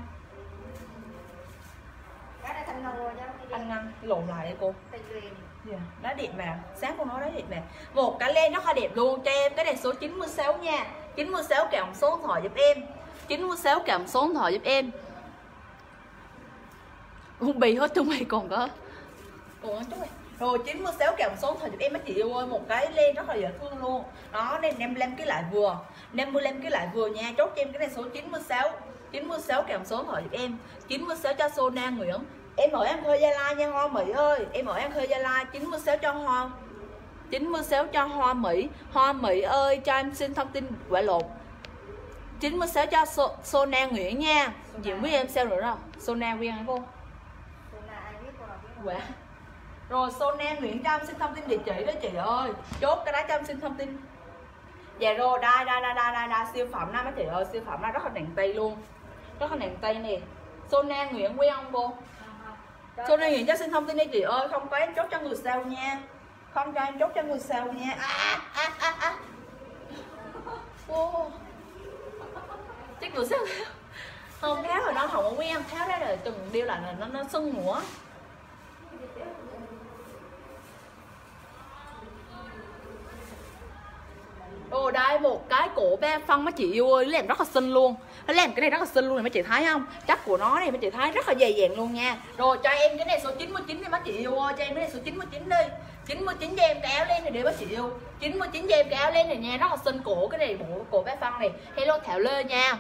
Cái này Thanh Ngân rồi nha. Thanh Ngân lộn lại đây cô. Tay lê. Yeah, đá đẹp mà, sáng cô nói đá đẹp mà. Một cái len rất là đẹp luôn cho em. Cái này số 96 nha. 96 kèm số điện thoại giúp em. 96 kèm số điện thoại giúp em. Bì hết trong mày còn có chút này. Rồi 96 kèm số điện thoại giúp em mấy chị yêu ơi. Một cái len rất là dễ thương luôn. Đó, nên 55 cái lại vừa. 55 cái lại vừa nha. Chốt cho em cái này số 96. 96 kèm số điện thoại giúp em. 96 cho Sona Nguyễn. Em ở An Khê Gia Lai nha Hoa Mỹ ơi. Em ở An Khê Gia Lai. 96 cho Hoa. 96 cho Hoa Mỹ. Hoa Mỹ ơi cho em xin thông tin quả lột. 96 cho Sona Nguyễn nha. Chị không biết em sale nữa đâu. Sona Nguyễn hả cô? Sona ai biết cô nào biết không? Dạ. Rồi Sona Nguyễn cho em xin thông tin địa chỉ đó chị ơi. Chốt cái đó cho em xin thông tin. Dạ rồi, đây siêu phẩm này mấy chị ơi, siêu phẩm này rất là nặng tay luôn. Rất là nặng tay nè. Sona Nguyễn quen không cô? Sona Nguyễn cho xin thông tin đi chị ơi, không có em chốt cho người sale nha. Không cho em chốt cho người sale nha. Chắc người sale không tháo rồi nó không có quen, tháo ra rồi từng điêu là nó sưng nữa. Ồ đây một cái cổ 3 phân mấy chị yêu ơi, làm rất là xinh luôn. Nó làm cái này rất là xinh luôn này mấy chị thấy không? Chắc của nó này mấy chị thấy rất là dày dặn luôn nha. Rồi cho em cái này số 99 đi mấy chị yêu ơi, cho em cái này số 99 đi. 99 cho em cái áo len này để mấy chị yêu. 99 cho em cái áo len này nha, rất là xinh cổ cái này bộ cổ 3 phân này. Hello Thảo Lê nha.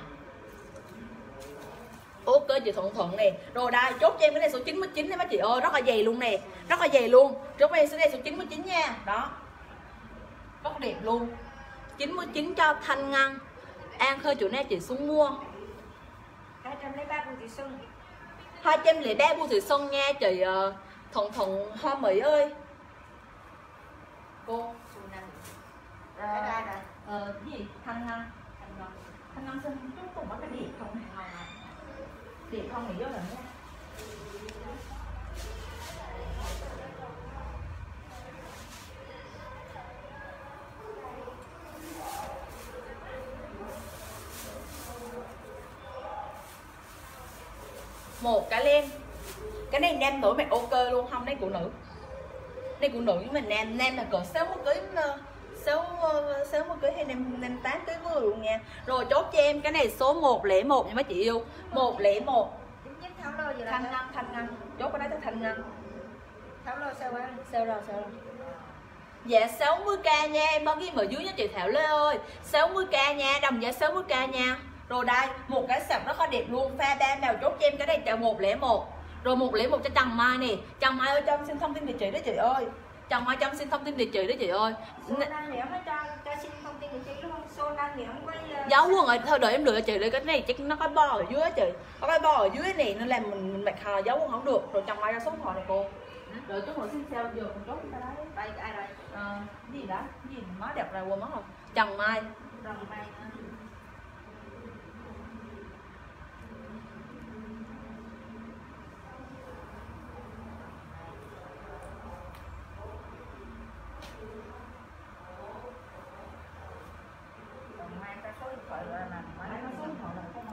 Ok chị Thuận nè. Rồi đây chốt cho em cái này số 99 đi mấy chị ơi, rất là dày luôn nè. Rất là dày luôn. Chốt em số này số 99 nha. Đó. Rất đẹp luôn. 99 cho Thanh Ngân. An Khơi chỗ này chị xuống mua 203 Bùi Thị Xuân. 203 Bùi Thị Xuân nha chị Thuận Hoa Mỹ ơi. Cô Đây cái gì? Thanh Ngân. Thanh Ngân xin chút cùng bắt cái đẹp không? Đẹp không thì vô lần nha. Một cái len. Cái này nam nữ mặc ok luôn không? Đây của nữ. Đây của nữ nhưng mà nam là cỡ 60 kg 60 kg hay 58 kg vừa luôn nha. Rồi chốt cho em cái này số 101 nha mấy chị yêu. 101. Thanh Ngân. Chốt cái đó cho Thanh Ngân. Tháo lô sao anh? Sao rồi. Dạ 60k nha, em bao ghi ở dưới nha chị Thảo Lê ơi. 60k nha, đồng giá 60k nha. Rồi đây, một cái sọc rất là đẹp luôn, pha 3 màu chốt cho em cái này chào 101. Rồi 101 cho Trần Mai nè. Trần Mai ơi cho em xin thông tin địa chỉ đó chị ơi. Trần Mai cho em xin thông tin địa chỉ đó chị ơi. Sona Nguyễn mới cho xin thông tin địa chỉ đúng không? Sona Nguyễn với Giáo quân ơi, thôi đợi em lựa chị, để cái này chắc nó có bo ở dưới á chị. Có cái bo ở dưới này nên làm mình mặc hờ giáo quân không được. Rồi Trần Mai ra số điện thoại này cô. Rồi chút nữa xin sao giờ mình chốt cái đấy. đây ai rồi? Cái gì đó, cái gì nói đẹp rồi quên mất rồi. Trần Mai. Trần Mai. Số điện thoại là số điện thoại là không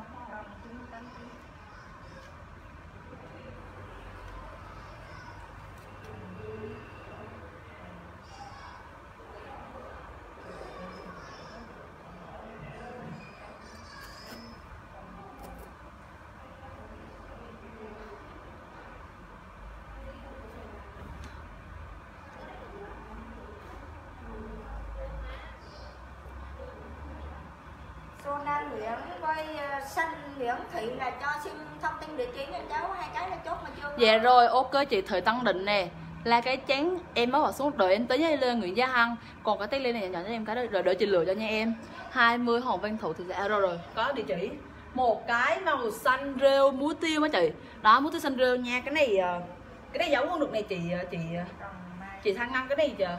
Sona Nguyễn với Xanh Nguyễn Thị là cho xin thông tin địa chỉ cho cháu, hai cái là chốt mà chưa. Dạ rồi, ok chị Thời Tăng Định nè. Là cái chén em mới bỏ xuống đợi em tới với lên Nguyễn Gia Hân. Còn cái tay lên này nhỏ cho em cái đó rồi đợi chị lựa cho nha em. 20 Hồng Văn Thụ thì dạ rồi. Có địa chỉ. Một cái màu xanh rêu muối tiêu á chị. Đó, muối tiêu xanh rêu nha. Cái này giống luôn được này chị Thanh Ngân cái này chờ.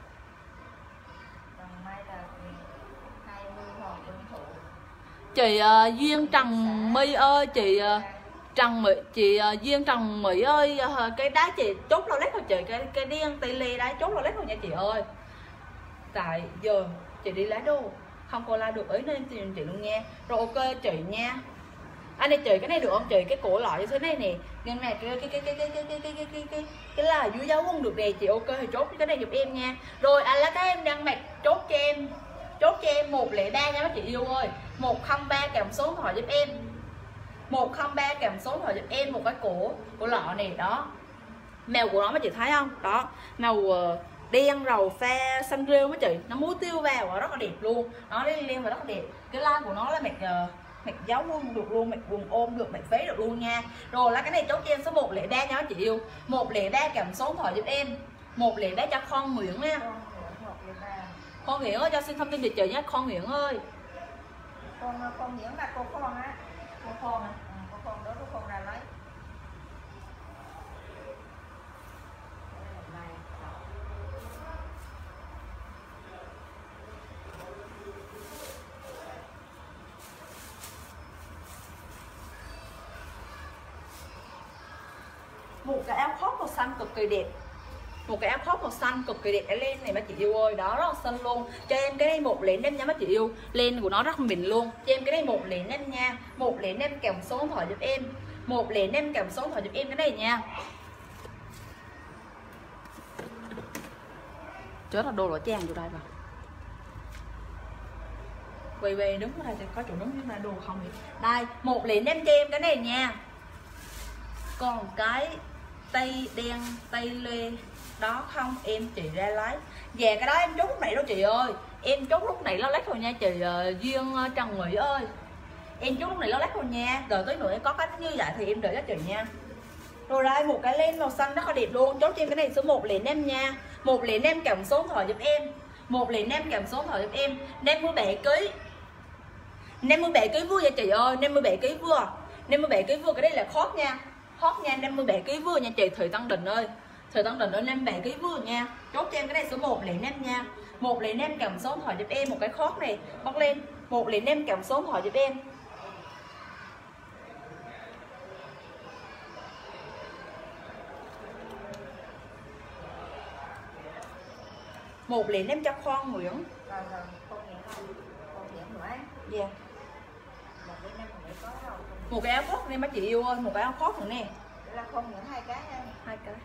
Chị Duyên Trần My ơi, chị Duyên Trần Mỹ ơi, cái đá chị chốt lo lét thôi chị, cái điên tay lê đá chốt lo lét thôi nha chị ơi. Tại giờ chị đi lấy đồ không có la được ấy nên tìm chị luôn nha. Rồi ok chị nha. Anh này chị cái này được không chị? Cái cổ lọ như thế này nè. Ngân này cái là dưới dấu không được nè chị, ok thì chốt cái này giúp em nha. Rồi anh là các em đang mặc chốt cho em 103 nha các chị yêu ơi. 103 kèm số điện thoại giúp em. 103 kèm số điện thoại giúp em một cái cổ lọ này đó. Màu của nó mấy chị thấy không? Đó, màu đen rầu pha xanh rêu mấy chị, nó muối tiêu vào rất là đẹp luôn. Nó đen và rất là đẹp. Cái line của nó là mặc giáo quân được luôn, mặc quần ôm được, mặc váy được luôn nha. Rồi là cái này chốt cho em số 103 nha các chị yêu. 103 kèm số điện thoại giúp em. 103 cho Con Nguyễn nha. Con Nguyễn ơi cho xin thông tin địa chỉ nhé Con Nguyễn ơi. Con Nguyễn là cô con á. Cô con à? Cô con đó, cô con ra lấy. Một cái áo khoác màu xanh cực kỳ đẹp, một cái áo khoác màu xanh cực kỳ đẹp để len này mấy chị yêu ơi, đó rất là xinh luôn. Cho em cái đây 105 nha mấy chị yêu, len của nó rất mịn luôn. Cho em cái đây 105 nha, 105 kèm số điện thoại giúp em, 105 kèm số điện thoại giúp em cái này nha. Chết là đồ lỗ trang vô đây vào. Quay đứng ở đây thì có chỗ đứng nhưng mà đồ không vậy. Đây 105 cho em cái này nha. Còn cái tây đen tây lê đó không em chị ra lấy. Về cái đó em chốt lúc này đâu chị ơi, em chốt lúc này nó lát rồi nha chị Duyên Trần Mỹ ơi, em chốt lúc này nó lát rồi nha. Rồi tới nữa có cái như vậy thì em đợi cho chị nha. Rồi đây một cái len màu xanh rất là đẹp luôn, chốt cho em cái này số 105 nha, 105 cầm số điện thoại giúp em, 105 cầm số điện thoại giúp em. 57 kg 57 kg vừa nha chị ơi, 57 kg vừa, 57 kg vừa. Cái đây là khót nha, khót nha, 57 kg vừa nha chị Thùy Tân Đình ơi, Thùy Tân Đình ơi, 57 kg vừa nha. Chốt cho em cái này số 105 nha, 105 cầm số điện thoại giúp em. Một cái khót này bắt lên 105 cầm số điện thoại giúp em. Một liền em cho con Nguyễn. Rồi con Nguyễn nữa. Dạ. 105 mình có đâu. Một cái áo khoác này mấy chị yêu ơi, một cái áo khoác nữa nè. Là con Nguyễn 2 cái nha. 2 cái.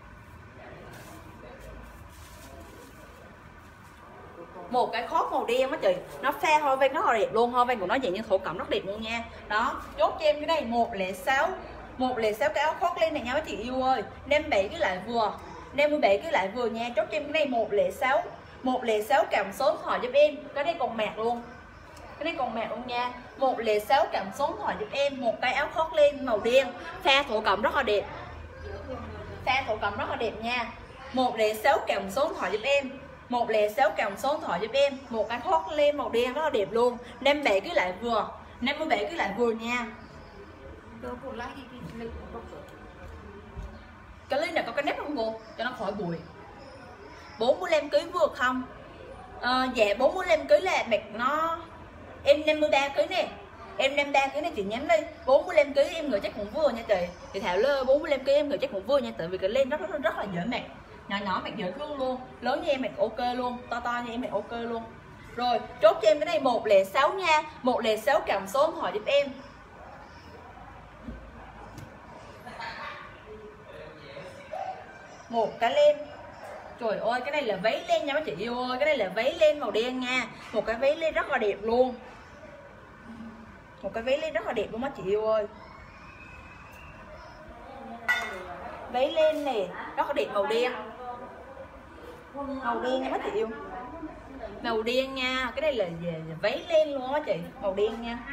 Một cái khoác màu đen mấy chị, nó pha hoa văn rất là đẹp luôn, hoa văn của nó dạng như thổ cẩm rất đẹp luôn nha. Đó, chốt cho em cái này 106 cái áo khoác lên này nha mấy chị yêu ơi. 57 cái lại vừa, 57 cái lại vừa nha. Chốt cho em cái này 106 cầm số điện thoại giúp em. Cái này còn mạc luôn, cái này còn mạc luôn nha. 106 cầm số điện thoại giúp em. Một cái áo khoác lên màu đen, pha thổ cẩm rất là đẹp, pha thổ cẩm rất là đẹp nha. 106 cầm số điện thoại giúp em, 106 cầm số điện thoại giúp em. Một cái khoác lên màu đen rất là đẹp luôn. 57 cái lại vừa, 57 cái lại vừa nha. Cái ly này có cái nếp không cô, cho nó khỏi bụi. 45 kg vừa không? Dạ 45 kg là bẹt nó. Em 53 kg nè, em 53 kg này chị nhắm đi. 45 kg em người chắc cũng vừa nha chị. Chị Thảo Lơ 45 kg em người chắc cũng vừa nha, tại vì cái len rất là dễ mặc, nhỏ nhỏ mặc dễ thương luôn, lớn như em mặc ok luôn, to to như em mặc ok luôn. Rồi chốt cho em cái này 106 nha, 106 cầm số điện thoại giúp em. Một cái len, trời ơi cái này là váy len nha mấy chị yêu ơi, cái này là váy len màu đen nha. Một cái váy len rất là đẹp luôn, một cái váy len rất là đẹp luôn mấy chị yêu ơi. Váy len này rất là đẹp màu đen, màu đen nha mấy chị yêu, màu đen nha. Cái đây là về váy len luôn á chị, màu đen nha.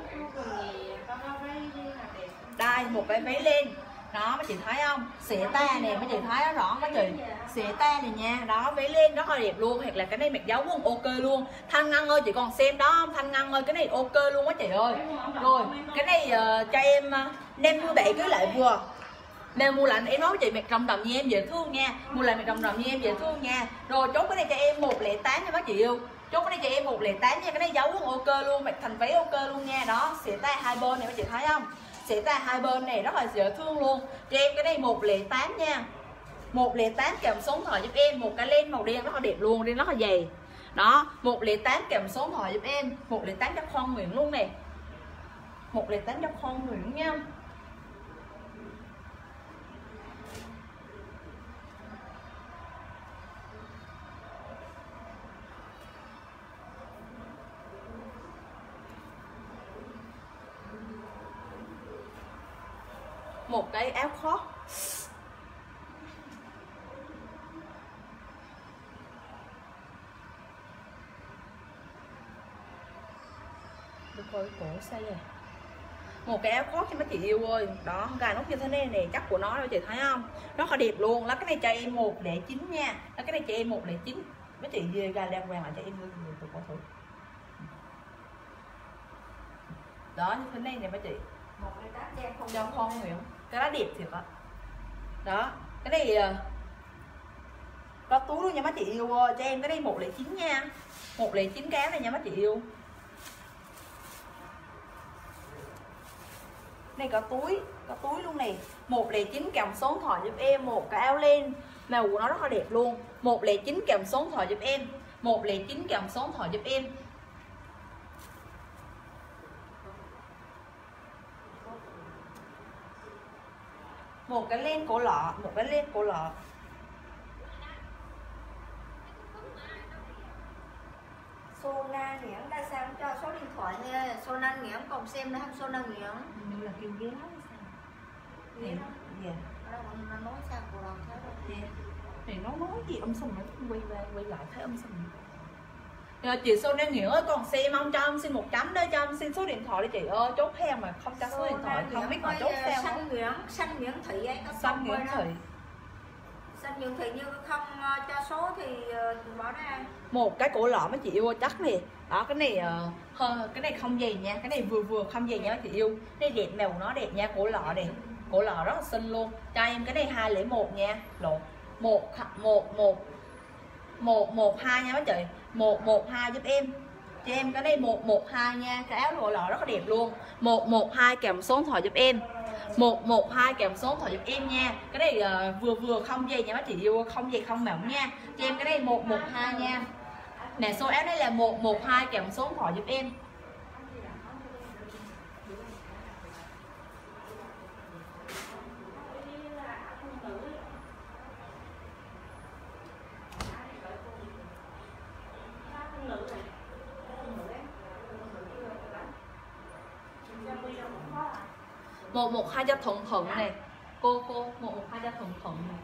Đây một cái váy len đó mấy chị thấy không, xẻ ta nè mấy chị thấy đó rõ mấy chị, xẻ ta này nha. Đó váy len rất là đẹp luôn, hoặc là cái này mặc dấu quần ok luôn. Thanh Ngân ơi chị còn xem đó không? Thanh Ngân ơi cái này ok luôn á chị ơi. Rồi cái này cho em 57 cái lại vừa. Nên mua lại em nói chị mặc rộng rộng như em dễ thương nha, mua lại mặc rộng rộng như em dễ thương nha. Rồi chốt cái này cho em 108 nha bác chị yêu, chốt cái này cho em 108 nha. Cái này dấu quần ok luôn, mặc thành váy ok luôn nha. Đó xẻ tay hai bên này bác chị thấy không, xẻ tay hai bên này rất là dễ thương luôn. Cho em cái này 108 nha, 108 kèm số điện thoại giúp em. Một cái len màu đen rất là đẹp luôn, len rất là dày. Đó 108 kèm số điện thoại giúp em, 108 cho con Nguyễn luôn nè, 108 cho con Nguyễn nha. Một cái áo khoác được rồi, cổ sao vậy? Một cái áo khoác cho mấy chị yêu ơi. Đó gài nút như thế này nè, chắc của nó đâu chị thấy không, rất là đẹp luôn. Lá cái này cho em 109 nha, lá cái này cho em 109. Mấy chị gài đàng hoàng lại cho em từ cổ thử. Đó như thế này nè mấy chị. Một cái đắt đen không Cho con Nguyễn. Cái đó đẹp thiệt á. Đó, cái này có túi luôn nha mấy chị yêu ơi. Cho em cái này 109 nha. 109 cái này nha mấy chị yêu. Này có túi luôn này. 109 kèm số điện thoại giúp em một cái áo len. Màu của nó rất là đẹp luôn. 109 kèm số điện thoại giúp em. 109 kèm số điện thoại giúp em. Một cái len cổ lọ, một cái len cổ lọ. Sona Nguyễn đã sang cho số điện thoại nha. Sona Nguyễn còn xem nữa không? Sona Nguyễn Như là kêu ghé hay sao? Nguyễn đó. Dạ. Nó nói sao của lòng thế rồi. Dạ. Thì nó nói gì âm sầm nó quay lại thấy âm sầm. Rồi chị Sona Nguyễn ơi, còn xem không? Cho em xin một chấm đấy, cho em xin số điện thoại đi chị ơi. Chốt theo mà không cho số điện thoại không biết mà chốt theo. Xanh Nguyễn Thị ấy có Xanh Nguyễn Thị. Xanh Nguyễn Thị như không cho số thì bỏ ra. Một cái cổ lọ mấy chị yêu chắc nè. Đó cái này không gì nha, cái này vừa không gì nha mấy chị yêu. Cái đẹp, màu nó đẹp nha, cổ lọ đẹp. Cổ lọ rất là xinh luôn. Cho em cái này 201 nha. Lộn. 112 nha mấy chị. 112 giúp em. Cho em cái này 112 nha. Cái áo cổ lọ rất là đẹp luôn. 112 kèm số điện thoại giúp em. 112 kèm số điện thoại giúp em nha. Cái này vừa không dày nha mấy chị yêu, không dày không mỏng nha. Cho em cái này 112 nha. Nè số áo đây là 112 kèm số điện thoại giúp em. Một một hai cho thuận thuận này cô 112 cho thuận thuận này.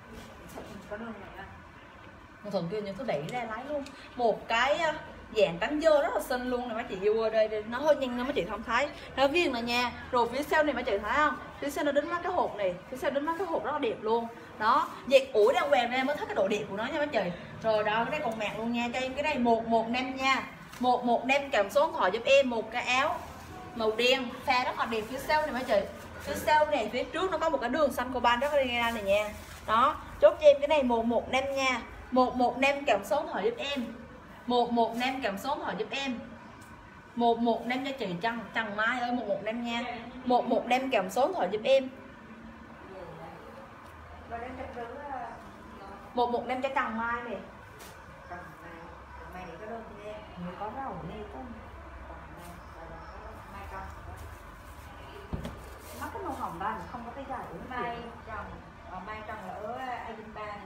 Thuận kia như tôi đẩy ra lái luôn. Một cái dạng cánh dơ rất là xinh luôn này mấy chị yêu ơi. Đây nó hơi nhanh nên mấy chị không thấy. Nó viên này nha. Rồi phía sau này mấy chị thấy không? Phía sau nó đính mắt cái hộp này. Phía sau đính mắt cái hộp rất là đẹp luôn. Đó, dệt ủi đang quèn ra mới thấy cái độ đẹp của nó nha mấy chị. Rồi đó, cái này còn mạc luôn nha. Cho em cái này 115 nha. 115 kèm số điện thoại giúp em một cái áo màu đen pha rất là đẹp. Phía sau này mấy chị, phía sau này, phía trước nó có một cái đường xanh coban rất là đen này nha. Đó, chốt cho em cái này 115 nha. 115 kèm số điện thoại giúp em. 115 kèm số điện thoại giúp em. 115 cho chị Trần Mai ơi, 115 nha. 115 kèm số điện thoại giúp em. 115 cho Trần Mai này. Mày để cái đơn thì em. Người có rau ở đây không? Mắt cái màu hồng đó không có cái dài uống Mai trồng, mai trồng là ở Ayunpa này.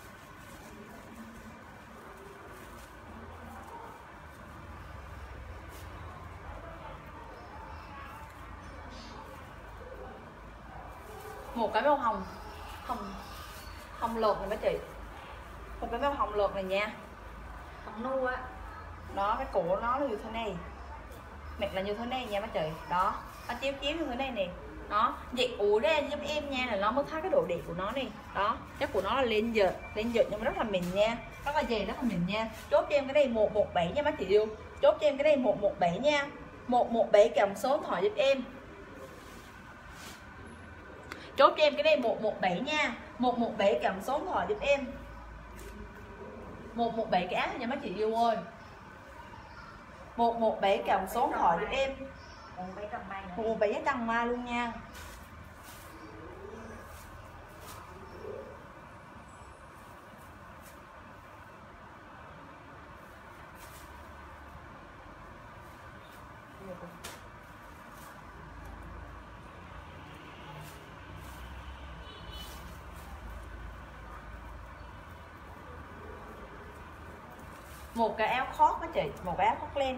một cái màu hồng lợt này mấy chị. Một cái màu hồng lợt này nha. Hồng nu á. Đó, cái cổ nó như thế này. Mặc là như thế này nha mấy chị. Đó, nó chiếu như thế này nè. Đó, dệt ủi ra giúp em nha, là nó mới thấy cái độ đẹp của nó này. Đó, chất của nó là lên dệt nhưng mà rất là mịn nha. Rất là dày, rất là mịn nha. Chốt cho em cái này 117 nha mấy chị yêu. Chốt cho em cái này 117 nha. 117 kèm số điện thoại giúp em. Chốt cho em cái này 117 nha. 117 kèm số điện thoại giúp em. 117 cái áo nha mấy chị yêu ơi. 117 kèm số điện thoại giúp em. 117 Trần Mai luôn nha. Một cái áo khoác đó chị, một cái áo khoác len.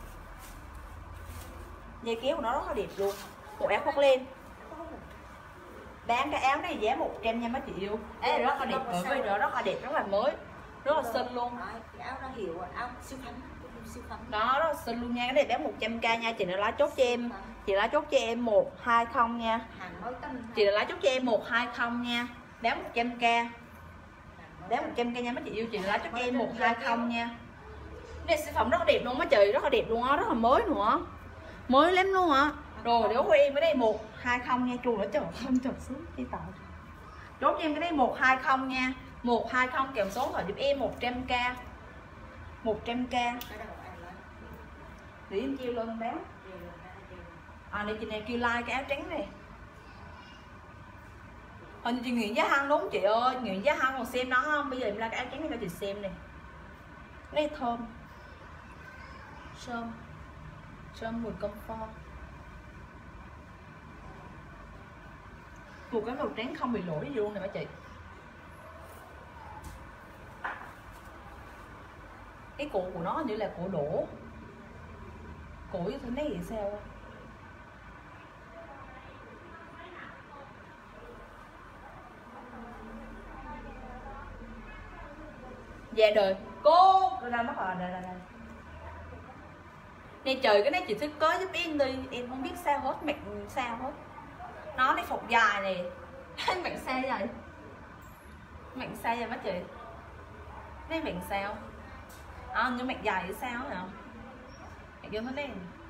Dây kéo của nó rất là đẹp luôn. Một áo khoác len. Bán cái áo này giá 100 nha mấy chị yêu. Ê, rất là đẹp, bởi vì nó rất là đẹp, rất là mới, rất là xinh luôn. Cái áo đó hiệu áo siêu phẩm. Đó, rất là xinh luôn nha. Cái này bán 100k nha. Chị đã lá chốt cho em. Chị lá chốt cho em 120 nha. Chị đã lá chốt cho em 120 nha. Bán 100k. Bán 100k nha mấy chị yêu. Chị đã lá chốt cho em 120 nha. Cái này sản phẩm rất là đẹp luôn mấy chị, rất là đẹp luôn á, rất là mới nữa. Mới lắm luôn hả? Rồi đố của em cái này 120 nha, chuồng nó chở không chở xuống đi tạo. Chốt cho em cái này 120 nha. 120 kèm số hỏi giúp em 100k. 100k. Để em chiêu lên béo. Này chị này kêu like cái áo trắng này. Chị Nguyễn Giá Hân đúng chị ơi, Nguyễn Giá Hân còn xem nó không? Bây giờ em like cái áo trắng này cho chị xem này. Cái này thơm. Sơm mùi comfort. Một cái màu trắng không bị lỗi gì luôn nè mấy chị. Cái cổ của nó như là cổ đổ. Cổ như thế này thì sao? Dạ đời cô ra mất rồi, đây. Nè trời, cái này chị thích có giúp em đi, em không biết sao hết, mặc sao hết. Nó đi phục dài này. Mặc sao vậy? Mặc sao vậy mấy chị? Đây mặc sao? Nhưng mặc dài thì sao hả? Mặc vô thế này.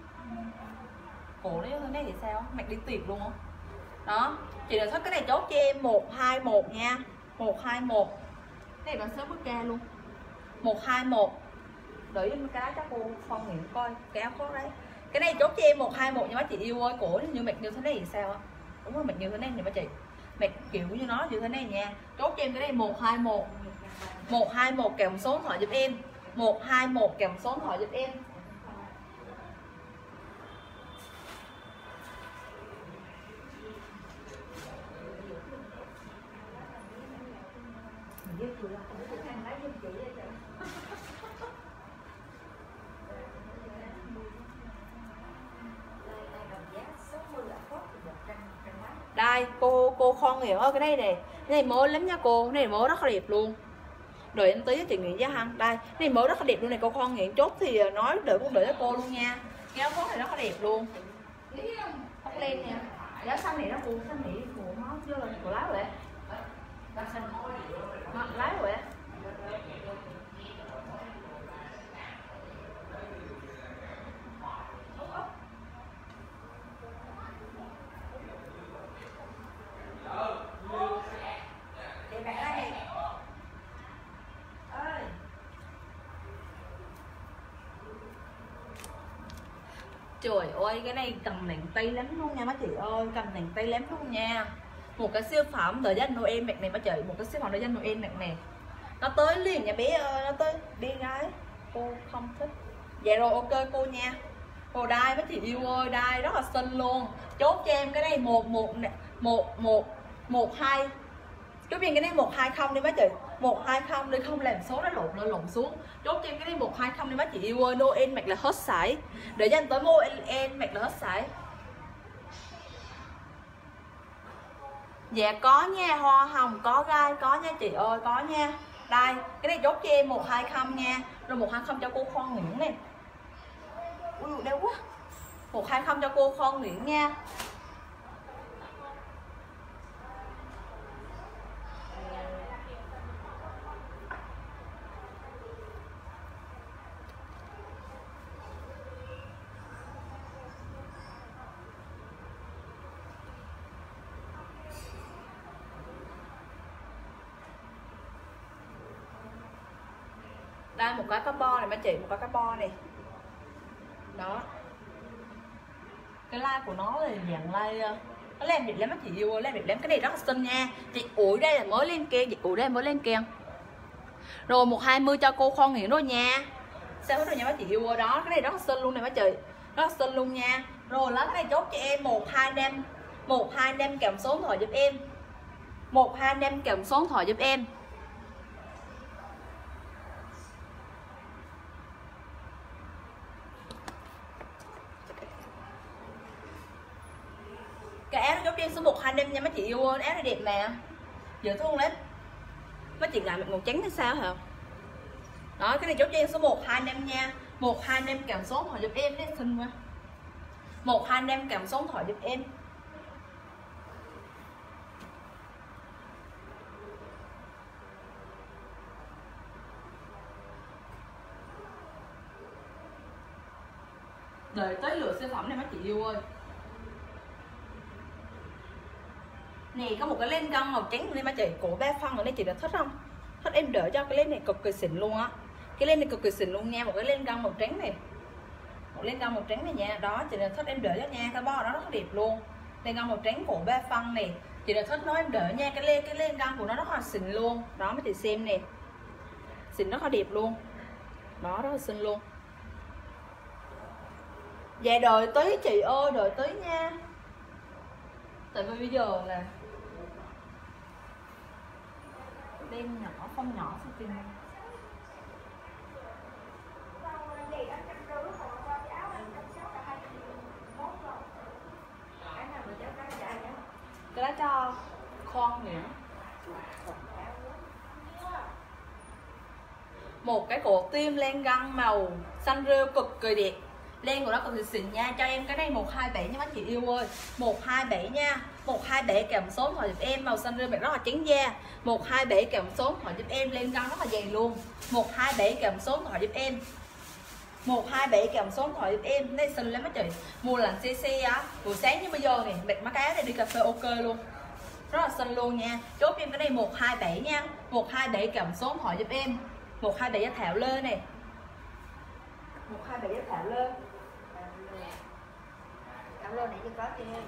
Cổ nó vô thế này thì sao? Mặc đi tiệc luôn á. Đó, chị nào thích cái này chốt cho em 121 nha. 121. Cái này bằng số bức ca luôn. 121. Đợi em cái đó cho cô Phong Nguyễn coi cái áo khoác đấy. Cái này chốt cho em 121 nha mấy chị yêu ơi. Cổ như mặc như thế này thì sao á? Đúng rồi, mặc như thế này nè mấy chị. Mặc kiểu như nó như thế này nha. Chốt cho em cái này 121. 121 kèm số điện thoại giúp em. 121 kèm số điện thoại giúp em. Đây cô Khon Nguyễn ơi, cái này nè, cái này mới lắm nha cô, cái này mới rất là đẹp luôn. Đợi em tí cho chị Nguyễn Giá Hân. Đây, cái này mới rất là đẹp luôn này cô Khon Nguyễn. Chốt thì nói đợi con đợi cho cô luôn nha. Cái áo khoác này rất là đẹp luôn. Tóc len nè. Giá xanh này nó cô xanh này của nó chưa là của lái rồi. Lái rồi. Trời ơi, cái này cầm nặng tay lắm luôn nha mấy chị ơi, cầm nặng tay lắm luôn nha. Một cái siêu phẩm đợi danh Noel mặc này mấy chị, một cái siêu phẩm đợi danh Noel mặc nè. Nó tới liền nha bé ơi, nó tới bé gái. Cô không thích. Dạ rồi ok cô nha. Cô đai mấy chị yêu ơi, đai rất là xinh luôn. Chốt cho em cái này 112. Chốt cho em cái này 120 đi mấy chị. 120 đi, không làm số nó lộn lên lộn xuống. Chốt cho em cái này 120 đi mấy chị yêu ơi. Noel mặc là hết sải. Để dành tới Noel mặc là hết sải. Dạ có nha, hoa hồng có gai có nha chị ơi, có nha. Đây, cái này chốt cho em 120 nha. Rồi 120 cho cô Khon Nguyễn nè. Ui đau quá. 120 cho cô Khon Nguyễn nha. Đây một cái carbon này mấy chị, một cái carbon này. Đó. Cái like của nó là dạng like nó làm đẹp lắm mấy chị yêu ơi, làm đẹp lắm. Cái này rất là xinh nha. Chị ủi đây là mới lên keng, chị ủi đây mới lên keng. Rồi 120 cho cô Khon Nguyễn rồi nha. Sao hết rồi nha mấy chị yêu ơi. Đó, cái này rất là xinh luôn này mấy chị. Rất là xinh luôn nha. Rồi lấy cái này chốt cho em 125. 125 kèm số điện thoại giúp em. 125 kèm số điện thoại giúp em. Cái áo nó chốt cho em số 125 nha mấy chị yêu ơi. Áo này đẹp nè, dễ thương lắm. Mấy chị ngại mặc màu trắng hay sao hả? Đó, cái này chốt cho em số 125 nha. 125 kèm số điện thoại giúp em đấy, xinh quá. 125 kèm số điện thoại giúp em. Đợi tới lượt siêu phẩm này mấy chị yêu ơi. Nè có một cái len găng màu trắng này mấy chị, cổ 3 phân ở đây chị đã thích không? Thích em đỡ cho cái len này cực kỳ xịn luôn á. Cái len này cực kỳ xịn luôn nha, một cái len găng màu trắng này. Một len găng màu trắng này nha, đó chị đã thích em đỡ cho nha, cái bo đó rất đẹp luôn. Len găng màu trắng cổ 3 phân này, chị đã thích nó em đỡ nha, cái len găng của nó rất là xịn luôn. Đó mấy chị xem nè. Xịn rất là đẹp luôn. Đó rất là xinh luôn. Dạ đợi tí chị ơi, đợi tí nha. Tại vì bây giờ là đen nhỏ, phong nhỏ sẽ tìm cái đó cho con nữa. Một cái cổ tim len găng màu xanh rêu cực kỳ đẹp. Len của nó cực kỳ xịn nha. Cho em cái này 127 nha mấy chị yêu ơi. 127 nha. 127 kèm số điện thoại giúp em, màu xanh rêu rất là trắng da. 127 kèm số điện thoại giúp em, len găng rất là dày luôn. 127 kèm số điện thoại giúp em. 127 kèm số điện thoại giúp em. Đây xinh lắm mấy chị. Mùa lạnh CC á, buổi sáng như bây giờ này, bịt má cá này đi cà phê ok luôn. Rất là xinh luôn nha. Chốt em cái này 127 nha. 127 kèm số điện thoại giúp em. 127 cho Thảo Lê này. 127 cho Thảo Lê. Thảo Lê này chưa có chị ơi.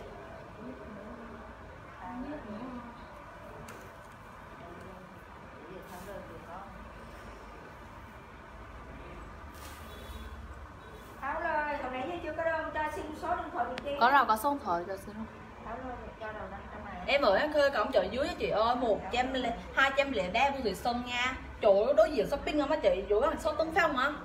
Thảo Lê, hồi nãy chưa có đâu, cho xin số điện thoại chị. Có đâu, có số điện thoại cho xin không? Thảo Lê cho đầu đăng trong này. Em ở khơi cổng chợ dưới chị ơi, 203 Bùi Thị Xuân nha. Chỗ đối diện shopping không á chị, chỗ hàng số Tuấn Phong hả?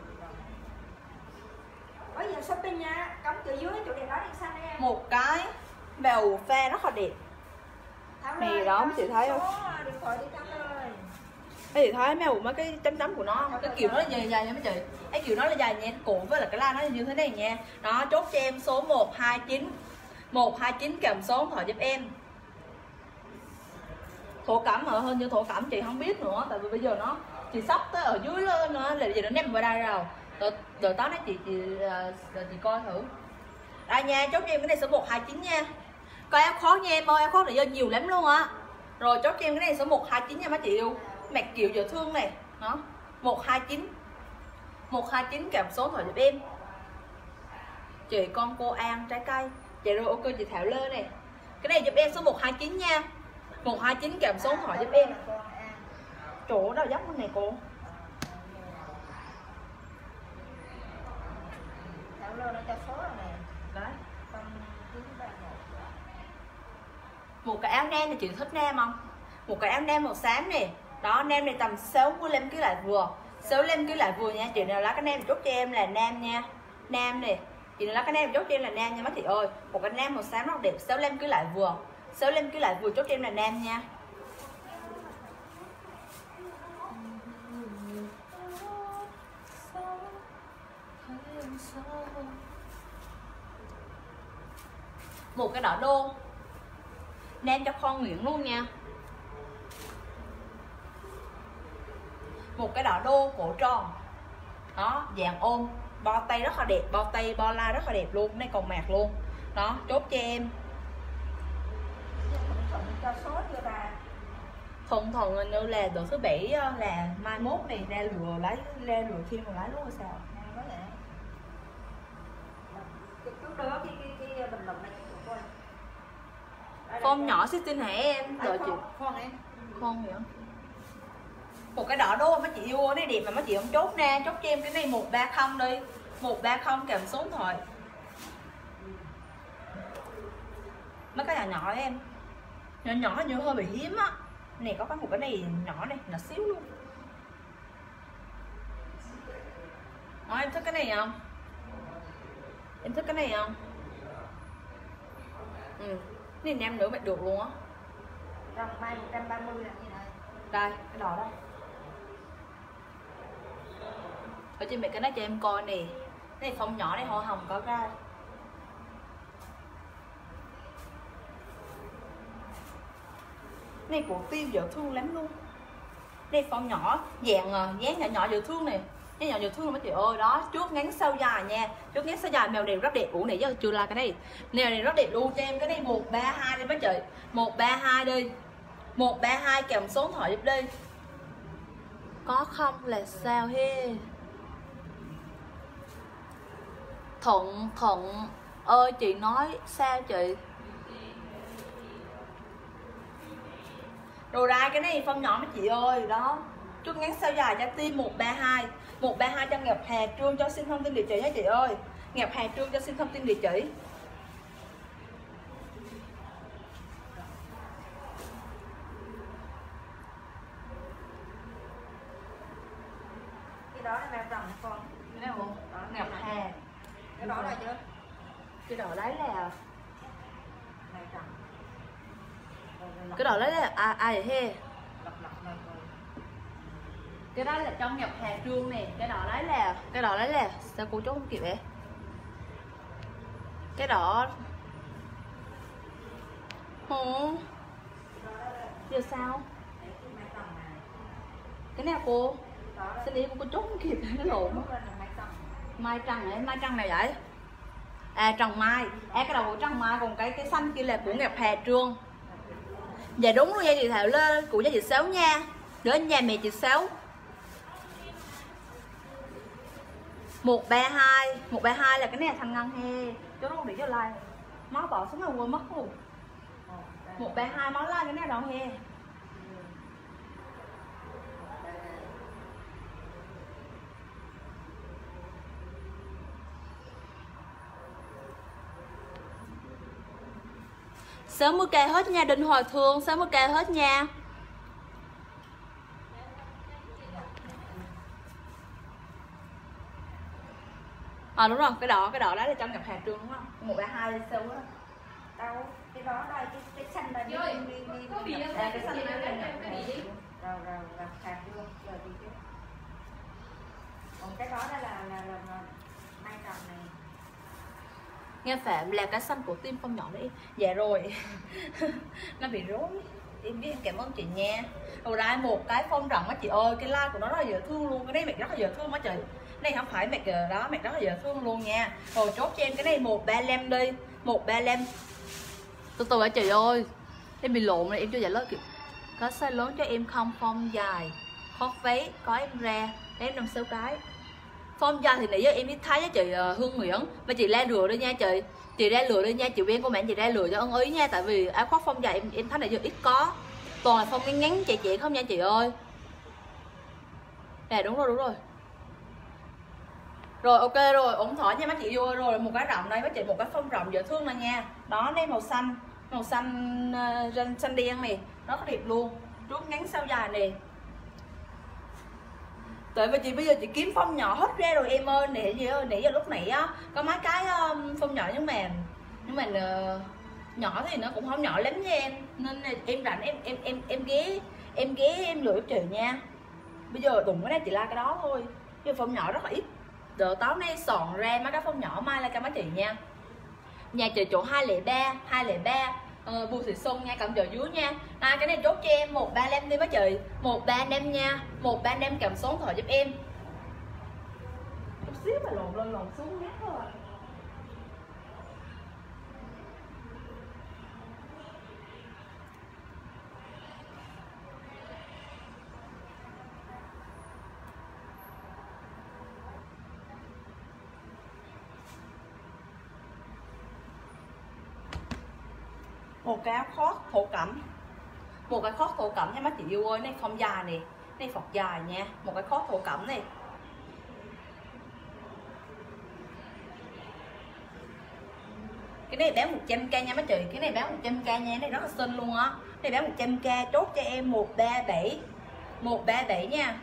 Có giờ shopping nha, cổng chợ dưới chỗ đèn đó đèn xanh em. Một cái màu pha rất là đẹp. Này đó chị thấy không? Điện thoại đi Thảo ơi. Cái chị thấy mấy cái chấm của nó không? Cái kiểu nó là dài dài nha mấy chị. Cái kiểu nó là dài nha, cổ với là cái la nó như thế này nha. Đó, chốt cho em số 129. 129 kèm số điện thoại giúp em. Thổ cẩm ở hơn như thổ cẩm chị không biết nữa, tại vì bây giờ nó chị sắp tới ở dưới lên nữa là giờ nó ném vào đây rồi. Đợi tối nay chị coi thử. Đây nha, chốt cho em cái này số 129 nha. Coi áo khó nha em ơi, áo khó này do nhiều lắm luôn á. Rồi chốt cho em cái này số 129 nha mấy chị yêu. Mặc kiểu dễ thương này, đó. 129. 129 kèm số điện thoại giúp em. Chị con cô An trái cây. Dạ rồi ok chị Thảo Lê này. Cái này giúp em số 129 nha. 129 kèm số điện thoại giúp em. Chỗ đâu dốc này cô. Thảo Lê nó cho số rồi nè. Đấy. 0931. Một cái áo nam này chị thích nam không? Một cái áo nam màu xám này. Đó, nam này tầm 65 kg lại vừa. 65 kg lại vừa nha. Chị nào lá cái nam chốt cho em là nam nha. Nam này. Chị nào lá cái nam chốt cho em là nam nha mấy chị ơi. Một cái nam màu xám rất đẹp, 65 kg lại vừa. 65 kg lại vừa chốt cho em là nam nha. Một cái đỏ đô nam cho con Nguyễn luôn nha. Một cái đỏ đô cổ tròn. Đó, dạng ôm, bo tay rất là đẹp, bo tay bo la rất là đẹp luôn, này còn mạc luôn. Đó, chốt cho em. Cho số chưa bà? Thuần như là độ thứ 7 là mai mốt này ra lừa lấy ra lừa thêm mà lấy luôn hay sao? Có thể. Chút đó cái bình luận này coi. Con nhỏ xích tin hả em? Đợi chị. Con em. Con vậy. Một cái đỏ đô mấy chị yêu này đẹp mà mấy chị không chốt nè, chốt cho em cái này 130 đi. 130 kèm số điện thoại. Mấy cái nhỏ nhỏ em. Nhỏ nhỏ như hơi bị hiếm á. Này có một cái này nhỏ này, nhỏ xíu luôn. Đó, em thích cái này không? Em thích cái này không? Ừ. Cái này nam nữ mặc được luôn á. Rồng mai 130 là như này. Đây, cái đỏ đây. Ở trên mấy cái đó cho em coi nè. Cái này phong nhỏ này hoa hồng có ra. Này cổ tim dễ thương lắm luôn. Đây phong nhỏ, dáng nhỏ nhỏ dễ thương này. cái nhỏ dễ thương luôn mấy chị ơi. Đó, trước ngắn sau dài nha, trước ngắn sau dài mèo đều rất đẹp. Ủa này chứ chưa là cái này nèo này rất đẹp luôn cho em. Cái này 132 đi mấy chị, 132 đi, 132 kèm số điện thoại giúp đi. Có không là sao he? Thuận ơi chị nói sao chị? Đồ ra cái này phân nhỏ mấy chị ơi. Đó, chút ngắn sau dài cho tim 132, 132 cho Ngọc Hà Trương, cho xin thông tin địa chỉ nha chị ơi. Ngọc Hà Trương cho xin thông tin địa chỉ. Cái đó là mèo rồng con. Cái này không? Ngọc Hà. Cái đó là chưa? Cái đó đấy là Mèo rồng. cái đó đấy là ai vậy he? Lọc này rồi. Cái đó là trong Ngọc Hà Trương nè. Cái đó đấy là sao cô chốt không kịp vậy? Cái đó hả? Giờ sao? Cái nào cô? Xin đi cô chốt không kịp nó lộn. Mai trăng ấy, mai trăng này vậy? À trăng mai. À cái đầu của trăng mai, còn cái xanh kia là của Ngọc Hà Trương. Dạ đúng luôn nha chị Thảo lên, của gia chị Sáu nha. Đến nhà mẹ chị Sáu. 132 là cái này là thành ngân he. Cho nó để cho like. Máu bỏ xuống rồi quên mất luôn. 132 máu like cái này đâu he. Sớm mới kê hết nha, Đinh Hòa Thương, sớm mới kê hết nha. À đúng rồi, cái đỏ đó là trong Ngọc Hà Trương đúng không? 132 sâu á. Đâu, cái đó đây, cái xanh là đi cái xanh này rồi gặp Hà Trương rồi đi chứ. Còn cái đó là mai rồng này. Nghe Phạm là cái xanh của tim Phong nhỏ đấy. Dạ rồi. Nó bị rối. Em biết, em cảm ơn chị nha. Rồi đây một cái phong rộng á chị ơi. Cái like của nó rất là dễ thương luôn. Cái này mẹ rất là dễ thương á chị. Cái này không phải mẹ đó, mẹ rất là dễ thương luôn nha. Rồi chốt cho em cái này 135 đi. 135. Từ từ hả chị ơi. Em bị lộn rồi, em chưa giải lớp kịp. Có size lớn cho em không? Phong dài khoác váy có em ra. Em 5-6 cái. Phong dài thì nãy giờ em biết thấy với chị Hương Nguyễn. Và chị ra lừa đi nha chị. Chị ra lừa đi nha, chị quen của bạn chị ra lừa cho ân ý nha. Tại vì áo khoác phong dài em thấy nãy giờ ít có. Toàn là phong ngắn chị không nha chị ơi. Nè đúng rồi. Rồi ok rồi, ổn thỏa nha mấy chị vô. Rồi một cái rộng đây mấy chị, một cái phong rộng dễ thương này nha. Đó đây màu xanh xanh đen này, rất là đẹp luôn. Trước ngắn sau dài này. Tại vì chị bây giờ chị kiếm phong nhỏ hết ra rồi em ơi. Nãy giờ lúc nãy á có mấy cái phong nhỏ nhưng mà nhỏ thì nó cũng không nhỏ lắm nha em. Nên là em rảnh em ghé em lựa chị nha. Bây giờ đụng cái này chị like cái đó thôi. Chứ phong nhỏ rất là ít. Đợt tối nay soạn ra mấy cái phong nhỏ mai like cho mấy chị nha. Nhà chị chỗ 203 Bùi Thị Xuân nha, cầm chợ dưới nha. Cái này chốt cho em 135 đi mấy chị. 135 nha, 135 cầm số điện thoại giúp em. Chút xíu mà lộn lên lộn xuống nhát thôi à. Một cái áo khoác thổ cẩm, một cái khoác thổ cẩm nha mấy chị yêu ơi. Này phong dài nè, này phọc dài nha, một cái khoác thổ cẩm này. Cái này bán 100k nha mấy chị, cái này bán 100k nha, cái này rất là xinh luôn á. Cái này bán 100k, chốt cho em 137 nha.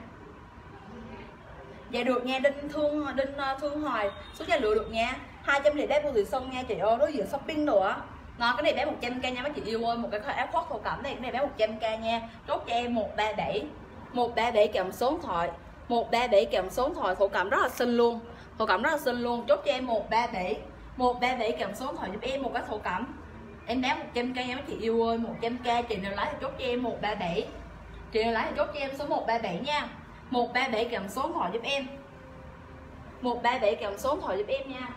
Dạ được nha, Đinh Thương Hoài số nhà lựa được nha. 203 Bùi Thị Xuân nha chị ơi, đối diện shopping nữa. Nó cái này bán 100k nha mấy chị yêu ơi, một cái áo khoác thổ cẩm này, cái này bán 100k nha. Chốt cho em 137 kèm số điện thoại. 137 kèm số điện thoại, thổ cẩm rất là xinh luôn. Thổ cẩm rất là xinh luôn, chốt cho em 137 kèm số điện thoại giúp em một cái thổ cẩm. Em bán 100k nha mấy chị yêu ơi, 100k. Chị nào lấy thì chốt cho em 137. Chị nào lấy thì chốt cho em số 137 nha. 137 kèm số điện thoại giúp em. 137 kèm số điện thoại giúp em nha.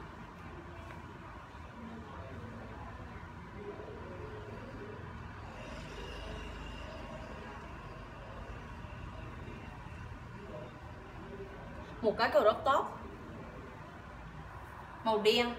Một cái crop top màu đen.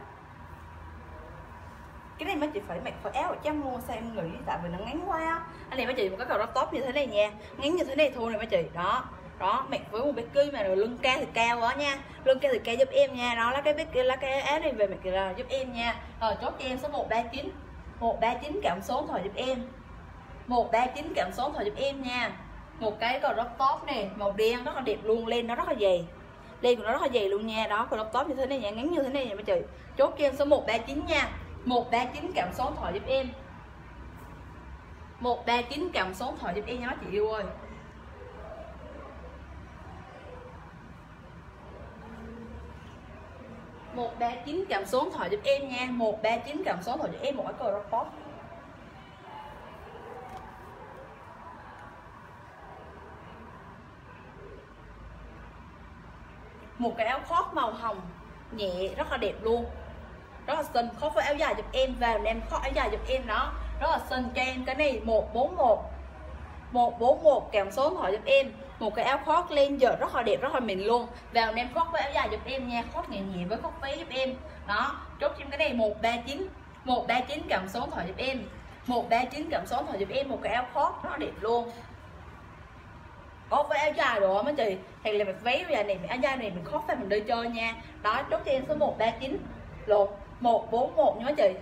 Cái này mấy chị phải mặc phải áo ở trang mua sao em nghĩ tại vì nó ngắn quá á. Anh này mấy chị một cái crop top như thế này nha, ngắn như thế này thôi này mấy chị. Đó đó, mặc với một bikini mà rồi lưng cao thì cao quá nha, lưng cao thì cao giúp em nha. Đó là cái bikini, là cái áo này về mặc là giúp em nha. Rồi chốt cho em số 139 139 cộng số điện thoại giúp em, 139 cộng số điện thoại giúp em nha. Một cái crop top này màu đen rất là đẹp luôn, lên nó rất là dày, lên của nó rất là dày luôn nha. Đó crop top như thế này nha, ngắn như thế này nha mấy chị. Chốt cho em số 139 nha, 139 cộng số điện thoại giúp em, 139 cộng số điện thoại giúp em nha mấy chị yêu ơi. Một ba chín cộng số điện thoại giúp em nha, 139 cộng số điện thoại giúp em một cái crop top. Một cái áo khoác màu hồng nhẹ rất là đẹp luôn, rất là xinh. Khoác với áo dài giúp em, vào em khoác áo dài giúp em. Đó rất là xinh cho em. Cái này 141 kèm số điện thoại giúp em. Một cái áo khoác len giờ rất là đẹp, rất là mịn luôn, vào em khoác với áo dài giúp em nha, khoác nhẹ nhẹ với khoác váy giúp em. Đó chốt cho em cái này 139 kèm số điện thoại giúp em, 139 kèm số điện thoại giúp em. Một cái áo khoác rất là đẹp luôn, có với áo dài đồ mấy chị, thì là mặc váy dài này, áo dài này mình khoác phải mình đi chơi nha. Đó chốt cho em số 139 lột 141 nha mấy chị,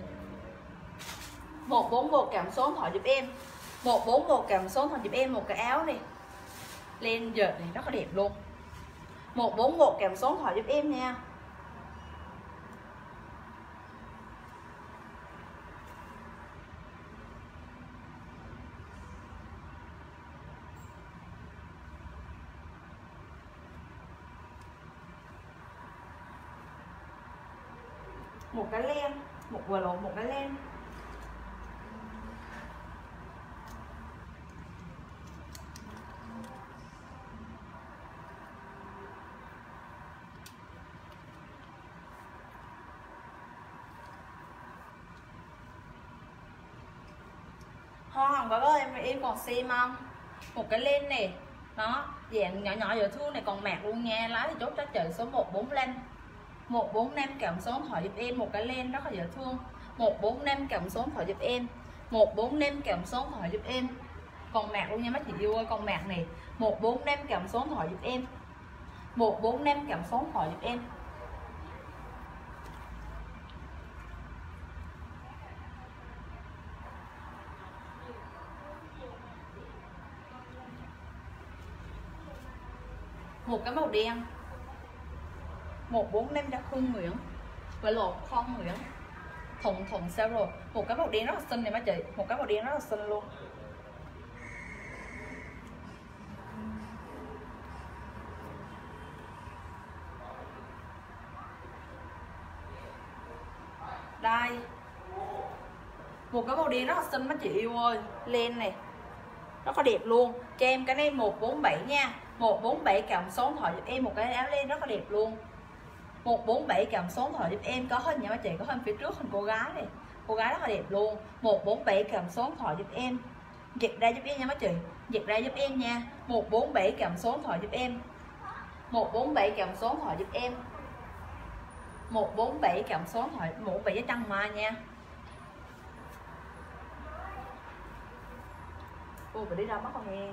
141 kèm số điện thoại giúp em, 141 kèm số điện thoại giúp em. Một cái áo này len dệt này rất là đẹp luôn, 141 kèm số điện thoại giúp em nha. Một cái len, một cái len. Hoa hồng có em còn xem không? Một cái len này, đó dạng nhỏ nhỏ dễ thương này, còn mạc luôn nha. Lái thì chốt cho chị số 145 cộng số điện thoại giúp em. Một cái len rất là dễ thương, 145 cộng số điện thoại giúp em, 145 cộng số điện thoại giúp em. Còn mạc luôn nha mấy chị yêu ơi, còn mạc này 145 cộng số điện thoại giúp em, 145 cộng số điện thoại giúp em. Một cái màu đen 145 cho Khương Nguyễn với lột Con Nguyễn thùng sao rồi. Một cái màu đen rất là xinh này mấy chị, một cái màu đen rất là xinh luôn. Đây một cái màu đen rất là xinh mấy chị yêu ơi, len này rất là đẹp luôn cho em. Cái này 147 nha, 147 cộng số điện thoại giúp em. Một cái áo len rất là đẹp luôn, 147 cộng số điện thoại giúp em. Có hình nha mấy chị, có hình phía trước hình cô gái này, cô gái rất là đẹp luôn. 147 cộng số điện thoại giúp em, dịch ra giúp em nha mấy chị, dịch ra giúp em nha. 147 cộng số điện thoại giúp em, 147 cộng số điện thoại giúp em, 147 cộng số điện thoại, 147 với trăng mai nha. Ôi phải đi đâu mất không nghe.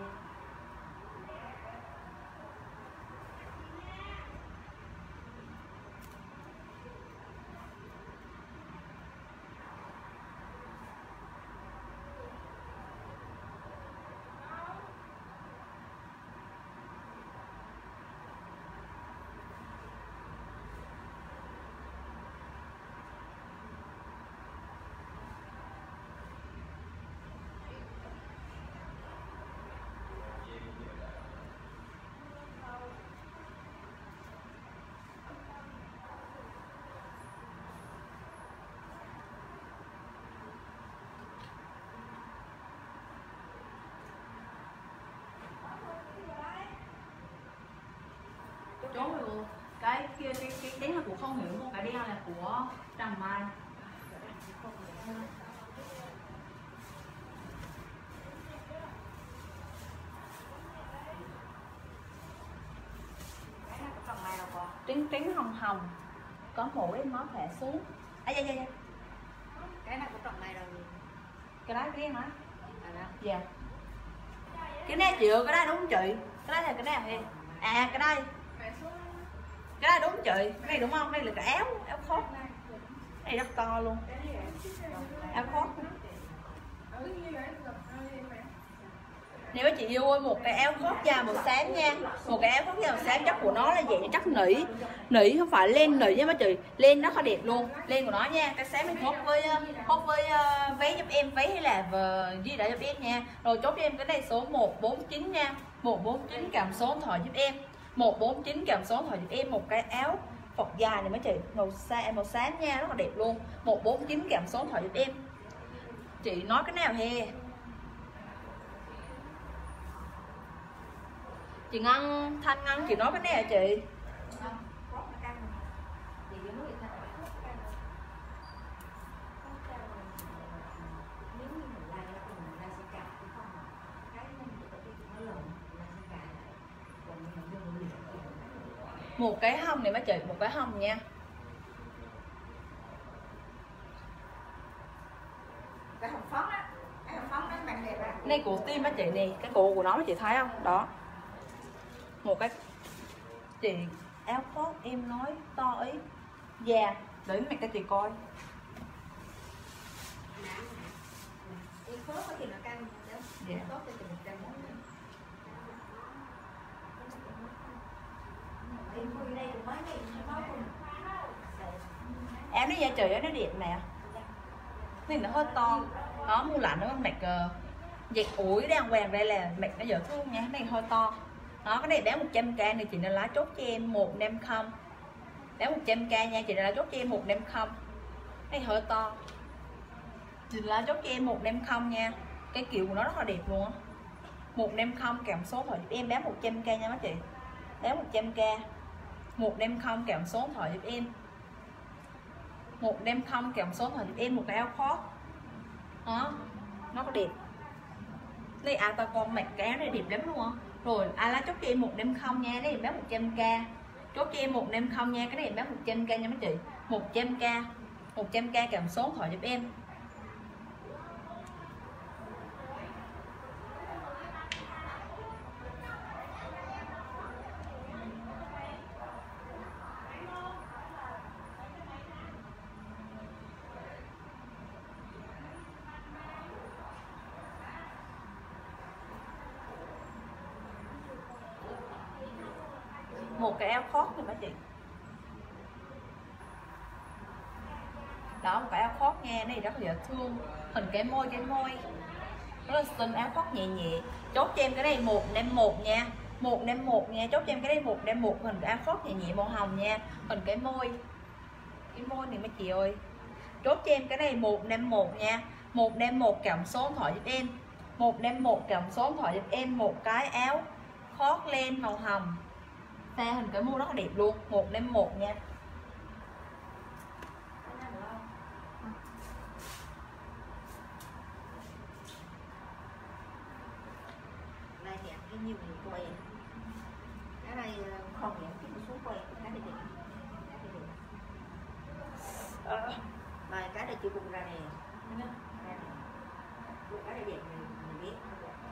Chốt luôn. Cái kia cái đen là của Không Hiểu, một cái đen là của Trần Mai. Trứng trứng hồng hồng, có mũi nó thẻ xuống. À, dạ. Cái này của trồng này rồi. Cái đó riêng hả? Đó. Dạ. Cái này chị ơi, cái đó đúng không chị? Cái đó là cái nào vậy? À, cái đây. Cái đó đúng chị, cái này đúng không? Đây là cái áo khoác. Cái này rất to luôn. Áo khoác. Nếu các chị yêu ơi, một cái áo khoác da màu xám nha. Một cái áo khoác da màu xám, chắc của nó là dạng chắc nỉ. Nỉ không phải len nỉ nha mấy chị. Len nó khá đẹp luôn. Len của nó nha. Cái xám mình hốt với váy giúp em, váy hay là gì đã giúp em nha. Rồi chốt cho em cái này số 149 nha. 149 cầm số điện thoại giúp em. 149 cầm số điện thoại giúp em một cái áo phọt dài này mấy chị, màu xám nha, rất là đẹp luôn. 149 cầm số điện thoại giúp em. Chị nói cái nào he? Chị Ngân, Thanh Ngân, chị nói cái này hả chị? Một cái hông này mấy chị, một cái hông nha. Cái hồng phấn á, cái hồng phấn nó bạn đẹp á. Này của Tim mấy chị nè, cái cổ của nó mấy chị thấy không? Đó. Một cái chị áo khoác em nói to ý. Dạ, để mẹ cho chị coi. Em phớt thì nó căng đó. Dạ. Phớt thì 140. Em vui đây cũng mấy này nó cũng. Áo nó da trời nó đẹp nè. Này nó hơi to. Đó, mua lạnh nó mặc dệt ủi đàng hoàng đây là mặc nó dễ thương nha. Cái này hơi to. Đó, cái này bán 100k này chị nên lá chốt cho em 150. Bán 100k nha, chị nên lá chốt cho em 150. Cái này hơi to. Chị nên lá chốt cho em 150 nha. Cái kiểu của nó rất là đẹp luôn á. 150 kèm số thoại giúp em, bán 100k nha mấy chị. Bán 100k. 150 kèm số thoại giúp em. 150 kèm số thoại giúp em một cái áo khoác. Đó, nó có đẹp. Đây ai ta con mặc cái áo này đẹp lắm luôn á. Rồi ai lá chốt cho em 150 nha, cái này bán 100k. Chốt cho em 150 nha, cái này bán 100k nha mấy chị. 100k. 100k kèm số điện thoại giúp em. Một cái áo khoác này mấy chị. Đó, một cái áo khoác nha, này rất là dễ thương. Hình cái môi rất là xinh, áo khoác nhẹ nhẹ. Chốt cho em cái này 151 nha. 151 nha, chốt cho em cái đây 151, hình cái áo khoác nhẹ nhẹ màu hồng nha. Hình cái môi này mấy chị ơi. Chốt cho em cái này 151 nha. 151 cộng số điện thoại giúp em. 151 cộng số điện thoại giúp em một cái áo khoác len màu hồng. Pha hình cái môi rất là đẹp luôn. 151 nha. Đây thì cái nhiều người quay. Cái này không hiện cái số quay cái này đây cái này chị bùng ra nè. Cái này đẹp mình biết.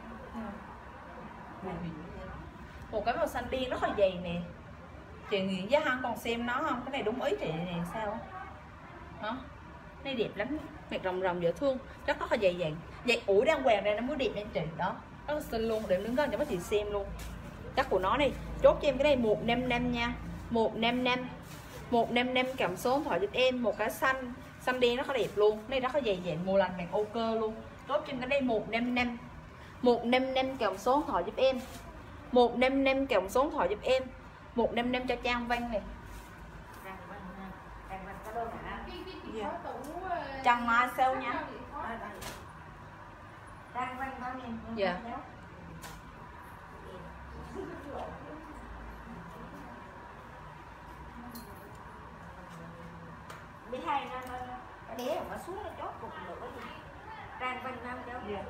Một cái màu xanh đen rất là dày nè. Chị nghĩ giá Hân còn xem nó không? Cái này đúng ý chị nè, sao đó. Này đẹp lắm, mặc rồng rồng dễ thương, chắc rất là dày dày. Dày ủi đang quàng ra nó mới đẹp nha chị. Đó, rất là xinh luôn, để đứng gần cho mấy chị xem luôn. Chắc của nó đi. Chốt cho em cái này 155 nha. 155. 155 cầm số điện thoại giúp em một cái xanh đen rất là đẹp luôn. Cái này rất là dày dày, mùa lạnh mặc ok luôn. Chốt cho em cái đây 155. 155 cầm số điện thoại giúp em. 155 cầm số điện thoại giúp em. 155 cho Trang Văn này. Trang Mai sale nha. Dạ. bé mà xuống nó chốt cùng được cái gì Trang Văn Nam cháu. Dạ.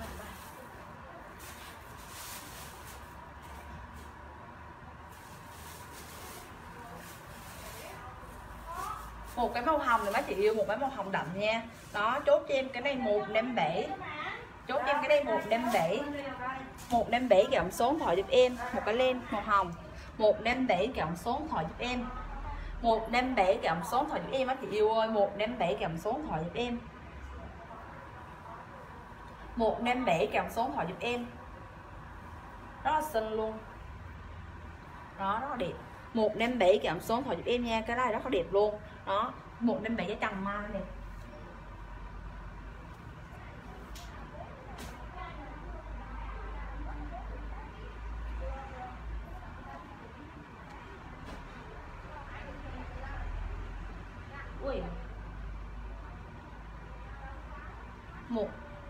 Một cái màu hồng này mấy chị yêu, một cái màu hồng đậm nha. Đó, chốt cho em cái này 157. Chốt cho em cái đây 157. 157 cộng số điện thoại giúp em, một cái len màu hồng. 157 cộng số điện thoại giúp em. 157 cộng số điện thoại giúp em á chị yêu ơi, 157 cộng số điện thoại giúp em. 157 cộng số điện thoại giúp em. Rất là xinh luôn. Đó, rất là đẹp. 157 cộng số điện thoại giúp em nha, cái này rất là đẹp luôn. Đó, 157 cái chằng mai này. Ui. Một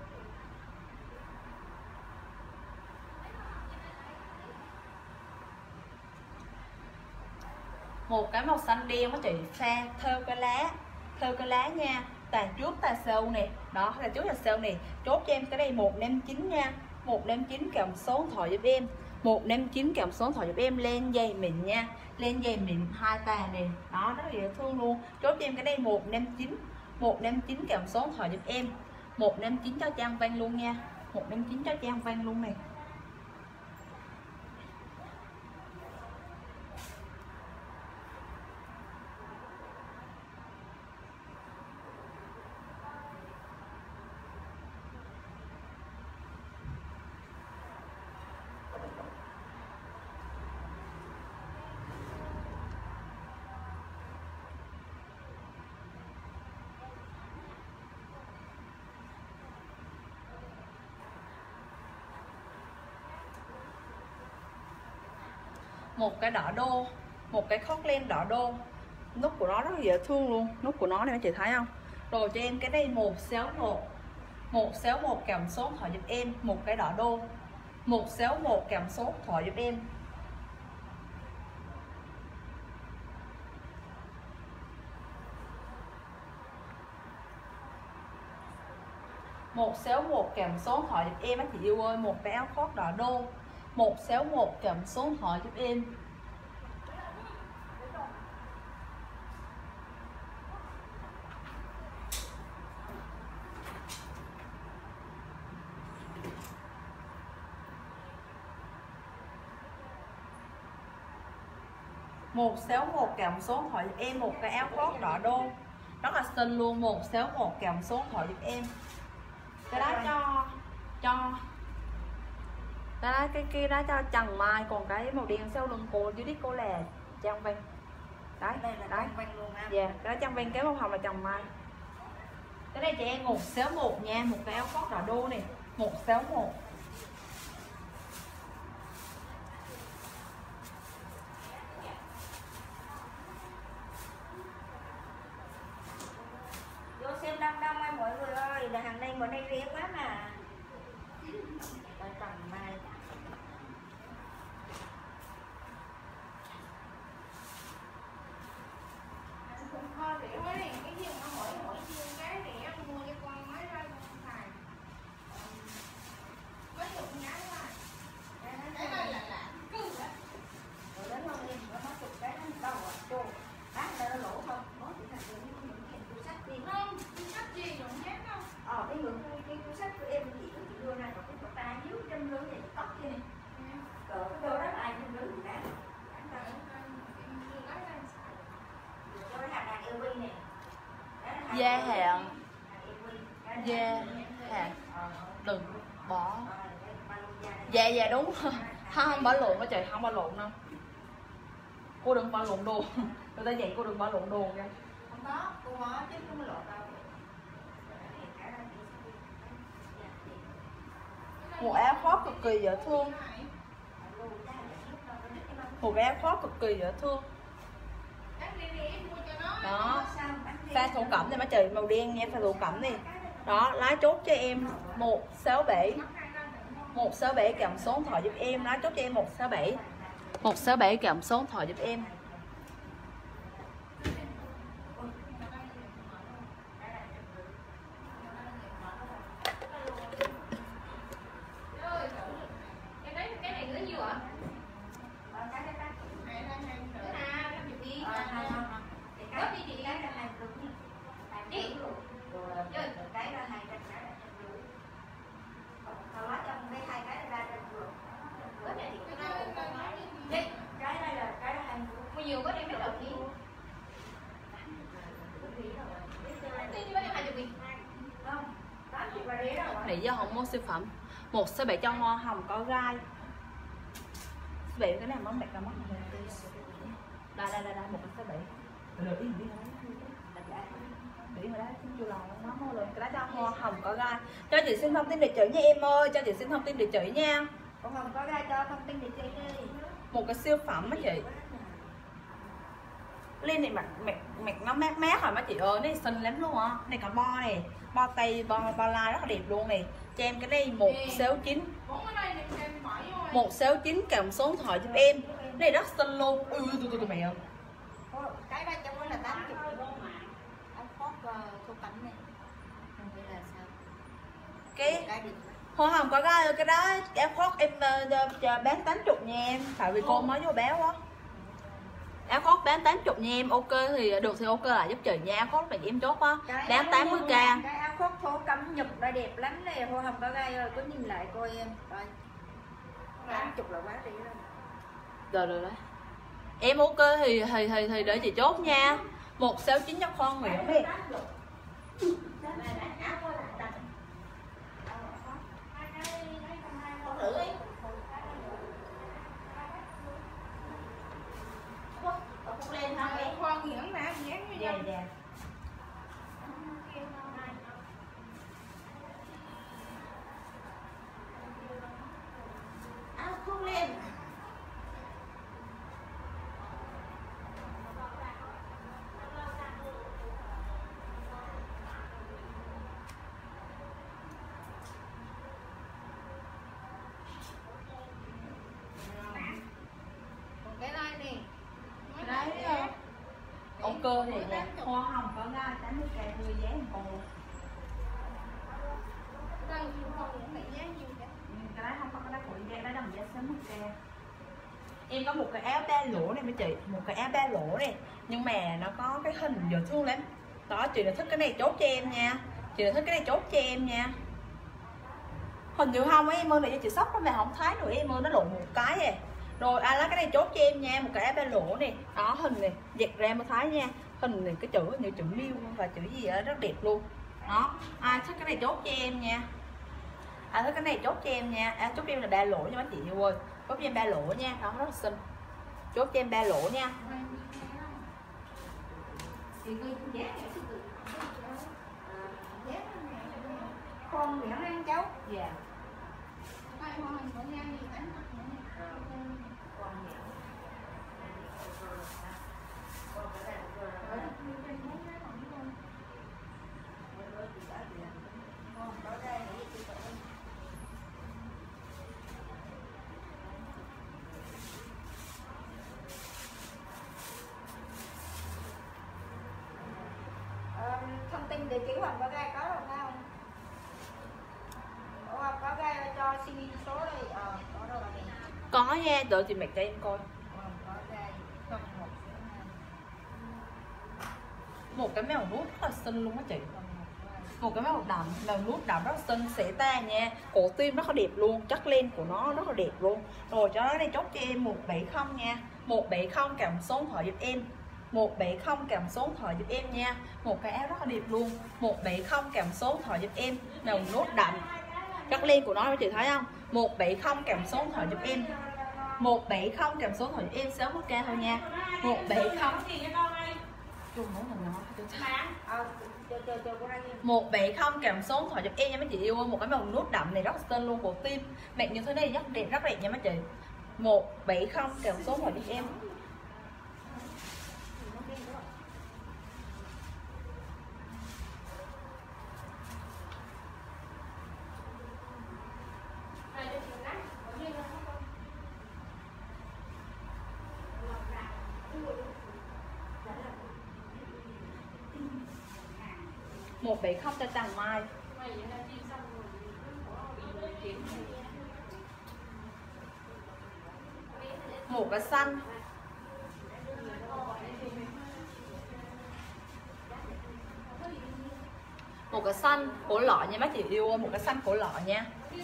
cái màu xanh đen có chị, pha theo cái lá nha, tàn trước tà sâu này. Đó, tàn trước là sale này. Chốt cho em cái đây 159 nha. 159 cộng số điện thoại giúp em. 159 cộng số điện thoại giúp em, lên dây mịn nha. Lên dây mịn hai tà này. Đó, rất là dễ thương luôn. Chốt cho em cái đây 159. 159 cộng số điện thoại giúp em. 159 cho Trang Văn luôn nha. 159 cho Trang Văn luôn này. Một cái đỏ đô, một cái khóc len đỏ đô. Nút của nó rất là dễ thương luôn. Nút của nó này chị thấy không? Rồi cho em cái đây 161. 161 kèm số điện thoại giúp em, một cái đỏ đô. 161 kèm số điện thoại giúp em. 161 kèm số điện thoại giúp em á chị yêu ơi, một cái áo khoác đỏ đô. 161 kèm số điện thoại giúp em. Một 161 kèm số điện thoại giúp em, một cái áo khoác đỏ đô rất là xinh luôn. 161 kèm số điện thoại giúp em. Cái đó cho cái đó, cái kia đó cho Trần Mai, còn cái màu đen sau lưng cô dưới đít cô là Trang Văn. Đấy, đây là Trang Văn luôn em. dạ, cái đó Trang Văn, cái màu hồng là Trần Mai. Cái này chị em 161 nha, một cái áo khoác đỏ đô này, 161. Vô xem đông đông em mọi người ơi, là hàng này bữa nay riêng lắm à. Đây Trần Mai. Cái túi sách của em chị đưa này có cái ta dưới chân lưới này tóc kia này. Cái đồ đó là ai chân lưới thì bán. Cho cái hàng LV này. Da hàng. Da hàng. Đừng bỏ. Dạ đúng. Không bỏ lộn đó trời, không bỏ lộn đâu. Cô đừng bỏ lộn đồ. Người ta dạy cô đừng bỏ lộn đồ nha. Không có, cô bỏ chứ không có lộn đâu. Một áo khoác cực kỳ dễ thương. Một cái áo khoác cực kỳ dễ thương. Đó, pha thổ cẩm này má trời, màu đen nha, pha thổ cẩm đi. Đó, lá chốt cho em 167. 167 kèm số điện thoại giúp em, lá chốt cho em 167. 167 kèm số điện thoại giúp em. do không mua siêu phẩm. 1C7 cho hoa hồng có gai. Vậy cái này món bạc cả mắt này. Đây, một cái C7. Được đi đi. Để mà đó chưa lòng nó mua rồi. Cái đó cho hoa hồng có gai. Cho chị xin thông tin địa chỉ nha em ơi, cho chị xin thông tin địa chỉ nha. Hoa hồng có gai cho thông tin địa chỉ đi. Một cái siêu phẩm á chị. Lên này mặt nó mát mát rồi má chị ơi, nó xinh lắm luôn á. Này còn bo này, bo tay, bo lai rất là đẹp luôn này. Cho em cái này 169. 169 cầm số điện thoại giúp em. Cái này rất xinh luôn. Tụi mẹ ơi. Cái đó trong đó là 80. Anh Phót thu cảnh này. Đây là sao? Cái hoa hồng có cái đó em Phót em bán 80 nha em. Tại vì cô mới vô béo quá. Áo khoác bán 80 nha em, ok thì được thì ok lại giúp chị nha. Áo khoác này em chốt á, bán 80k. Cái áo khoác thổ cẩm nhật đã đẹp lắm này, hoa hồng có gai rồi, cứ nhìn lại coi em. Rồi. 80 là quá đi rồi. Rồi đấy. Em ok thì để chị chốt nha. 169 cho con Nguyễn đi. Con Nguyễn mà dán như vậy. Dạ. Không lên. Cái này nè. Đấy ok thì nè, hoa hồng có gai 80k tươi giá một con luôn. Cái đó không có cái đó của giá, đó đồng giá 60k. Em có một cái áo ba lỗ này mấy chị, một cái áo ba lỗ này, nhưng mà nó có cái hình dễ thương lắm. Đó, chị nào thích cái này chốt cho em nha. Chị nào thích cái này chốt cho em nha. Hình như không ấy em ơi, này cho chị sóc đó mà không thấy nữa em ơi, nó lộn một cái à. Rồi ai lấy cái này chốt cho em nha, một cái áo ba lỗ này. Đó, hình này, dẹt ra mới thấy nha. Hình này cái chữ như chữ miêu và chữ gì đó rất đẹp luôn. Đó, ai thích cái này chốt cho em nha. Ai thích cái này chốt cho em nha. Chốt cho em là ba lỗ nha mấy chị yêu ơi. Chốt cho em ba lỗ nha, đó rất là xinh. Chốt cho em ba lỗ nha. Con Nguyễn ăn cháu. Dạ. Thông tin địa chỉ Hoàng có gai có rồi phải không? Ủa, có gai cho xin số đây. Có đâu là gì? Có nha, đợi chị mặc cho em coi. Có gai không một. Một cái mèo nuốt rất là xinh luôn á chị. Một cái mèo đậm, mèo nuốt đậm rất là xinh, xẻ ta nha. Cổ tim rất là đẹp luôn, chất len của nó rất là đẹp luôn. Rồi cho nó đây chốt cho em 170 nha. 170 cầm số điện thoại giúp em. 170 cầm số điện thoại giúp em nha. Một cái áo rất là đẹp luôn. 170 cầm số điện thoại giúp em. Mèo nuốt đậm, chất len của nó các chị thấy không? 170 cầm số điện thoại giúp em. 170 cầm số điện thoại giúp em 61k thôi nha. 170 chung mỗi lần nó 170 cầm số điện thoại giúp em nha mấy chị yêu ơi. Một cái màu nút đậm này rất là xinh luôn, cổ tim mặc như thế này rất đẹp nha mấy chị. 170 cầm số điện thoại giúp em. Một bảy không cho Trần Mai. Một cái xanh. Một cái xanh cổ lọ nha bác chị yêu ơi, một cái xanh cổ lọ nha.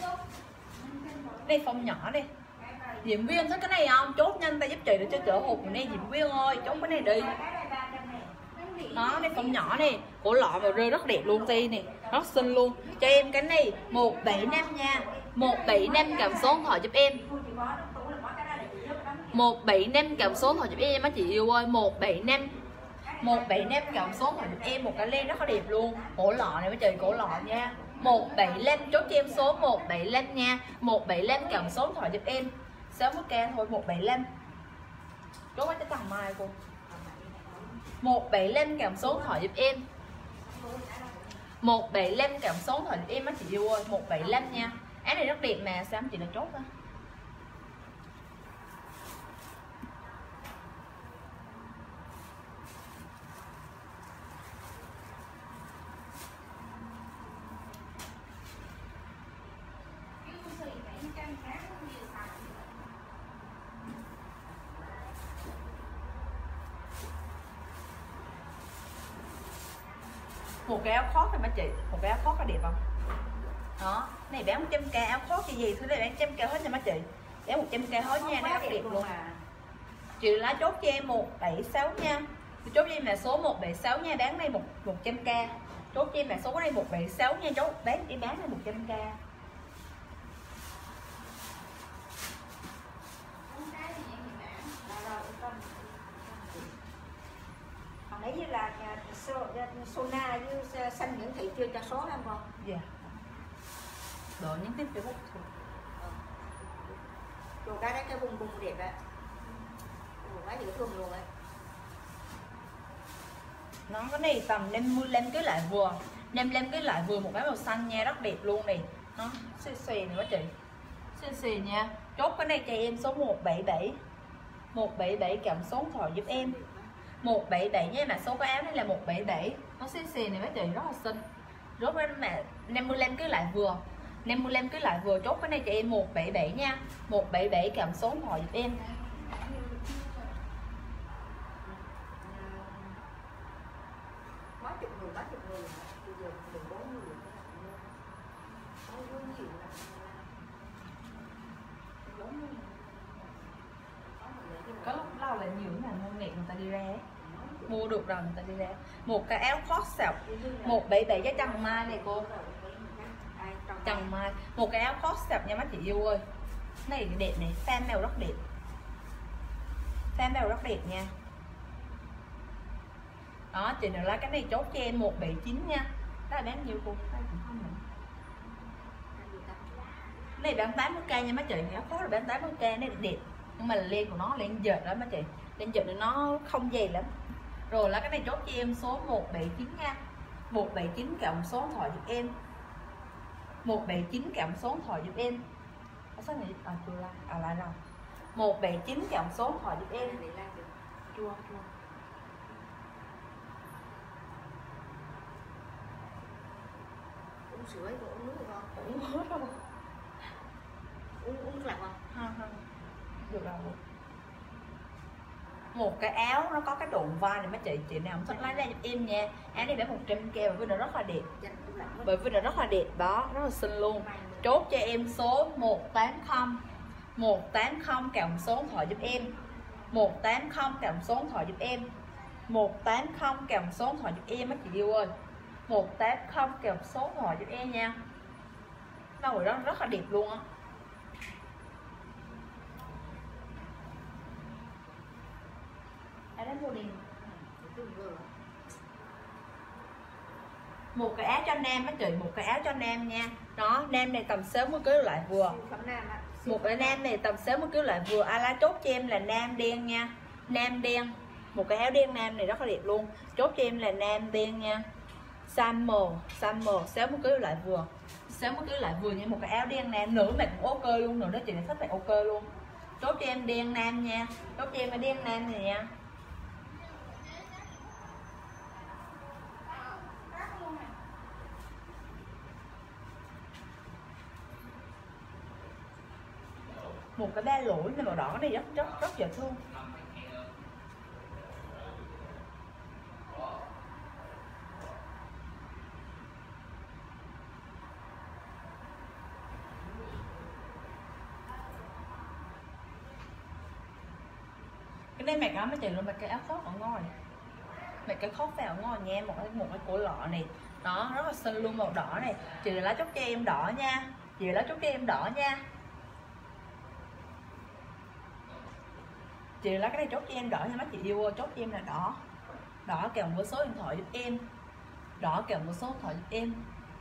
Đây phong nhỏ đi. Diễm Viên thích cái này không? Chốt nhanh tay giúp chị để cho chở hụt này Diễm Viên ơi, chốt cái này đi. Nó đây phông nhỏ này, cổ lọ màu rơi rất đẹp luôn Ti này, rất xinh luôn. Cho em cái này 175 nha. 175 cầm số điện thoại giúp em. 175 cầm số điện thoại giúp em á chị yêu ơi. 175 cầm số điện thoại giúp em, một cái len rất là đẹp luôn. Cổ lọ này mấy chị, cổ lọ nha. 175 chốt cho em số 175 nha. 175 cầm số điện thoại giúp em. 60k thôi 175. Chốt hết cái tầng mai cô. 175 cầm số điện thoại giúp em. 175 cầm số điện thoại giúp em á chị yêu ơi. 175 nha. Áo này rất đẹp mà sao chị lại chốt á. Một cái áo khoác này mấy chị, một cái áo khoác là đẹp không? Đó, này bán 100k áo khoác gì gì thứ này bán 100k hết nha mấy chị. Bán 100k hết nha, nó rất đẹp luôn. Chị lá chốt cho em 176 nha. Chốt cho em là số 176 nha, bán đây 100k. Chốt cho em là số đây 176 nha, chốt bán đây 100k. Nãy như là Sona với xanh hiển thị chưa cho số không con? Dạ. Đợi nhắn tiếp Facebook thôi. Rồi cái đấy cái bung đẹp á. Quá dễ thương luôn ấy. Nó cái này tầm 55 cái lại vừa. 55 cái lại vừa một cái màu xanh nha, rất đẹp luôn này. Nó xì này quá chị. Xì nha. Chốt cái này cho em số 177. 177 cầm số điện thoại giúp em. 177 nha, mà số cái áo này là 177. Nó xì này mấy chị rất là xinh. Rốt cái mà 55 cái lại vừa. 55 cái lại vừa, chốt cái này cho em 177 nha. 177 cầm số điện thoại giúp em. Mấy chục người. Bây giờ 14 người. Có lúc lâu là nhiều mà mua nghẹn người ta đi ra. Mua được rồi người ta đi ra. Một cái áo khoác sọc 177 cho Trần Mai này cô. Trần Mai, một cái áo khoác sọc nha mấy chị yêu ơi. Này đẹp này, fan mèo rất đẹp. Fan mèo rất đẹp nha. Đó, chị nào lấy cái này chốt cho em 179 nha. Đó là bán nhiêu cô? Này bán 80k nha mấy chị, áo khoác là bán 80k, này đẹp. Nhưng mà len của nó len dệt đó mấy chị. Len dệt nó không dày lắm. Rồi là cái này chốt cho em số 179 nha. 179 cộng số điện thoại giúp em. 179 cộng số điện thoại giúp em. Sao này chưa like, lại rồi. 179 cộng số điện thoại giúp em. Chưa. Uống sữa hay uống nước không? Uống hết không? Uống nước lọc không? Không. Được rồi. Một cái áo nó có cái đụng vai này mấy chị nào không thích lấy ra giúp em nha. Áo này bán 100k bởi vì nó rất là đẹp. Bởi vì nó rất là đẹp đó, rất là xinh luôn. Chốt cho em số 180. 180 cộng số điện thoại giúp em. 180 cộng số điện thoại giúp em. 180 cộng số điện thoại giúp em mấy chị yêu ơi. 180 cộng số điện thoại giúp em nha. Nó rồi đó rất là đẹp luôn á. Đây mua đi. Một cái áo cho nam mấy chị, một cái áo cho nam nha. Đó, nam này tầm 60 kg lại vừa. Một cái nam này tầm 60 kg lại vừa. Ai lá chốt cho em là nam đen nha. Nam đen. Một cái áo đen nam này rất là đẹp luôn. Chốt cho em là nam đen nha. Size M 60 kg lại vừa. 60 kg lại vừa nha, một cái áo đen nam, nữ mà cũng ok luôn, nữa đó chị này thích này ok luôn. Chốt cho em đen nam nha. Chốt cho em cái đen nam này nha. Một cái ba lũi này màu đỏ này rất dễ thương. Cái này mặc áo mấy chị luôn, mặc cái áo khoác ở ngoài. Mấy cái khóc vào ngon nha, một cái cổ lọ này đó, rất là xinh luôn, màu đỏ này. Chị lá chốt cho em đỏ nha, chị lá chốt cho em đỏ nha, chị lá cái này chốt cho em đỏ nha mấy chị yêu ơi. Chốt cho em là đỏ, đỏ kèm với số điện thoại giúp em, đỏ kèm với số điện thoại giúp em.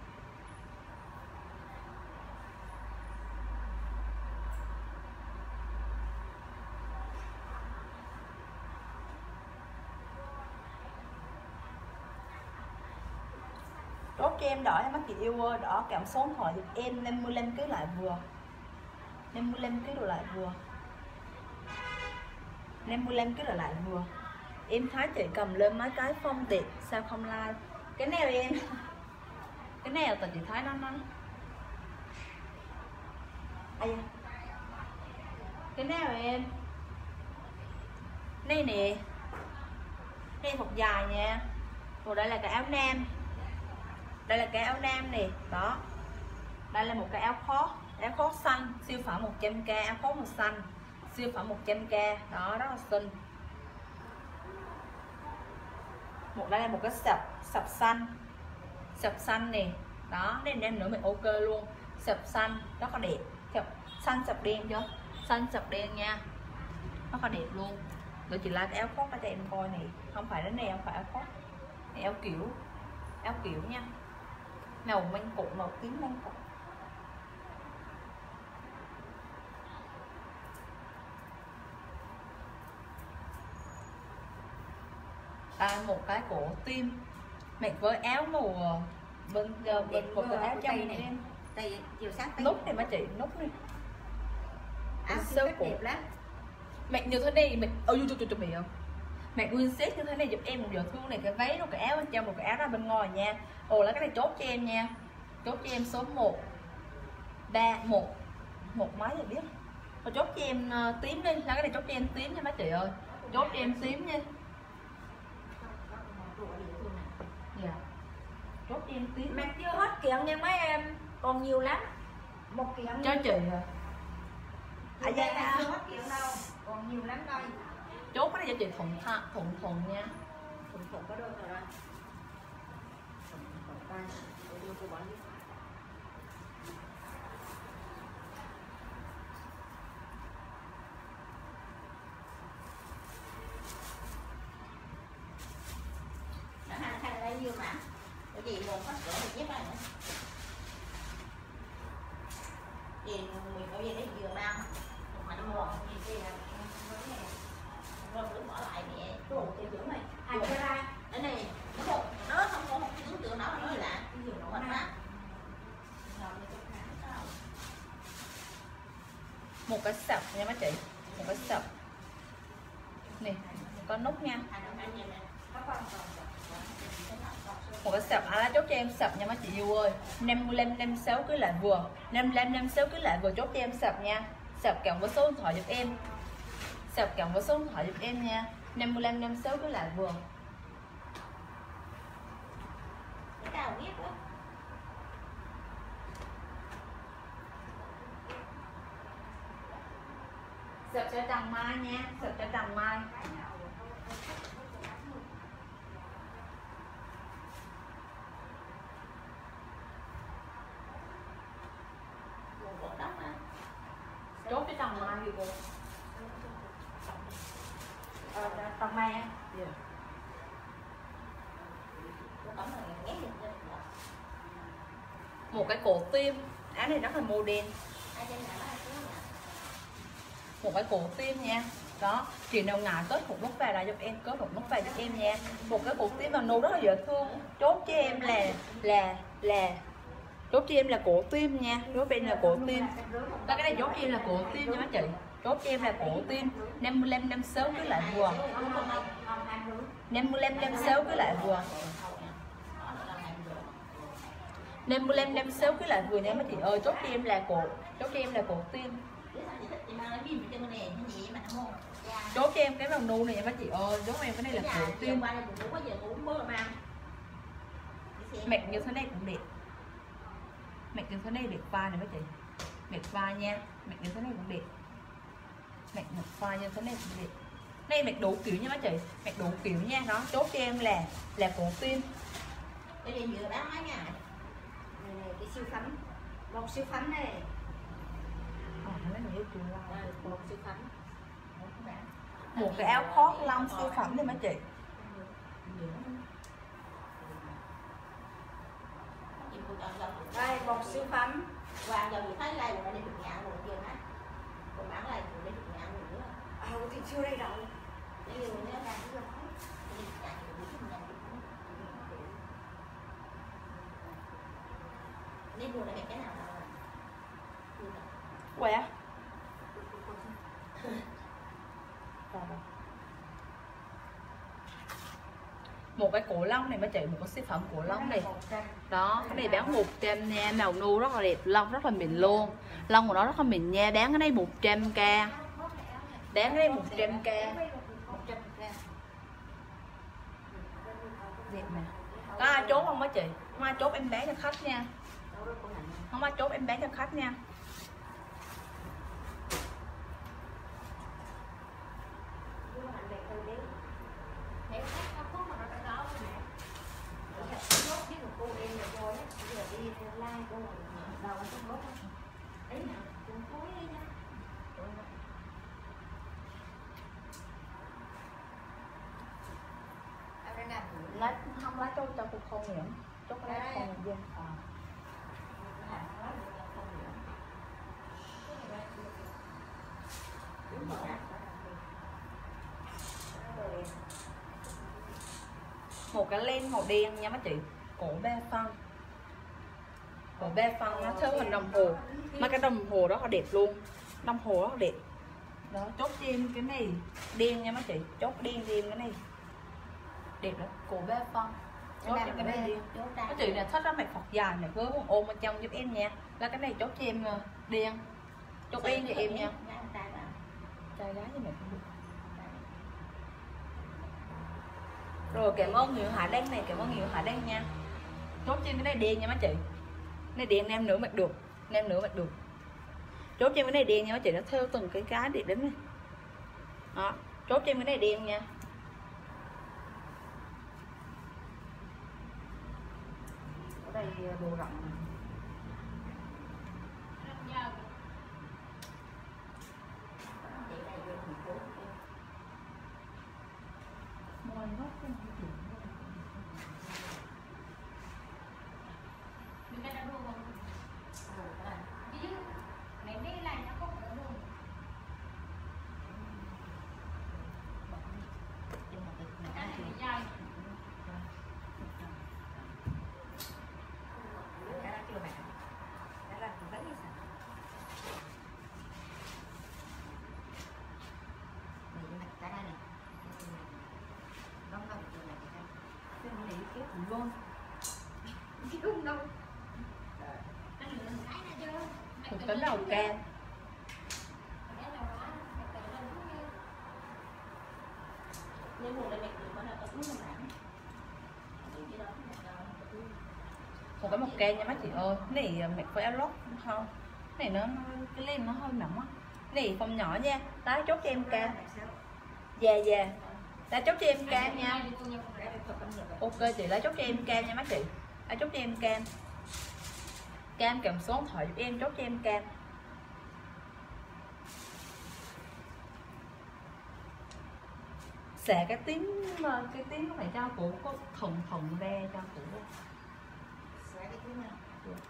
Chốt cho em đỏ em mấy chị yêu ơi, đỏ kèm số điện thoại giúp em. 55 kg lại vừa, 55 kg đồ lại vừa, 55 kg lại vừa. Em thấy chị cầm lên mấy cái phong đẹp sao không like. Cái nào em, cái nào tao chị thấy nó ai da. Cái nào em, đây nè, đây một dài nha. Rồi đây là cái áo nam, đây là cái áo nam nè đó. Đây là một cái áo khoác xanh, siêu phẩm 100k, áo khoác màu xanh siêu phẩm 100k đó, rất là xinh. Đây là một cái sập xanh nè đó, nên em nữa mình ok luôn. Sập xanh rất là đẹp, xanh sập đen chưa, xanh sập đen nha, rất là đẹp luôn. Rồi chị like cái áo khoác cho em coi này, không phải cái này, không phải áo khoác này, áo kiểu nha, màu manh cụt, màu tím manh cụt. Một cái cổ tim mặc với áo màu bên một cái áo trong này em, tay chiều sáng nút này mấy chị, nút này áo sơ rất đẹp lắm. Mặc như thế này, mặc chụp mì không, mặc nguyên set như thế này giúp em một giờ thương này, cái váy rồi cái áo bên trong, một cái áo ra bên ngoài nha. Ồ là cái này chốt cho em nha, chốt cho em số 1 mấy rồi biết. Rồi chốt cho em tím đi, là cái này chốt cho em tím nha mấy chị ơi, chốt cho em tím nha. Dạ. Chốt cho em tím. Mặc chưa hết kiện nha mấy em, còn nhiều lắm. Một kiện cho chị rồi. Dạ chưa hết kiện đâu, còn nhiều lắm đây. Chốt cái này cho chị thuận nha. Thuận có đôi rồi đó. Thuận tay, để đưa cô bỏ đi. Đây nhiều mà, cái gì còn phát cửa thì nhét này nữa. Gì mình có gì đấy vừa mang, không phải mua, gì kia là rồi cứ bỏ lại nè, đồ cái dưỡng này, ai cho ra, cái này nó không có một cái tướng tượng nào nó lạ, mình má. Một cái sập nha mấy chị, một cái sập nè, có nút nha. Một cái sập chốt cho em sập nha mấy chị yêu ơi. 55 56 cứ lại vừa, 55 56 cứ lại vừa, chốt cho em sập nha. Sập cộng với số điện thoại giúp em, sập cộng với số điện thoại giúp em nha. 55 56 cứ lại vừa. Sập cho Trần Mai nha, sập cho Trần Mai. Chốt cho Trần Mai gì cô? Trần Mai á. Một cái cổ tim, áo này rất là modern. Một cái cổ tim nha. Đó, chị nào ngại kết một nút vào là giúp em, kết một nút vào giúp em nha. Một cái cổ tim vào nâu rất là dễ thương. Chốt cho em là chốt cho em là cổ tim nha, chốt cho em là cổ tim. Đó, cái này chốt cho em là cổ tim nha mấy chị. Chốt cho em là cổ tim. 55 56 cứ lại vừa. 55 56 cứ lại vừa. 55 56 cứ lại vừa nha mấy chị ơi. Chốt cho em là cổ, chốt cho em là cổ tim. Chốt cho em cái màu nu này nha mấy chị ơi. Chốt cho em cái này là cổ tim. Mặc như thế này cũng đẹp. Mặc như thế này đẹp vai này mấy chị. Mặc vai nha. Mặc như thế này cũng đẹp. Mặc một vai như thế này cũng đẹp. Đây mặc đủ kiểu nha mấy chị, mặc đủ kiểu nha. Đó, chốt cho em là cổ tim. Đây là vừa bán mấy nha. Này cái siêu phẩm, bông siêu phẩm này. Bông siêu phẩm. Một cái áo khoác lông siêu phẩm đi mấy chị. Đây bông siêu phẩm. Hoàng giờ chị thấy like rồi đi được nhà rồi chưa hả? Còn bán like rồi đi được nhà rồi nữa. Thì chưa đây đâu. Để nhiều nữa đang cứ nói. Đi mua lại cái nào đâu. Quẻ. Một cái cổ lông này mấy chị, một cái siêu phẩm cổ lông này. Đó, cái này bán 100 nha, màu nu rất là đẹp, lông rất là mịn luôn. Lông của nó rất là mịn nha, bán cái này 100k. Bán cái này 100k. Đẹp nè. Có ai chốt không mấy chị? Không ai chốt em bán cho khách nha. Không ai chốt em bán cho khách nha. Lấy không lấy cho cô không nhiễm, chốt lấy không dân. Một cái len màu đen nha mấy chị, cổ 3 phân. Cổ 3 phân nó theo hình đồng hồ. Mấy cái đồng hồ đó là đẹp luôn. Đồng hồ rất đẹp. Đó, chốt cho em cái này đen nha mấy chị, chốt đen đen cái này. Đẹp đó, cổ 3 phân. Chốt cho cái này đen. Mấy chị là thích đó mặc Phật dài này với một ôm bên trong giúp em nha. Là cái này chốt cho em đen. Chốt đen cho em nha. Trai lá như mẹ cũng được. Rồi cảm ơn nhiều Hạ Đăng này, cảm ơn nhiều Hạ Đăng nha. Chốt trên cái này đen nha mấy chị. Này đen nam nữ mặc được, nam nữ mặc được. Chốt trên cái này đen nha mấy chị, nó theo từng cái đẹp đến này. Đó, chốt trên cái này đen nha. Ở đây đồ rộng. Luôn. Đúng đâu. Một cái đầu cam. Một cái màu cam nha mấy chị ơi. Cái này mặc với áo lót không? Cái này nó cái len nó hơi mỏng á. Cái này phong nhỏ nha. Đó, chốt cho em cam. Dạ dạ. Đã chốt cho em cam nha. Ok chị, lấy chốt cho em cam nha mấy chị. Đã chốt cho em cam. Cam cầm số điện thoại giúp em, chốt cho em cam. Xả cái tiếng nó phải cho cụ có thùng ra cho cụ. Xả cái tiếng nào?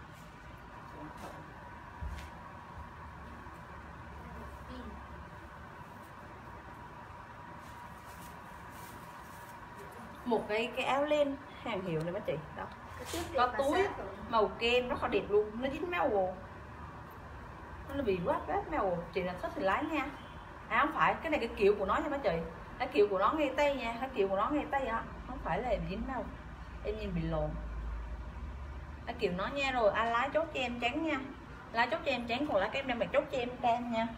Một cái áo len hàng hiệu này mấy chị. Đó. Có túi màu kem rất là đẹp luôn, nó dính máu hồ. Nó bị vết máu hồ. Chị là thích thì lái nha. À không phải, cái này cái kiểu của nó nha mấy chị. Cái kiểu của nó ngay tay nha, cái kiểu của nó ngay tay á, không phải là dính đâu. Em nhìn bị lộn. Cái kiểu nó nha, rồi ai lái chốt cho em trắng nha. Lái chốt cho em trắng, còn lái cái em đang mặc chốt cho em cam nha.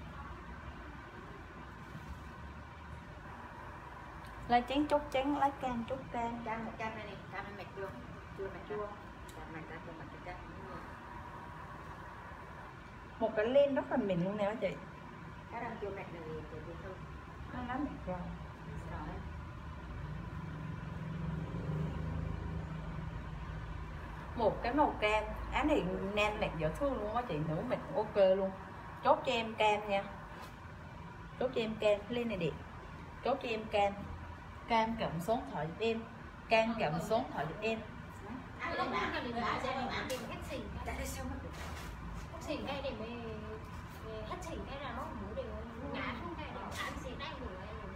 Lái trắng chốt trắng, lái cam chốt cam. Cam này này, cam này mặc chưa? Chưa mặc chưa? Một cái len rất là mịn luôn nè các chị. Cái đang chưa mặc này thì không. Nó lắm rồi. Một cái màu cam, áo này nam mặc dễ thương luôn á chị, nữ mặc ok luôn. Chốt cho em cam nha, chốt cho em cam, lên này đẹp. Chốt cho em cam, cam cầm số điện thoại giúp em, cam cầm số điện thoại giúp em. Anh không bán thì lại sẽ bán tiền hết xỉn. Tại sao mà hết xỉn cái để mày hết xỉn cái là nó muốn để ngã xuống cái để ăn xỉn đánh rồi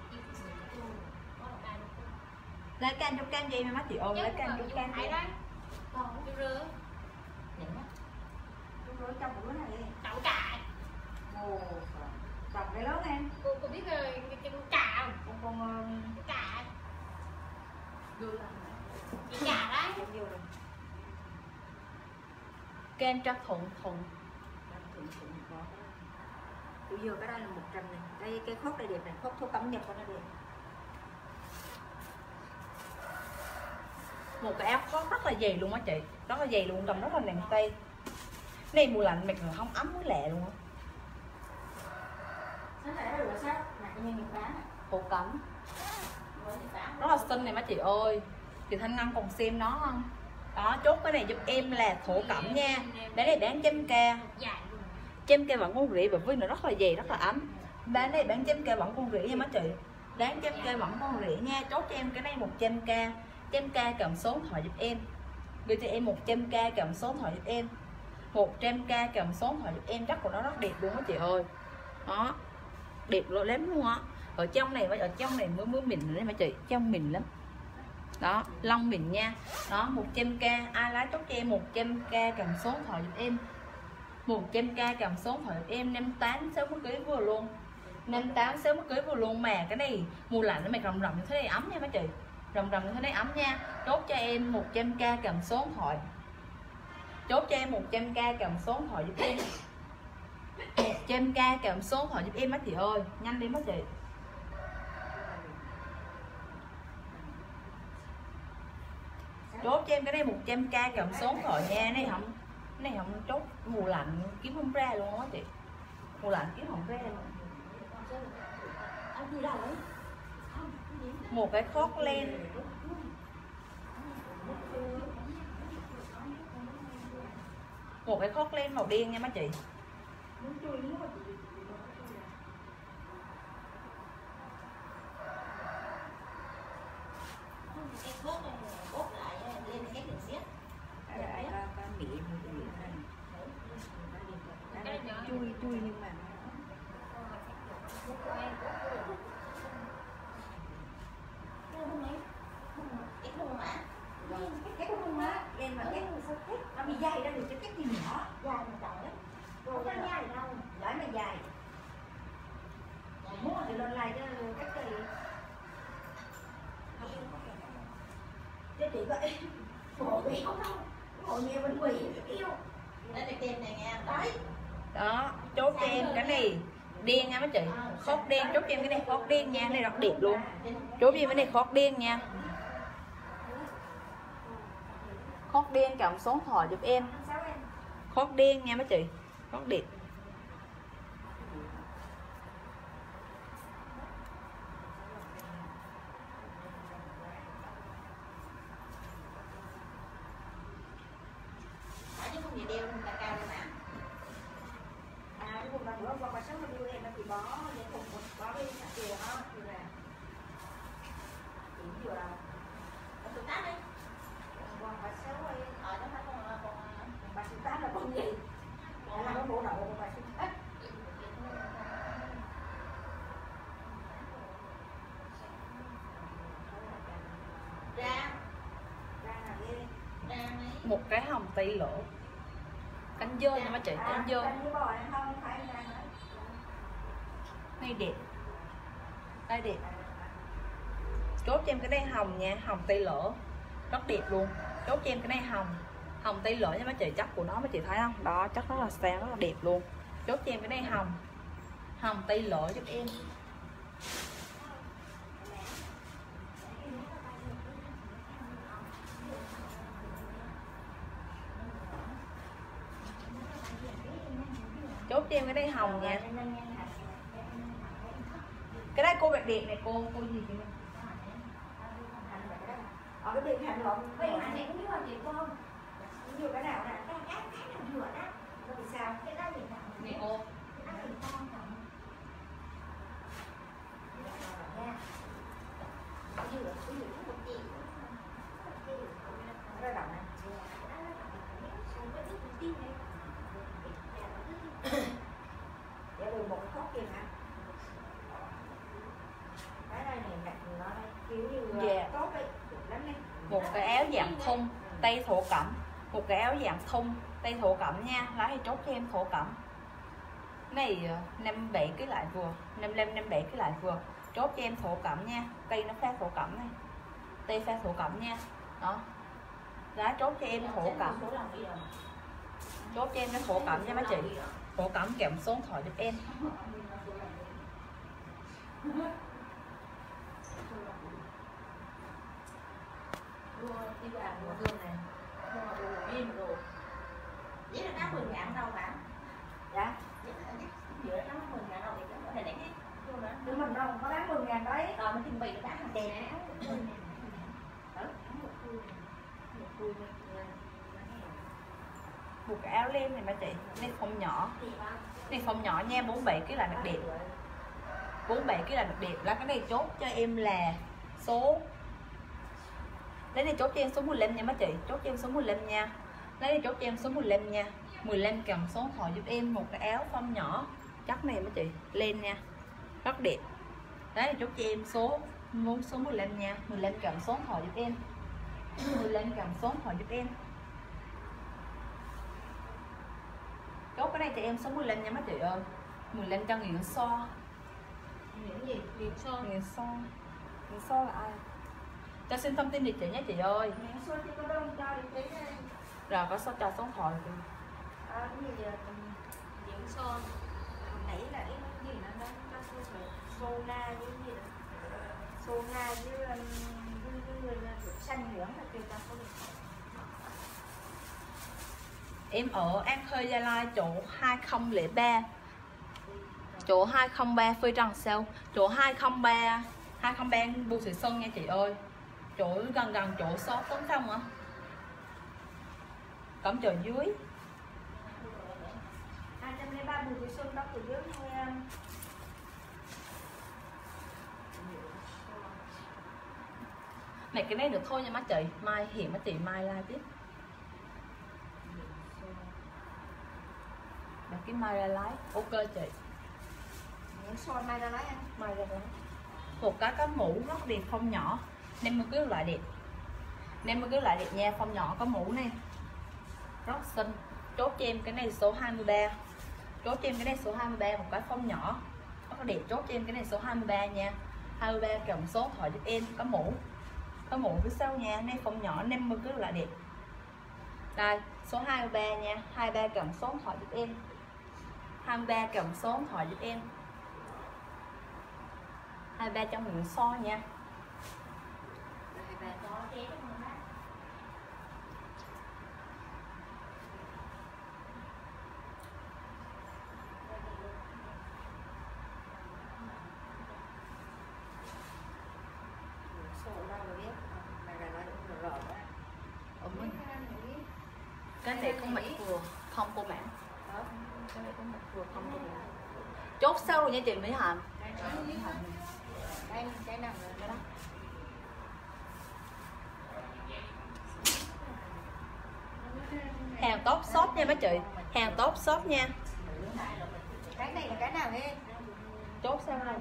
Lấy cam cho cam gì mà má chị ơi, lấy cam cho cam đi. Còn chú rứa. Nhận á. Chú rứa trong bữa này đi. Đậu cà. Ồ, trồng cái lớn em. Cô biết rồi, cái cà không? Con cà. đưa lên. Cái cà đấy. Cam cho thuận thuận. Tôi vừa cái đây là 100 này. Đây cái khóc đây đẹp này, khóc thuốc cẩm nhập của nó đẹp. Một cái áo khoác rất là dày luôn á chị, rất là dày luôn, cầm rất là nặng tay. Này mùa lạnh mặc mà không ấm mới lẹ luôn á. Sáng nay đó là sao? Mặc như mình bán. Hộ cẩm. Rất là xinh này má chị ơi. Chị Thanh Ngân còn xem nó không? Đó, chốt cái này giúp em là thổ cẩm nha. Để này bán 100k. 100k vẫn con rỉ và với nó rất là dày, rất là ấm. Bán này bán 100k vẫn con rỉ nha má chị. Bán 100k vẫn con rỉ nha. Chốt cho em cái này 100k. 100k cầm số điện thoại giúp em. Gửi cho em 100k cầm số điện thoại giúp em. 100k cầm số điện thoại giúp em. Chắc của nó rất đẹp luôn á chị ơi. Đó, đẹp lắm luôn á. Ở trong này mới mịn đấy mà chị, trong mịn lắm. Đó, lông mịn nha. Đó, 100k, ai lái tốt cho em 100k cầm số điện thoại giúp em. 100k cầm số điện thoại giúp em. 58 60 kg vừa luôn. 58 60 kg vừa luôn, mà cái này mùa lạnh nó mày rầm rầm như thế này ấm nha mấy chị. Rầm rầm như thế này ấm nha. Chốt cho em 100k cầm số điện thoại. Chốt cho em 100k cầm số điện thoại giúp em. 100k cầm số điện thoại giúp em mấy chị ơi, nhanh đi mấy chị. Chốt cho em cái này 100k cầm số điện thoại nha. Này không chốt, mùa lạnh kiếm không ra luôn á chị. Mùa lạnh kiếm không ra luôn. Một cái khót len. Một cái khót len màu đen nha mấy chị. Cái khốt này bốt lại lên cái đường xiết. Chui nhưng mà cái khung mà cái khung á, em mà cái nó bị dày ra được cái gì nhỏ, dài mà trời đấy. không có dài đâu, giỏi mà dài. Mua thì lên lại cho cái gì. Chứ chị vậy, bộ bị không đâu, bộ nhiều bên quỷ yêu. Đây là tiền này nghe đấy. Đó, chốt cho em cái này đen nha mấy chị. Khót đen, chốt cho em cái này khót đen nha, này rất đẹp luôn. Chốt cho em cái này khót đen nha. Khót đen cầm số điện thoại giúp em. Khót đen nha mấy chị, rất đẹp. Chứ không gì đeo lên cả cao lên mà. Cái vùng bà bữa qua bà sống mà đưa em nó bị bó, vậy cùng bó đi cả kìa đó, thì là chỉ vừa đâu. Tụi tát đi. Còn bà sống ấy, Đó phải con bà sinh tát là con gì? Là nó bộ đầu của bà sinh tát. ra Là ghê. ra mấy. Một cái hồng tây lỗ. Cánh dơ nha mấy chị, cánh dơ. Cánh với bò này không phải ra nữa. Này đẹp. Đây đẹp. Chốt cho em cái đây hồng nha, hồng tây lỗ. Rất đẹp luôn. Chốt cho em cái này hồng. Hồng tây lỗ nha mấy chị, chắc của nó mấy chị thấy không? Đó, chắc rất là sáng, rất là đẹp luôn. Chốt cho em cái này hồng. Hồng tây lỗ giúp em. Chốt cho em cái đây hồng nha. Cái đây cô bạc đẹp này, cô gì chị? Ở cái điện hành lộn. Vậy anh này cũng biết là chị không? nhiều cái nào nè, cái nào vừa đó, nó bị sao? Cái đó gì nào? Nè ô. Cái đó gì con không? Nha. Vừa một chị. Nó đậm nè. Để được một khóc kia hả? Cái đây này đặt nó đây kiểu như tốt đấy, lắm đấy. Một cái áo dạng thun tay thổ cẩm, một cái áo dạng thun tay thổ cẩm nha. Lá thì chốt cho em thổ cẩm. Này 57 cái lại vừa, 55 57 cái lại vừa. Chốt cho em thổ cẩm nha. Tay nó pha thổ cẩm này. Tay pha thổ cẩm nha. Đó. Lá chốt cho em thổ cẩm. Chốt cho em nó thổ cẩm nha mấy chị. Thổ cẩm kèm số điện thoại giúp em. Đi vào mùa gương này. Im rồi. Vậy là 80.000 đâu bạn? Dạ. Giữa 80.000 đâu thì cái này đấy. Nhưng mình đâu có bán 10.000 đấy. Rồi mình chuẩn bị nó bán hàng tiền này. Một cái áo len này mấy chị. Này không nhỏ. Này không nhỏ nha, 47 cái là đặc biệt. 47 cái là đặc biệt. Là cái này chốt cho em là số. Lấy này chốt cho em số 15 nha mấy chị. Chốt cho em số 15 nha. Lấy này chốt cho em số 15 nha. 15 cầm số điện thoại giúp em. Một cái áo phong nhỏ chắc này mấy chị. Lên nha. Rất đẹp. Đấy này chốt cho em số 15 nha. 15 cầm số điện thoại giúp em. 15 cầm số điện thoại giúp em. Chốt cái này cho em số 15 nha mấy chị ơi. 15 cho Nguyễn So. Những gì? Nguyễn So. Nguyễn So. Nguyễn So là ai? Cho xin thông tin địa chỉ nhé chị ơi. Những số chỉ có đông cho đi tí đây. Rồi có số cho số điện thoại chị. Cái gì vậy? Những son. Nãy là cái gì nó cho Sona với gì đó. Sona với xanh nhưỡng là kêu ta có được. Em ở An Khê Gia Lai chỗ 2003. Chỗ 203 Phi Trần Sale. Chỗ 203 Bưu Thị Xuân nha chị ơi. Chỗ gần chỗ shop Tấn Phong hả? Cổng chợ dưới. 203 Bùi Thị Xuân đó từ dưới thôi. Này cái này được thôi nha má chị. Mai hiện má chị mai like tiếp. Đặt cái mai ra lái. Ok chị. Những son mai ra lấy anh. Mai ra lái. Một cái mũ rất đẹp phong nhỏ. Nem cứ loại đẹp. Nem cứ loại đẹp nha, phong nhỏ có mũ này. Rất xinh. Chốt cho em cái này số 23. Chốt cho em cái này số 23, một cái phong nhỏ rất đẹp. Chốt cho em cái này số 23 nha. 23 cầm số điện thoại giúp em. Có mũ. Có mũ phía sau nha. Này phong nhỏ nem cứ loại đẹp. Đây, số 23 nha. 23 cầm số điện thoại giúp em. 23 cầm số điện thoại giúp em. 23 trong Nguyễn So nha. Cái này không mặc vừa, không cô mảng. Cái này không mặc vừa, không cô mảng. Chốt sau rồi nha chị Mỹ Hạnh. Đây, cái nào nữa đó. Hàng top shop nha mấy chị. Hàng top shop nha. Cái này là cái nào nghe? Chốt sau rồi.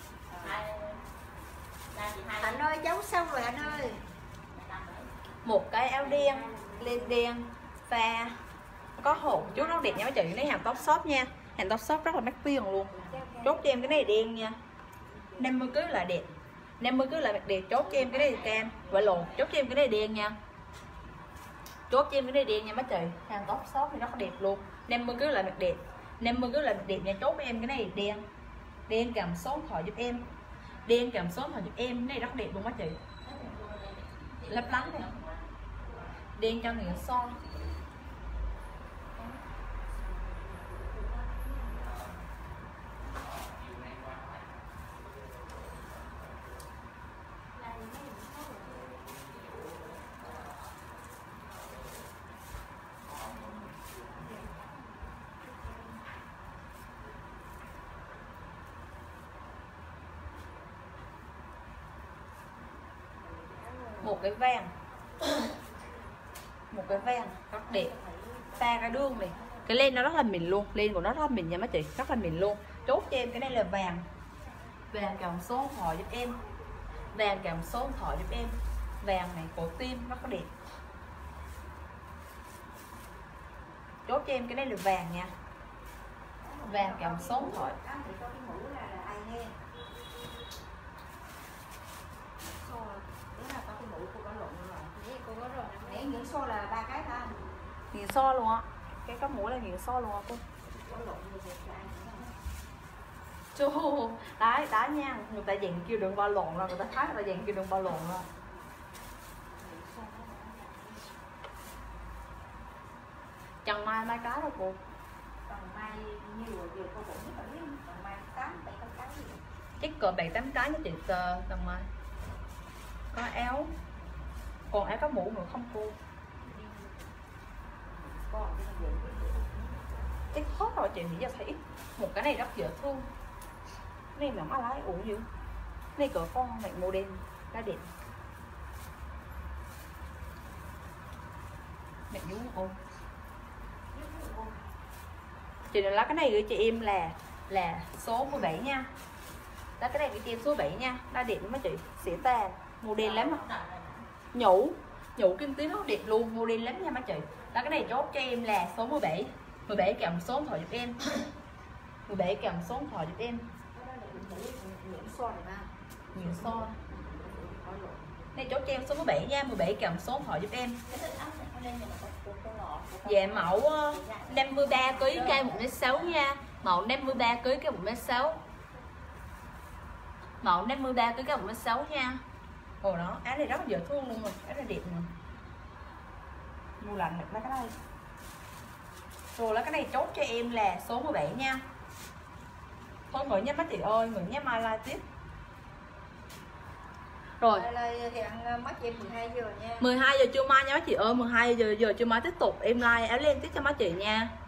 Anh ơi, giấu xong rồi anh ơi. Một cái áo đen, len đen, pha có hộp chút rất đẹp nha mấy chị. Cái này hàng top shop nha. Hàng top shop rất là mắc tiền luôn. Chốt cho em cái này đen nha. 50 cứ là đẹp. 50 cứ là đẹp. Chốt cho em cái này cam và lột. Chốt cho em cái này đen nha. Chốt cho em cái này đen nha mấy chị. Hàng top shop thì rất là đẹp luôn. 50 cứ là đẹp. 50 cứ là đẹp nha. Chốt cho em cái này đen. Đen cầm số điện thoại giúp em. Đen cầm số điện thoại giúp em. Cái này rất đẹp luôn mấy chị. Lấp lánh này. Đen cho Nguyễn So. một cái vàng. Một cái vàng rất đẹp. Pha cái đường này. Cái len nó rất là mịn luôn, len của nó rất là mịn nha mấy chị, rất là mịn luôn. Chốt cho em cái này là vàng. Vàng kèm số điện thoại giúp em. Vàng kèm số điện thoại giúp em. Vàng này cổ tim rất là đẹp. Chốt cho em cái này là vàng nha. Vàng kèm số điện thoại. Những xô là 3 cái thôi. Nghiền so luôn á. Cái có mũ là nghiền so luôn á cô. Chú, đấy, đá nha. Người ta dặn kêu đừng bao lộn rồi, người ta thấy người ta dặn kêu đừng bao lộn rồi. Chẳng mai mai cá đâu cô. Còn mai nhiều rồi, giờ cô cũng biết là biết. Còn mai 8, 7 cái gì. Chắc cỡ 7-8 cái nha chị tầm mai. Có áo. Còn áo có mũ nữa không cô? Chắc hết rồi chị, nghĩ giờ thấy một cái này rất dễ thương. Cái này mà má lái uổng dữ. Này cỡ con này màu đen đã đẹp. Mẹ nhú ôm. Chị đừng lá cái này gửi chị em là số 17 nha. Lá cái này gửi chị em số 7 nha. Đã đẹp lắm mấy chị, xỉa tà, màu đen lắm. Nhũ kim tuyến rất đẹp luôn, màu đen lắm nha mấy chị. Lá cái này chốt cho em là số 17. 17 kèm số điện thoại giúp em. 17 kèm số điện thoại giúp em. Những so. Này chốt cho em số 17 nha, 17 kèm số điện thoại giúp em. Dạ mẫu 53 kg cây 1m6 nha. Mẫu 53 kg cây 1m6. Mẫu 53 kg cây 1m6 nha. Ồ đó, áo này rất là dễ thương luôn rồi, áo này đẹp nè. Mua lạnh được mấy cái này. Rồi là cái này chốt cho em là số 17 nha. Thôi ngồi nhé mấy chị ơi, ngồi nhé mai live tiếp. Rồi. Hẹn mắt em 12 giờ nha. 12 giờ trưa mai nha mấy chị ơi, 12 giờ trưa mai tiếp tục em live áo len tiếp cho mấy chị nha.